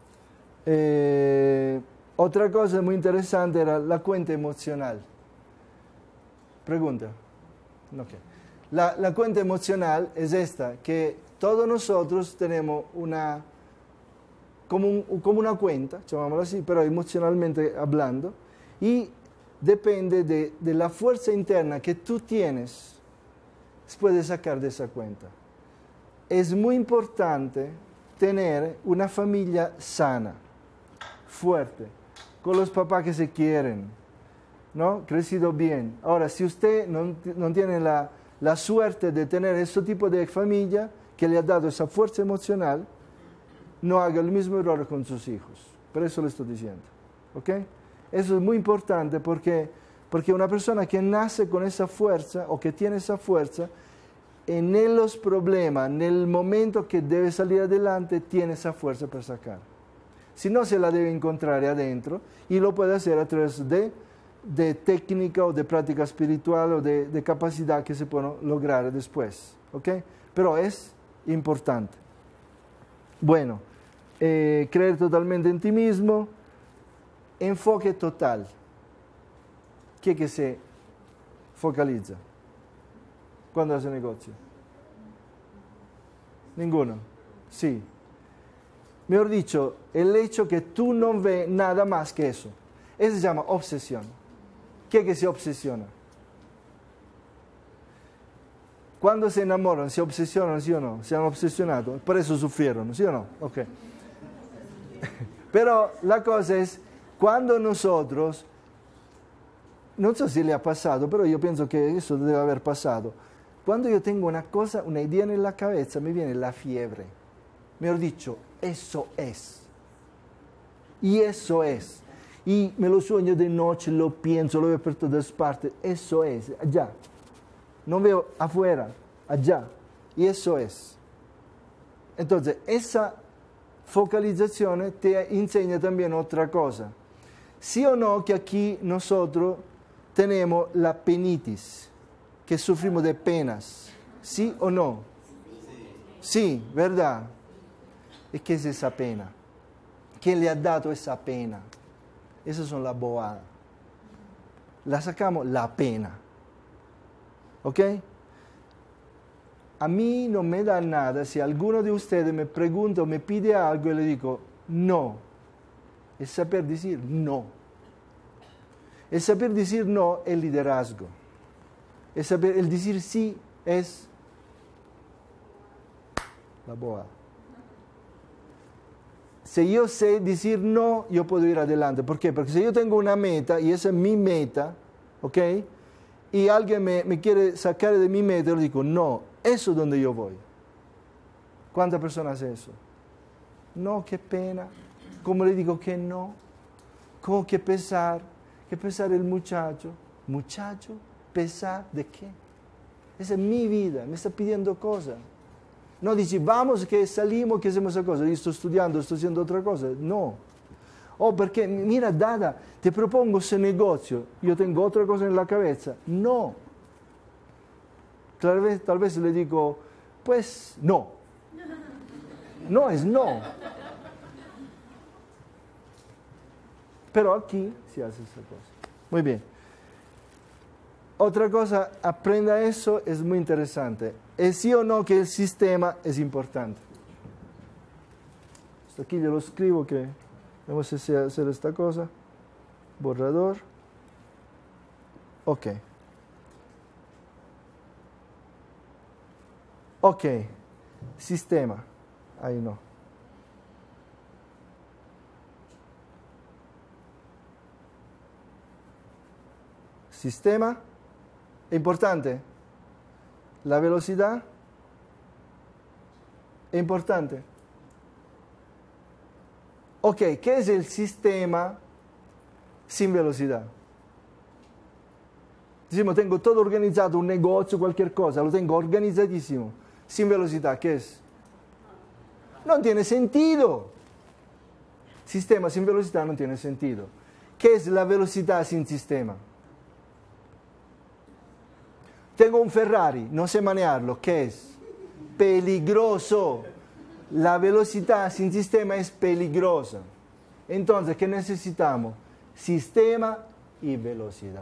Eh, otra cosa muy interesante era la cuenta emocional. Pregunta. Okay. La, la cuenta emocional es esta, que todos nosotros tenemos una, como, un, como una cuenta, llamámoslo así, pero emocionalmente hablando, y depende de, de la fuerza interna que tú tienes, puedes sacar de esa cuenta. Es muy importante tener una familia sana, fuerte, con los papás que se quieren, ¿no? Crecido bien. Ahora, si usted no, no tiene la, la suerte de tener ese tipo de familia que le ha dado esa fuerza emocional, no haga el mismo error con sus hijos. Por eso le estoy diciendo. ¿Ok? Eso es muy importante porque, porque una persona que nace con esa fuerza o que tiene esa fuerza, en los problemas, en el momento que debe salir adelante, tiene esa fuerza para sacar. Si no, se la debe encontrar adentro y lo puede hacer a través de, de técnica o de práctica espiritual o de, de capacidad que se puede lograr después. ¿Ok? Pero es importante. Bueno, eh, creer totalmente en ti mismo, enfoque total. ¿Qué que se focaliza cuando hace negocio? Ninguno. Sí. Mejor dicho, el hecho que tú no ves nada más que eso. Eso se llama obsesión. ¿Qué que se obsesiona? Cuando se enamoran, se obsesionan, ¿sí o no? Se han obsesionado, por eso sufrieron, ¿sí o no? Ok. Pero la cosa es, cuando nosotros, no sé si le ha pasado, pero yo pienso que eso debe haber pasado. Cuando yo tengo una cosa, una idea en la cabeza, me viene la fiebre. Mejor dicho, eso es. Y eso es. Y me lo sueño de noche, lo pienso, lo veo por todas partes. Eso es, allá. No veo afuera, allá. Y eso es. Entonces, esa focalización te enseña también otra cosa. Sí o no que aquí nosotros tenemos la penitis, que sufrimos de penas. ¿Sí o no? Sí, ¿verdad? ¿Y qué es esa pena? ¿Quién le ha dado esa pena? Esas son las bobadas. La sacamos la pena. ¿Ok? A mí no me da nada si alguno de ustedes me pregunta o me pide algo y le digo no. Es saber decir no. El saber decir no es liderazgo. El, saber, el decir sí es la bobada. Si yo sé decir no, yo puedo ir adelante. ¿Por qué? Porque si yo tengo una meta y esa es mi meta, ¿ok? Y alguien me, me quiere sacar de mi meta, yo digo, no, eso es donde yo voy. ¿Cuántas personas hacen eso? No, qué pena. ¿Cómo le digo que no? ¿Cómo que pesar? ¿Qué pesar el muchacho? ¿Muchacho? ¿Pesar de qué? Esa es mi vida, me está pidiendo cosas. No dice, vamos, que salimos, que hacemos esa cosa. Yo estoy estudiando, estoy haciendo otra cosa. No. Oh, porque mira, Dada, te propongo ese negocio, yo tengo otra cosa en la cabeza. No. Tal vez, tal vez le digo, pues no. No es no. Pero aquí se hace esa cosa. Muy bien. Otra cosa, aprenda eso, es muy interesante. Es sí o no que el sistema es importante. Esto aquí yo lo escribo, que vamos a hacer esta cosa. Borrador. Ok. Ok. Sistema. Ahí no. Sistema. Importante. La velocidad. Importante. Ok, ¿qué es el sistema sin velocidad? Decimos, tengo todo organizado, un negocio, cualquier cosa, lo tengo organizadísimo. Sin velocidad, ¿qué es? No tiene sentido. Sistema sin velocidad no tiene sentido. ¿Qué es la velocidad sin sistema? Tengo un Ferrari, no sé manejarlo, ¿qué es? Peligroso. La velocidad sin sistema es peligrosa. Entonces, ¿qué necesitamos? Sistema y velocidad.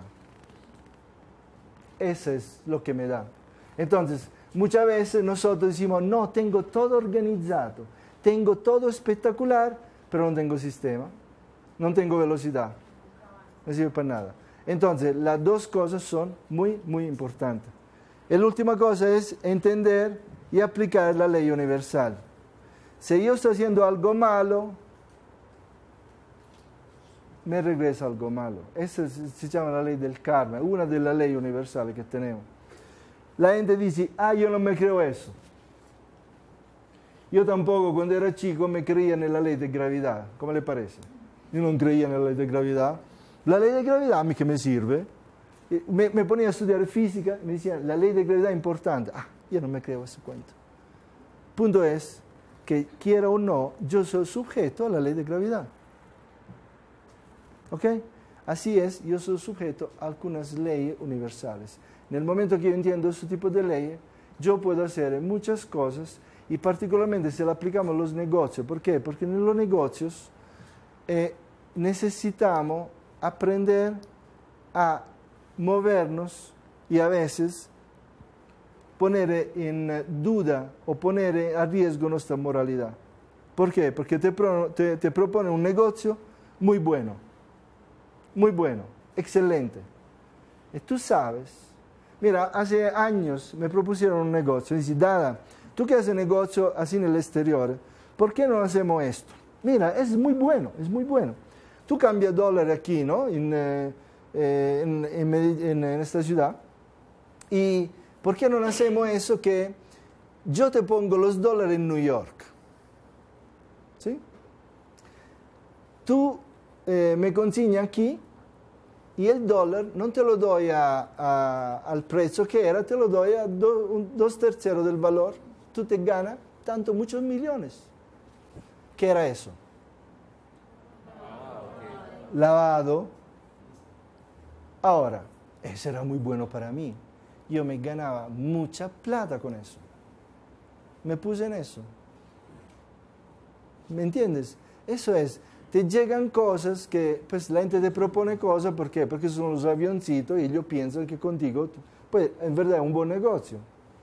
Eso es lo que me da. Entonces, muchas veces nosotros decimos, no, tengo todo organizado, tengo todo espectacular, pero no tengo sistema, no tengo velocidad. No sirve para nada. Entonces, las dos cosas son muy, muy importantes. Y la última cosa es entender y aplicar la ley universal. Si yo estoy haciendo algo malo, me regresa algo malo. Esa se llama la ley del karma, una de las leyes universales que tenemos. La gente dice, ah, yo no me creo eso. Yo tampoco cuando era chico me creía en la ley de gravedad. ¿Cómo le parece? Yo no creía en la ley de gravedad. La ley de gravedad a mí que me sirve. Me, me ponía a estudiar física y me decían, la ley de gravedad es importante. Ah, yo no me creo ese cuento. Punto es que quiera o no, yo soy sujeto a la ley de gravedad. ¿Ok? Así es, yo soy sujeto a algunas leyes universales. En el momento que yo entiendo ese tipo de leyes, yo puedo hacer muchas cosas y particularmente si la aplicamos a los negocios. ¿Por qué? Porque en los negocios eh, necesitamos aprender a movernos y a veces poner en duda o poner a riesgo nuestra moralidad. ¿Por qué? Porque te, pro, te, te propone un negocio muy bueno, muy bueno, excelente. Y tú sabes, mira, hace años me propusieron un negocio. Dice, Dada, tú que haces negocio así en el exterior, ¿por qué no hacemos esto? Mira, es muy bueno, es muy bueno. Tú cambias dólares aquí, ¿no? En, eh, en, en, en, en esta ciudad. Y ¿por qué no hacemos eso que yo te pongo los dólares en New York? ¿Sí? Tú eh, me consignas aquí y el dólar no te lo doy a, a, al precio que era, te lo doy a do, un, dos terceros del valor. Tú te ganas tanto, muchos millones. ¿Qué era eso? Ah, ok. Lavado. Ahora, eso era muy bueno para mí. Yo me ganaba mucha plata con eso. Me puse en eso. ¿Me entiendes? Eso es, te llegan cosas que, pues la gente te propone cosas, ¿por qué? Porque son los avioncitos y ellos piensan que contigo, pues en verdad es un buen negocio.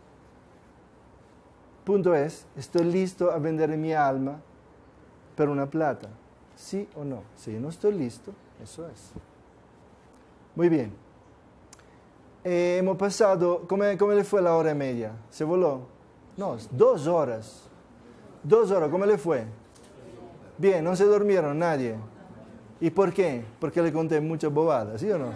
Punto es, estoy listo a vender mi alma por una plata. ¿Sí o no? Si no estoy listo, eso es. Muy bien. Eh, hemos pasado, ¿cómo, ¿cómo le fue la hora y media? ¿Se voló? No, dos horas. Dos horas, ¿cómo le fue? Bien, no se durmieron nadie. ¿Y por qué? Porque le conté muchas bobadas, ¿sí o no?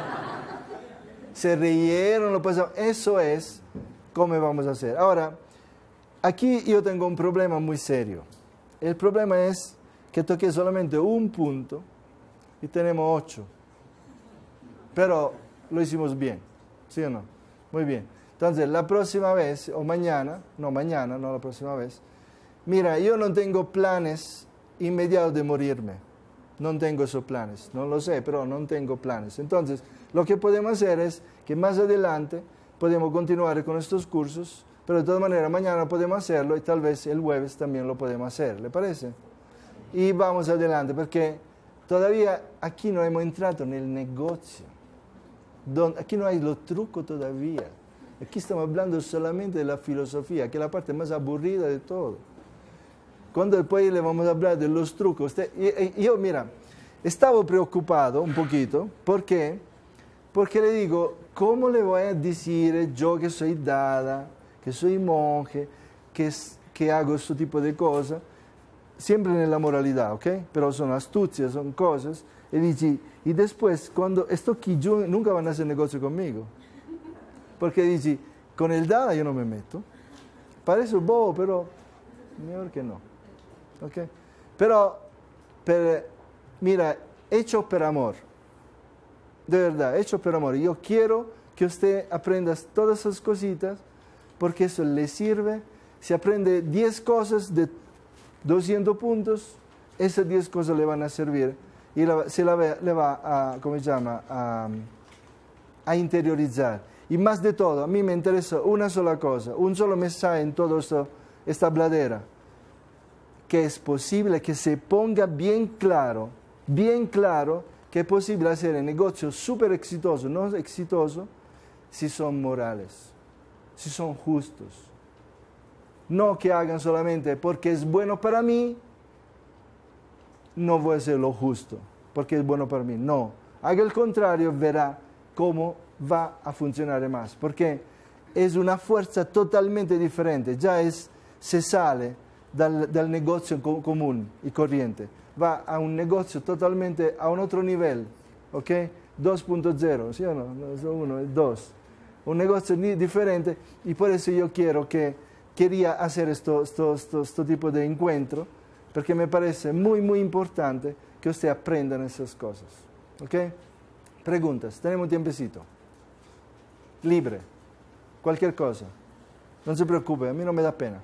Se rieron, lo pasaron. Eso es cómo vamos a hacer. Ahora, aquí yo tengo un problema muy serio. El problema es que toqué solamente un punto y tenemos ocho. Pero lo hicimos bien, ¿sí o no? Muy bien. Entonces, la próxima vez, o mañana, no mañana, no la próxima vez, mira, yo no tengo planes inmediatos de morirme. No tengo esos planes, no lo sé, pero no tengo planes. Entonces, lo que podemos hacer es que más adelante podemos continuar con estos cursos, pero de todas maneras mañana podemos hacerlo y tal vez el jueves también lo podemos hacer, ¿le parece? Y vamos adelante, porque todavía aquí no hemos entrado en el negocio. Don, aquí no hay los trucos todavía. Aquí estamos hablando solamente de la filosofía, que es la parte más aburrida de todo. Cuando después le vamos a hablar de los trucos. Usted, y, y yo, mira, estaba preocupado un poquito, ¿por qué? Porque le digo, ¿cómo le voy a decir yo que soy dada, que soy monje, que, que hago este tipo de cosas? Siempre en la moralidad, ¿ok? Pero son astucias, son cosas. Y dice, y después, cuando esto aquí, yo, nunca van a hacer negocio conmigo. Porque dice, con el dada yo no me meto. Parece bobo, pero mejor que no. ¿Ok? Pero, pero, mira, hecho por amor. De verdad, hecho por amor. Yo quiero que usted aprenda todas esas cositas, porque eso le sirve. Si aprende diez cosas de doscientos puntos, esas diez cosas le van a servir y la, se la ve, le va a, ¿cómo se llama?, a, a interiorizar. Y más de todo, a mí me interesa una sola cosa, un solo mensaje en toda esta habladera, que es posible que se ponga bien claro, bien claro, que es posible hacer un negocio súper exitoso, no exitoso, si son morales, si son justos. No que hagan solamente porque es bueno para mí, no voy a hacer lo justo, porque es bueno para mí. No, haga el contrario, verá cómo va a funcionar más, porque es una fuerza totalmente diferente, ya es, se sale dal, dal negocio co común y corriente, va a un negocio totalmente a un otro nivel, ¿ok? dos punto cero, ¿sí o no? No es uno, es dos. Un negocio diferente y por eso yo quiero que, quería hacer esto, esto, esto, esto tipo de encuentro, porque me parece muy, muy importante que usted aprenda esas cosas, ¿ok? Preguntas, tenemos un tiempecito. Libre, cualquier cosa. No se preocupe, a mí no me da pena.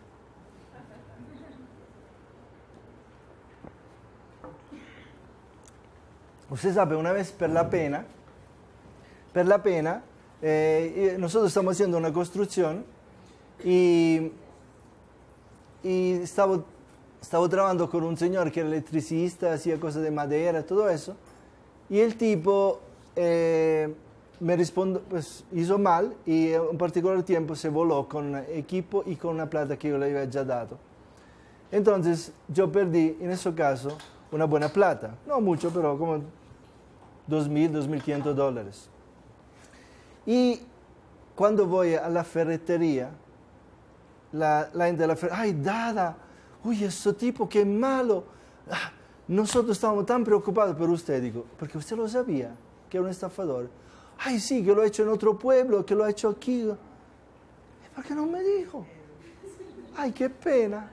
Usted sabe, una vez per la pena, per la pena, eh, nosotros estamos haciendo una construcción y, y estaba, estaba trabajando con un señor que era electricista, hacía cosas de madera, todo eso, y el tipo eh, me respondió, pues hizo mal y en un particular tiempo se voló con equipo y con una plata que yo le había ya dado. Entonces yo perdí en ese caso una buena plata, no mucho, pero como dos mil, dos mil quinientos dólares. Y cuando voy a la ferretería, la, la gente de la ferretería, ¡ay, Dada! ¡Uy, ese tipo, qué malo! Ah, nosotros estábamos tan preocupados por usted, digo, porque usted lo sabía, que era un estafador. ¡Ay, sí, que lo ha hecho en otro pueblo, que lo ha hecho aquí! ¿Por qué no me dijo? ¡Ay, qué pena!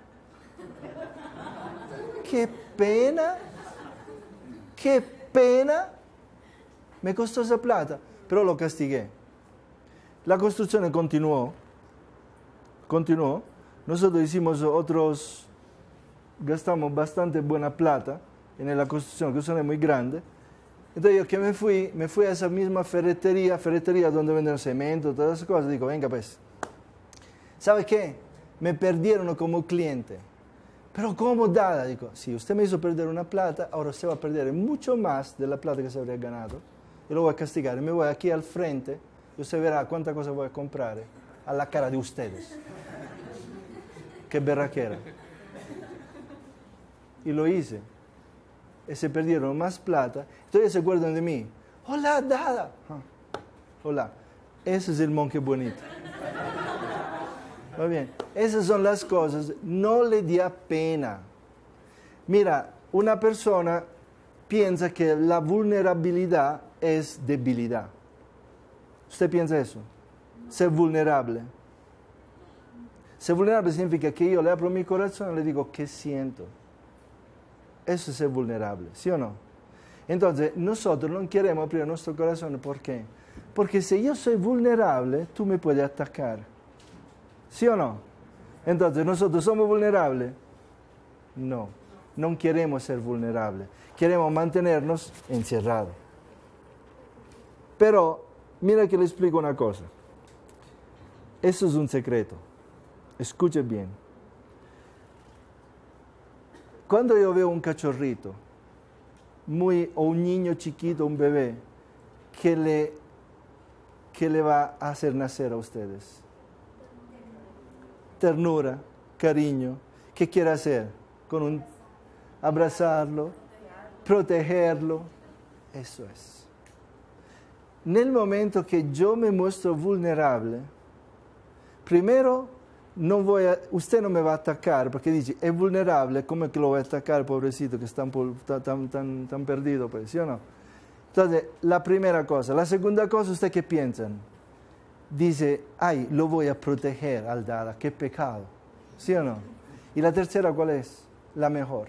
¡Qué pena! ¡Qué pena! Me costó esa plata, pero lo castigué. La construcción continuó, continuó. Nosotros hicimos otros, gastamos bastante buena plata en la construcción, que es muy grande. Entonces yo que me fui, me fui a esa misma ferretería, ferretería donde venden cemento, todas esas cosas, digo, venga pues, ¿sabe qué? Me perdieron como cliente. Pero ¿cómo, Dada? Digo, si usted me hizo perder una plata, ahora usted va a perder mucho más de la plata que se habría ganado. Yo lo voy a castigar. Y me voy aquí al frente y usted verá cuánta cosa voy a comprar a la cara de ustedes. Qué berraquera. Y lo hice. Y se perdieron más plata. Entonces se acuerdan de mí. Hola, Dada. Ah, hola. Ese es el monje bonito. Muy bien. Esas son las cosas. No le dé pena. Mira, una persona piensa que la vulnerabilidad es debilidad. ¿Usted piensa eso? Ser vulnerable. Ser vulnerable significa que yo le abro mi corazón y le digo, ¿qué siento? Eso es ser vulnerable, ¿sí o no? Entonces, nosotros no queremos abrir nuestro corazón. ¿Por qué? Porque si yo soy vulnerable, tú me puedes atacar. ¿Sí o no? Entonces, ¿nosotros somos vulnerables? No. no queremos ser vulnerables, queremos mantenernos encerrados. Pero, mira que le explico una cosa. Eso es un secreto. Escuche bien. Cuando yo veo un cachorrito, muy, o un niño chiquito, un bebé, que le, que le va a hacer nacer a ustedes? Ternura, cariño. ¿Qué quiere hacer? Con un, abrazarlo, protegerlo. Eso es. En el momento que yo me muestro vulnerable, primero, no voy a, usted no me va a atacar, porque dice, es vulnerable, ¿cómo es que lo voy a atacar, pobrecito, que está tan, tan, tan, tan perdido? Pues, ¿sí o no? Entonces, la primera cosa. La segunda cosa, ¿usted qué piensan? Dice, ay, lo voy a proteger al Dada, qué pecado. ¿Sí o no? Y la tercera, ¿cuál es? La mejor.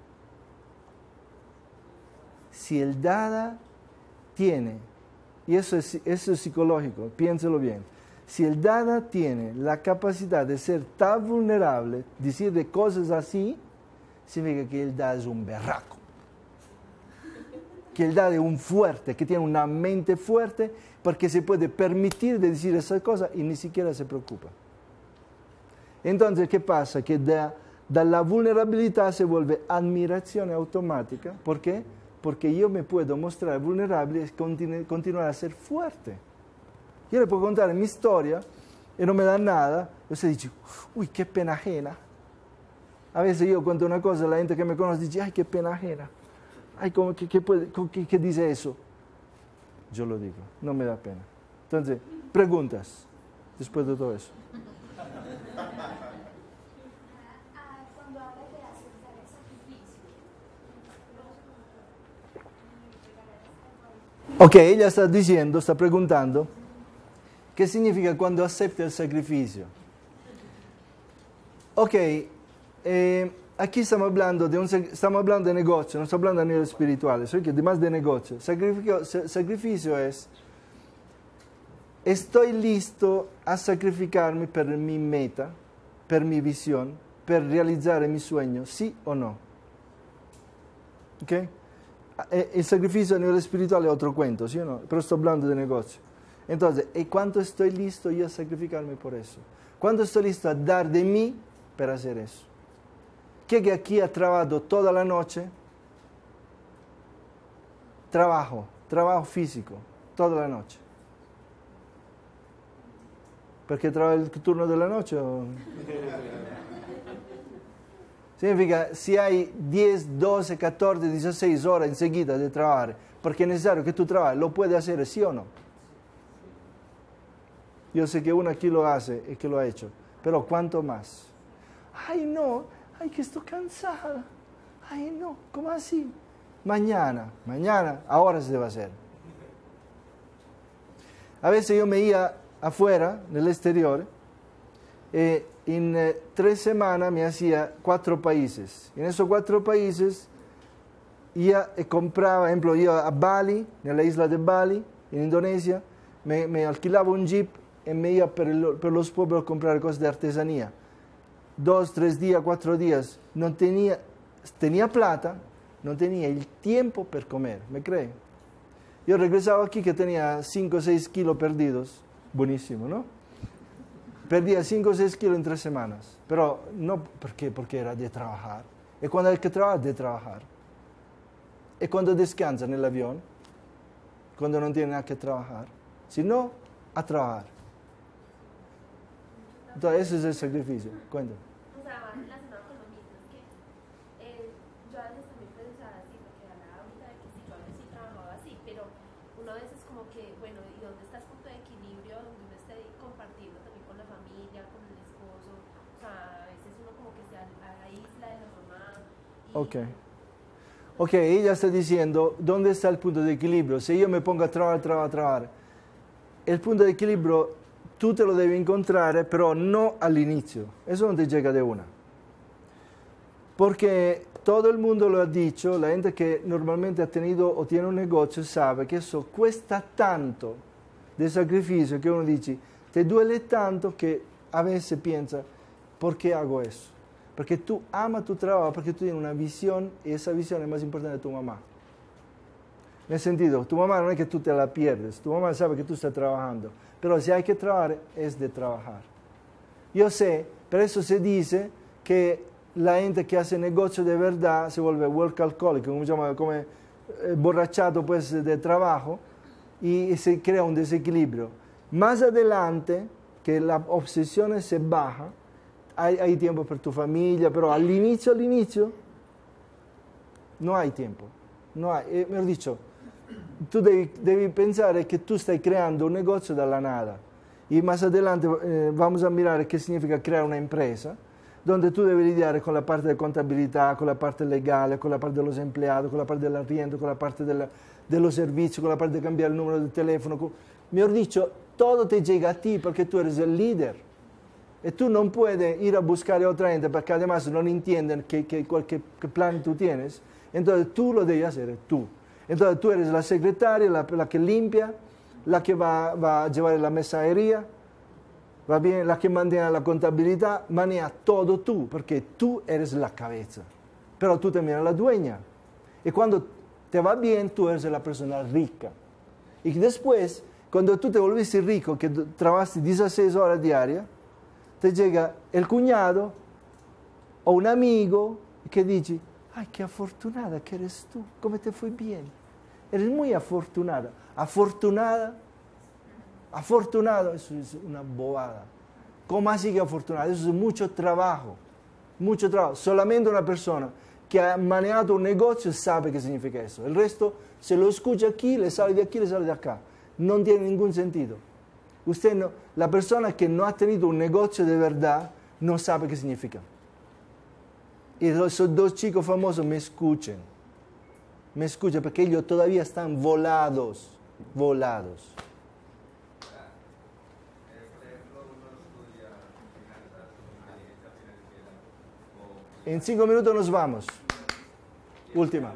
Si el Dada tiene, y eso es, eso es psicológico, piénselo bien, si el Dada tiene la capacidad de ser tan vulnerable, decir de cosas así, significa que el Dada es un berraco. Que el Dada es un fuerte, que tiene una mente fuerte, porque se puede permitir de decir esas cosas y ni siquiera se preocupa. Entonces, ¿qué pasa? Que da, da la vulnerabilidad se vuelve admiración automática. ¿Por qué? Porque yo me puedo mostrar vulnerable y continu- continuar a ser fuerte. Yo le puedo contar mi historia y no me da nada. Yo se dice, uy, qué pena ajena. A veces yo cuento una cosa, la gente que me conoce dice, ay, qué pena ajena. Ay, ¿cómo, qué, qué, puede, qué, ¿qué dice eso? Yo lo digo, no me da pena. Entonces, preguntas, después de todo eso. Cuando hablas de aceptar el sacrificio, Ok, ella está diciendo, está preguntando, ¿qué significa cuando acepta el sacrificio? Ok, eh, aquí estamos hablando, de un, estamos hablando de negocio, no estamos hablando a nivel espiritual, eso es más de negocio. Sacrificio, sacrificio es, estoy listo a sacrificarme per mi meta, per mi visión, per realizzare mi sueño, sí o no. Ok? El sacrificio a nivel espiritual es otro cuento, ¿sí o no? Pero estoy hablando de negocio. Entonces, ¿y cuánto estoy listo yo a sacrificarme por eso? ¿Cuánto estoy listo a dar de mí para hacer eso? ¿Quién que aquí ha trabajado toda la noche? Trabajo, trabajo físico, toda la noche. ¿Perché trabaja el turno de la noche? O... Significa, si hay diez, doce, catorce, dieciséis horas enseguida de trabajar, porque es necesario que tú trabajes, ¿lo puedes hacer, sí o no? Yo sé que uno aquí lo hace y que lo ha hecho, pero ¿cuánto más? Ay, no, ay, que estoy cansada. Ay, no, ¿cómo así? Mañana, mañana, ahora se va a hacer. A veces yo me iba afuera, en el exterior, eh, en eh, tres semanas me hacía cuatro países. En esos cuatro países, ia e compraba, por ejemplo, iba a Bali, en la isla de Bali, en Indonesia, me, me alquilaba un jeep y me iba por, el, por los pueblos a comprar cosas de artesanía. Dos, tres días, cuatro días, no tenía, tenía plata, no tenía el tiempo para comer, ¿me cree? Yo regresaba aquí que tenía cinco o seis kilos perdidos, buenísimo, ¿no? Perdía cinco o seis kilos en tres semanas, pero no porque, porque era de trabajar. Y cuando hay que trabajar, de trabajar. Y cuando descansa en el avión, cuando no tiene nada que trabajar, si no, a trabajar. Entonces, ese es el sacrificio. Cuéntame. O sea, relacionado con lo mismo, es que eh, yo a veces también pensaba así, porque hablaba ahorita de que si yo a veces sí trabajaba así, pero uno a veces como que, bueno, ¿y dónde está el punto de equilibrio donde uno esté compartiendo también con la familia, con el esposo? O sea, a veces uno como que se aísla de la mamá. Y... Ok. Ok, ella está diciendo, ¿dónde está el punto de equilibrio? Si yo me pongo a trabajar, trabajar, trabajar, el punto de equilibrio tú te lo devi encontrare, pero no al inicio. Eso no te llega de una. Porque todo el mundo lo ha dicho, la gente que normalmente ha tenido o tiene un negocio sabe que eso cuesta tanto de sacrificio que uno dice, te duele tanto que a veces piensa, ¿por qué hago eso? Porque tú amas tu trabajo, porque tú tienes una visión y esa visión es más importante de tu mamá. En el sentido, tu mamá no es que tú te la pierdes, tu mamá sabe que tú estás trabajando, pero si hay que trabajar, es de trabajar. Yo sé, por eso se dice que la gente que hace negocio de verdad se vuelve work alcoholic, como, llama, como eh, borrachato pues, de trabajo, y se crea un desequilibrio. Más adelante, que la obsesión se baja, hay, hay tiempo para tu familia, pero al inicio, al inicio, no hay tiempo. No hay, eh, mejor dicho, tú devi, devi pensare che tu stai creando un negozio dalla nada. Y más adelante eh, vamos a mirar qué significa crear una empresa, donde tú debes lidiar con la parte de contabilidad, con la parte legal, con la parte de los empleados, con la parte del arriendo, con la parte de, la, de los servicios, con la parte de cambiar el número de teléfono. Con, mejor dicho, todo te llega a ti porque tú eres el líder. Y tú no puedes ir a buscar a otra gente porque además no entienden qué, qué, qué, qué plan tú tienes. Entonces tú lo debes hacer tú. Entonces tú eres la secretaria, la, la que limpia, la que va, va a llevar la mensajería, va bien, la que maneja la contabilidad, maneja todo tú, porque tú eres la cabeza. Pero tú también eres la dueña. Y cuando te va bien, tú eres la persona rica. Y después, cuando tú te volviste rico, que trabajaste dieciséis horas diarias, te llega el cuñado o un amigo que dice, ay, qué afortunada que eres tú, cómo te fue bien. Eres muy afortunada. Afortunada, afortunado, eso es una bobada. ¿Cómo así que afortunada? Eso es mucho trabajo, mucho trabajo. Solamente una persona que ha manejado un negocio sabe qué significa eso. El resto se lo escucha aquí, le sale de aquí, le sale de acá. No tiene ningún sentido. Usted no, la persona que no ha tenido un negocio de verdad no sabe qué significa. Y esos dos chicos famosos me escuchen. Me escuchan porque ellos todavía están volados, volados. En cinco minutos nos vamos. Última.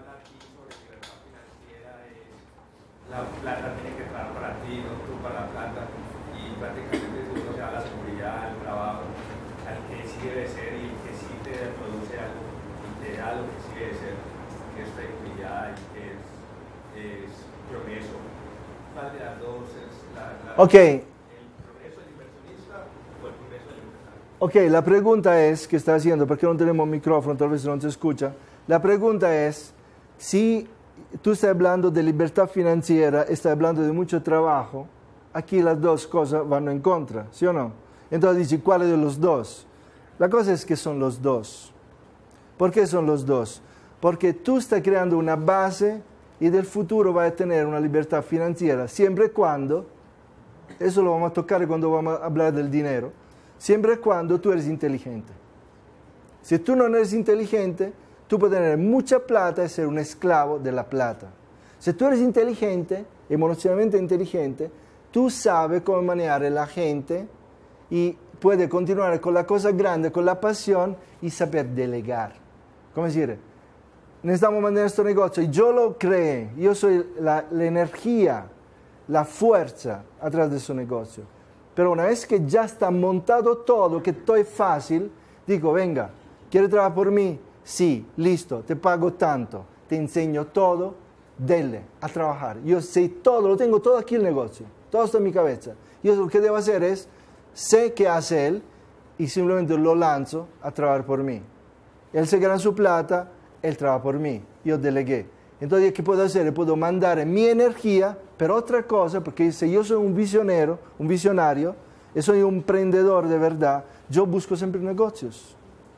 La plata tiene que trabajar para ti, no tú para la plata. Y prácticamente uno se da la seguridad, el trabajo, al que sí debe ser y que sí te produce algo y te da lo que sí debe ser, que es tranquilidad y que es, es progreso. ¿Cuál de las dos es la, la, Ok. el progreso del inversionista o el progreso del empresario? Ok, la pregunta es, ¿qué está haciendo? Porque no tenemos micrófono, tal vez no se escucha. La pregunta es, si tú estás hablando de libertad financiera, estás hablando de mucho trabajo, aquí las dos cosas van en contra, ¿sí o no? Entonces dice, ¿cuál de los dos? La cosa es que son los dos. ¿Por qué son los dos? Porque tú estás creando una base y del futuro vas a tener una libertad financiera, siempre y cuando, eso lo vamos a tocar cuando vamos a hablar del dinero, siempre y cuando tú eres inteligente. Si tú no eres inteligente, tú puedes tener mucha plata y ser un esclavo de la plata. Si tú eres inteligente, emocionalmente inteligente, tú sabes cómo manejar a la gente y puedes continuar con la cosa grande, con la pasión y saber delegar. ¿Cómo decir? Necesitamos mantener este negocio y yo lo creé, yo soy la, la energía, la fuerza atrás de su negocio. Pero una vez que ya está montado todo, que todo es fácil, digo, venga, ¿quieres trabajar por mí? Sí, listo, te pago tanto, te enseño todo, dele a trabajar. Yo sé todo, lo tengo todo aquí el negocio, todo está en mi cabeza. Yo lo que debo hacer es, sé qué hace él y simplemente lo lanzo a trabajar por mí. Él se gana su plata, él trabaja por mí, yo delegué. Entonces, ¿qué puedo hacer? Puedo mandar mi energía, pero otra cosa, porque si yo soy un visionero, un visionario, y soy un emprendedor de verdad, yo busco siempre negocios.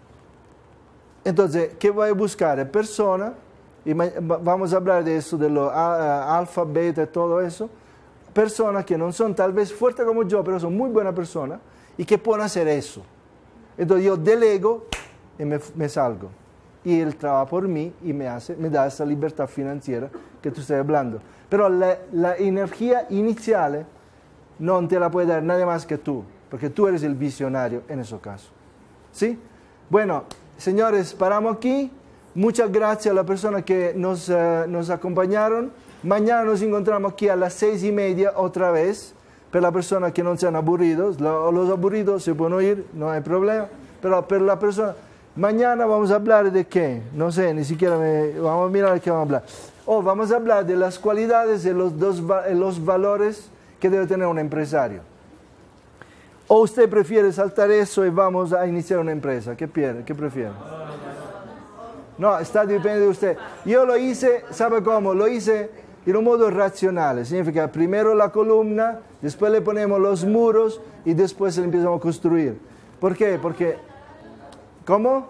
Entonces, ¿qué voy a buscar? Personas, y vamos a hablar de eso, de lo alfa, beta, todo eso, personas que no son tal vez fuertes como yo, pero son muy buenas personas, y que pueden hacer eso. Entonces, yo delego y me, me salgo. Y él trabaja por mí y me, hace, me da esa libertad financiera que tú estás hablando. Pero la, la energía inicial no te la puede dar nadie más que tú, porque tú eres el visionario en ese caso. ¿Sí? Bueno, señores, paramos aquí. Muchas gracias a las personas que nos, uh, nos acompañaron. Mañana nos encontramos aquí a las seis y media otra vez. Para las personas que no sean aburridos. Los, los aburridos se pueden ir, no hay problema. Pero para la persona Mañana vamos a hablar de qué, no sé, ni siquiera me, vamos a mirar de qué vamos a hablar. O vamos a hablar de las cualidades y los, dos, los valores que debe tener un empresario. O usted prefiere saltar eso y vamos a iniciar una empresa. ¿Qué, pierde? ¿Qué prefiere? No, está depende de usted. Yo lo hice, ¿sabe cómo? Lo hice en un modo racional. Significa primero la columna, después le ponemos los muros y después le empezamos a construir. ¿Por qué? Porque, ¿cómo?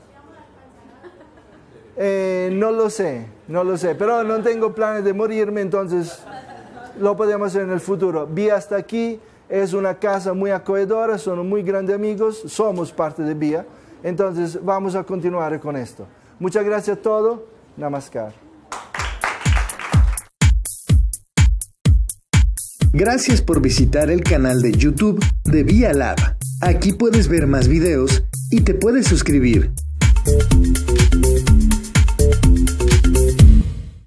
Eh, no lo sé, no lo sé. Pero no tengo planes de morirme, entonces lo podemos hacer en el futuro. Vi hasta aquí. Es una casa muy acogedora, son muy grandes amigos, somos parte de Vía, entonces vamos a continuar con esto. Muchas gracias a todos, namaskar. Gracias por visitar el canal de YouTube de Vía Lab. Aquí puedes ver más videos y te puedes suscribir.